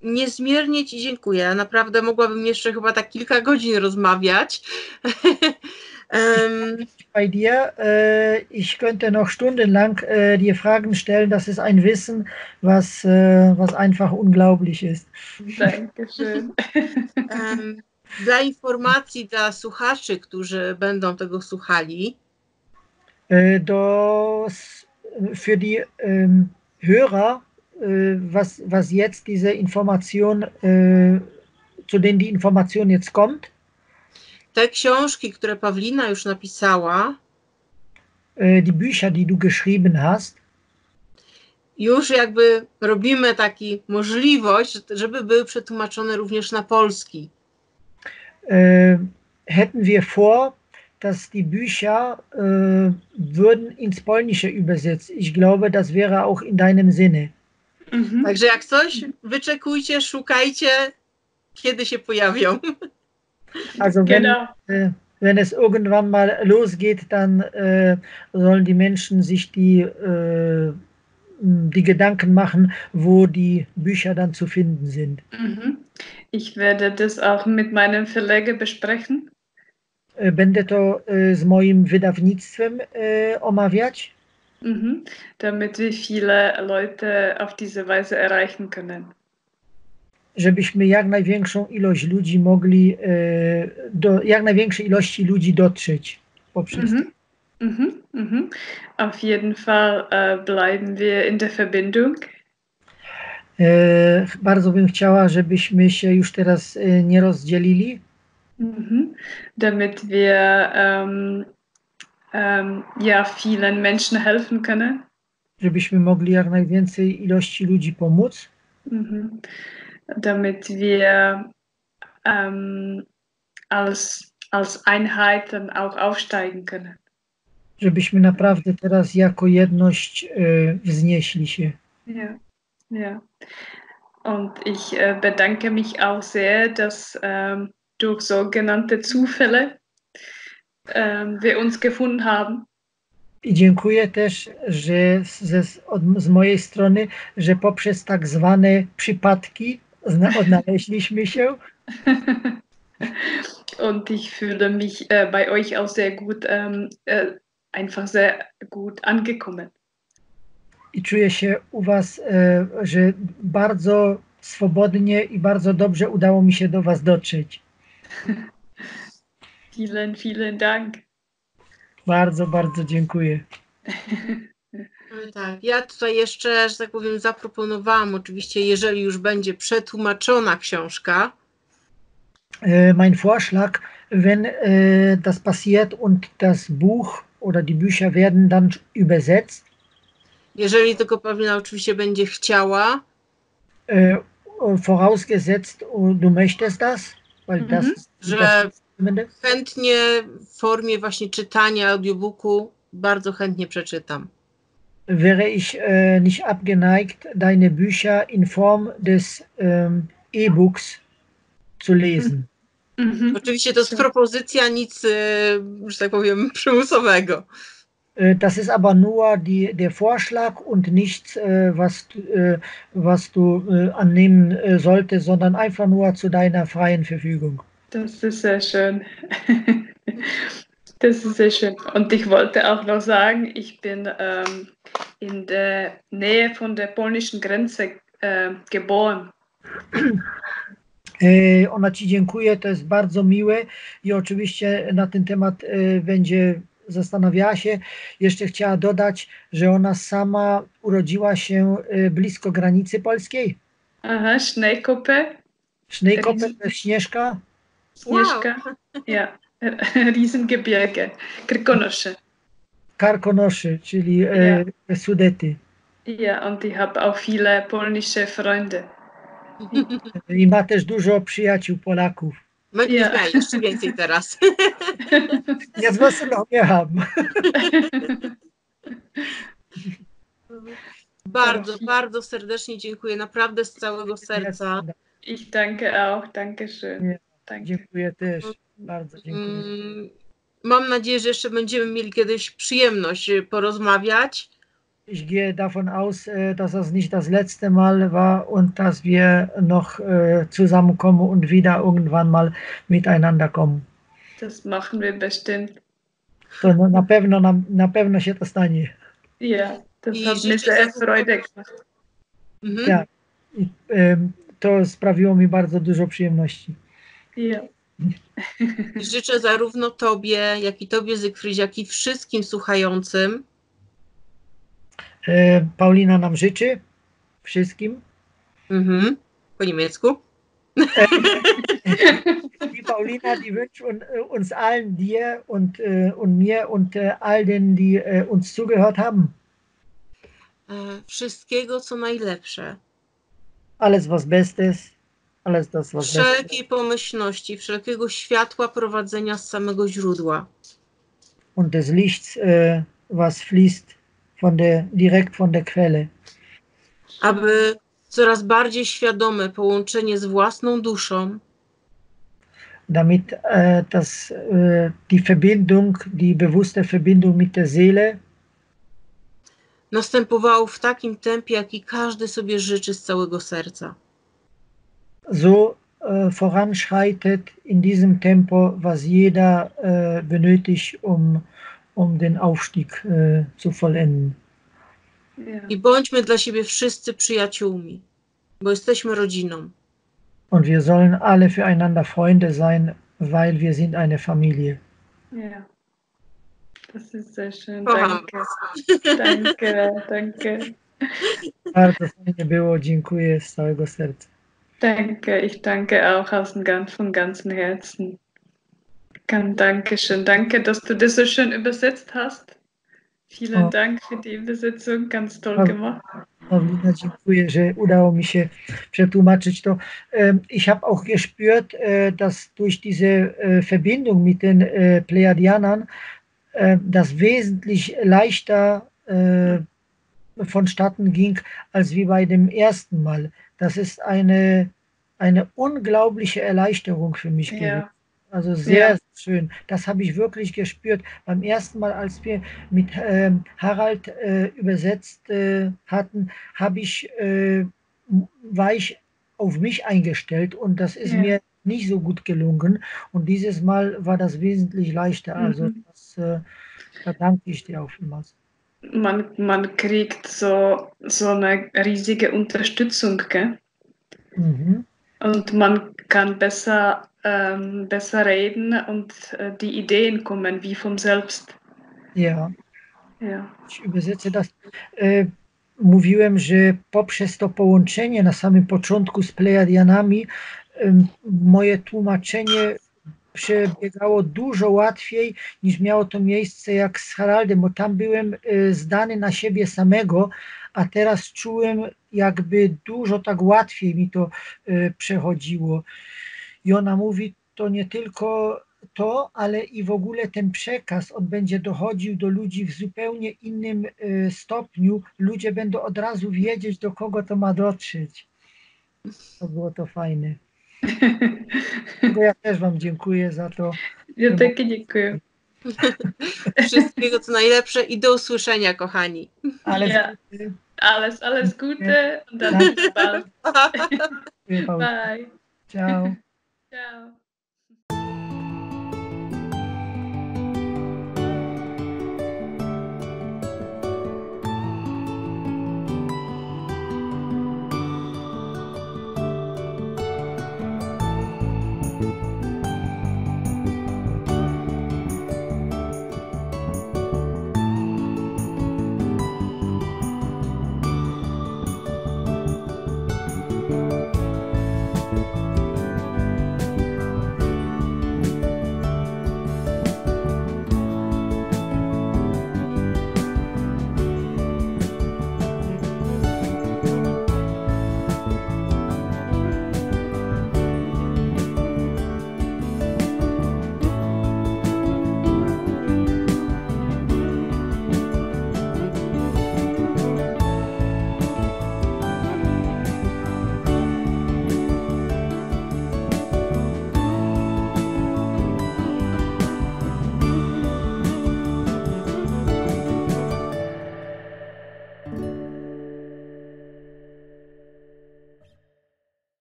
S3: niezmiernie Ci dziękuję. Ja naprawdę mogłabym jeszcze chyba tak kilka godzin rozmawiać.
S2: Bei dir, ich könnte noch stundenlang dir Fragen stellen. Das ist ein Wissen, was einfach unglaublich ist.
S1: Dankeschön.
S3: Dla informacji dla słuchaczy, którzy będą tego słuchali.
S2: Für die Hörer, was jetzt diese Information, zu denen die Information jetzt kommt.
S3: Te książki, które Pawlina już napisała,
S2: die Bücher, die du geschrieben hast,
S3: już jakby robimy taką możliwość, żeby były przetłumaczone również na polski.
S2: Hätten wir vor, dass die Bücher würden ins Polnische übersetzt. Ich glaube, das wäre auch in deinem Sinne.
S3: Także jak coś, wyczekujcie, szukajcie, kiedy się pojawią.
S2: Also wenn es irgendwann mal losgeht, dann sollen die Menschen sich die Gedanken machen, wo die Bücher dann zu finden sind.
S1: Ich werde das auch mit meinem Verleger besprechen.
S2: Będę to z moim wydawnictwem omawiać.
S1: Damit wir viele Leute auf diese Weise erreichen können.
S2: Żebyśmy jak największą ilość ludzi mogli, do jak największej ilości ludzi dotrzeć poprzez to.
S1: Auf jeden Fall bleiben wir in der Verbindung.
S2: Bardzo bym chciała, żebyśmy się już teraz nie rozdzielili.
S1: Damit wir ja, vielen Menschen helfen können.
S2: Żebyśmy mogli jak najwięcej ilości ludzi pomóc.
S1: Damit wir als Einheiten auch aufsteigen können.
S2: Żebyśmy naprawdę teraz jako jedność wznieśli się.
S1: Ja, ja. Und ich bedanke mich auch sehr, dass durch sogenannte Zufälle wir uns gefunden haben.
S2: I dziękuję też, że z mojej strony, że poprzez tak zwane przypadki odnaleźliśmy się.
S1: Und ich fühle mich bei euch auch sehr gut, einfach sehr gut angekommen.
S2: I czuję się u was, że bardzo swobodnie i bardzo dobrze udało mi się do was dotrzeć.
S1: Vielen, vielen Dank.
S2: Bardzo, bardzo dziękuję.
S3: Tak, ja tutaj jeszcze, że tak powiem, zaproponowałam oczywiście, jeżeli już będzie przetłumaczona książka.
S2: Mein Vorschlag, wenn das passiert und das Buch oder die Bücher werden dann übersetzt.
S3: Jeżeli tylko Pawlina oczywiście będzie chciała.
S2: Vorausgesetzt, du möchtest das, weil das
S3: że chętnie w formie właśnie czytania audiobooku bardzo chętnie przeczytam.
S2: Wäre ich nicht abgeneigt, deine Bücher in Form des E-Books zu lesen.
S3: Oczywiście to jest propozycja, nic, że tak powiem, przymusowego.
S2: Das ist aber nur der Vorschlag und nichts, was du annehmen solltest, sondern einfach nur zu deiner freien Verfügung.
S1: Das ist sehr schön. Das ist sehr schön. Und ich wollte auch noch sagen, ich bin in der Nähe von der polnischen Grenze geboren.
S2: Ona ci dziękuję, to jest bardzo miłe i oczywiście na ten temat będzie zastanawiała się. Jeszcze chciała dodać, że ona sama urodziła się blisko granicy polskiej.
S1: Aha, Schneekoppe.
S2: Schneekoppe to jest Śnieżka.
S1: Śnieżka, wow. Ja. Riesengebirge. Krkonosze.
S2: Karkonosze, czyli Sudety.
S1: Ja, und ich habe auch viele polnische Freunde.
S2: I ma też dużo przyjaciół Polaków.
S3: Ja, jeszcze więcej teraz.
S2: Ja z was nie mam.
S3: Bardzo, bardzo serdecznie dziękuję, naprawdę z całego serca.
S1: Ich danke auch, danke schön.
S2: Danke. Dziękuję też, bardzo dziękuję.
S3: Mam nadzieję, że jeszcze będziemy mieli kiedyś przyjemność porozmawiać.
S2: ich gehe davon aus, dass das nicht das letzte Mal war und dass wir noch zusammenkommen und wieder irgendwann mal miteinander kommen.
S1: Das machen wir bestimmt.
S2: To na pewno się to stanie.
S1: Ja, das
S3: I
S1: hat mir
S3: życzę
S1: sehr
S3: zarówno-
S1: Freude gemacht.
S2: Ja, i, to sprawiło mi bardzo dużo przyjemności.
S1: Ja.
S3: I życzę zarówno Tobie, jak i Tobie, Zygfryd, jak i wszystkim słuchającym,
S2: Paulina nam życzy wszystkim.
S3: po niemiecku,
S2: Die Paulina, die wünscht uns allen, dir und mir und all denen, die uns zugehört haben.
S3: Wszystkiego, co najlepsze.
S2: Alles was Bestes, alles das was Bestes.
S3: Wszelkiej pomyślności, wszelkiego światła prowadzenia z samego źródła.
S2: Und des Lichts, was fließt direkt von der Quelle.
S3: Aby coraz bardziej świadome połączenie z własną duszą
S2: Damit die Verbindung, die bewusste Verbindung mit der Seele
S3: następowało w takim tempie, jaki każdy sobie życzy z całego serca.
S2: so voranschreitet in diesem Tempo, was jeder benötigt, um den Aufstieg zu vollenden.
S1: Ja.
S3: I bądźmy dla siebie wszyscy przyjaciółmi, bo jesteśmy rodziną.
S2: Und wir sollen alle füreinander Freunde sein, weil wir sind eine Familie.
S1: Ja. Das ist sehr schön.
S3: Kocham
S1: Danke. Danke, danke.
S2: Bardzo fajnie było, dziękuję z całego serca.
S1: Danke, ich danke auch von ganzem Herzen. Danke schön. Danke, dass du das so schön übersetzt hast. Vielen Dank für die Übersetzung, ganz toll gemacht.
S2: Paulina, dziękuję, że udało mi się przetłumaczyć to. Ich habe auch gespürt, dass durch diese Verbindung mit den Pleiadianern das wesentlich leichter vonstatten ging, als wie bei dem ersten Mal. Das ist eine unglaubliche Erleichterung für mich gewesen. Also sehr schön. Das habe ich wirklich gespürt. Beim ersten Mal, als wir mit Harald übersetzt hatten, war ich auf mich eingestellt und das ist mir nicht so gut gelungen. Und dieses Mal war das wesentlich leichter. Also da danke ich dir auch vielmals.
S1: Man kriegt so eine riesige Unterstützung, gell? Und man kann besser reden und die Ideen kommen wie von selbst.
S2: Ja. Ich übersetze das. Mówiłem, że poprzez to połączenie na samym początku z Pleiadianami moje tłumaczenie przebiegało dużo łatwiej niż miało to miejsce jak z Haraldem, bo tam byłem zdany na siebie samego, a teraz czułem jakby dużo tak łatwiej mi to przechodziło. I ona mówi, to nie tylko to, ale i w ogóle ten przekaz, on będzie dochodził do ludzi w zupełnie innym stopniu. Ludzie będą od razu wiedzieć, do kogo to ma dotrzeć. To było to fajne. Ja też wam dziękuję za to.
S1: Ja takie dziękuję.
S3: Wszystkiego co najlepsze i do usłyszenia, kochani.
S1: Alles Gute und dann bis bald. Bye.
S2: Ciao.
S1: Ciao.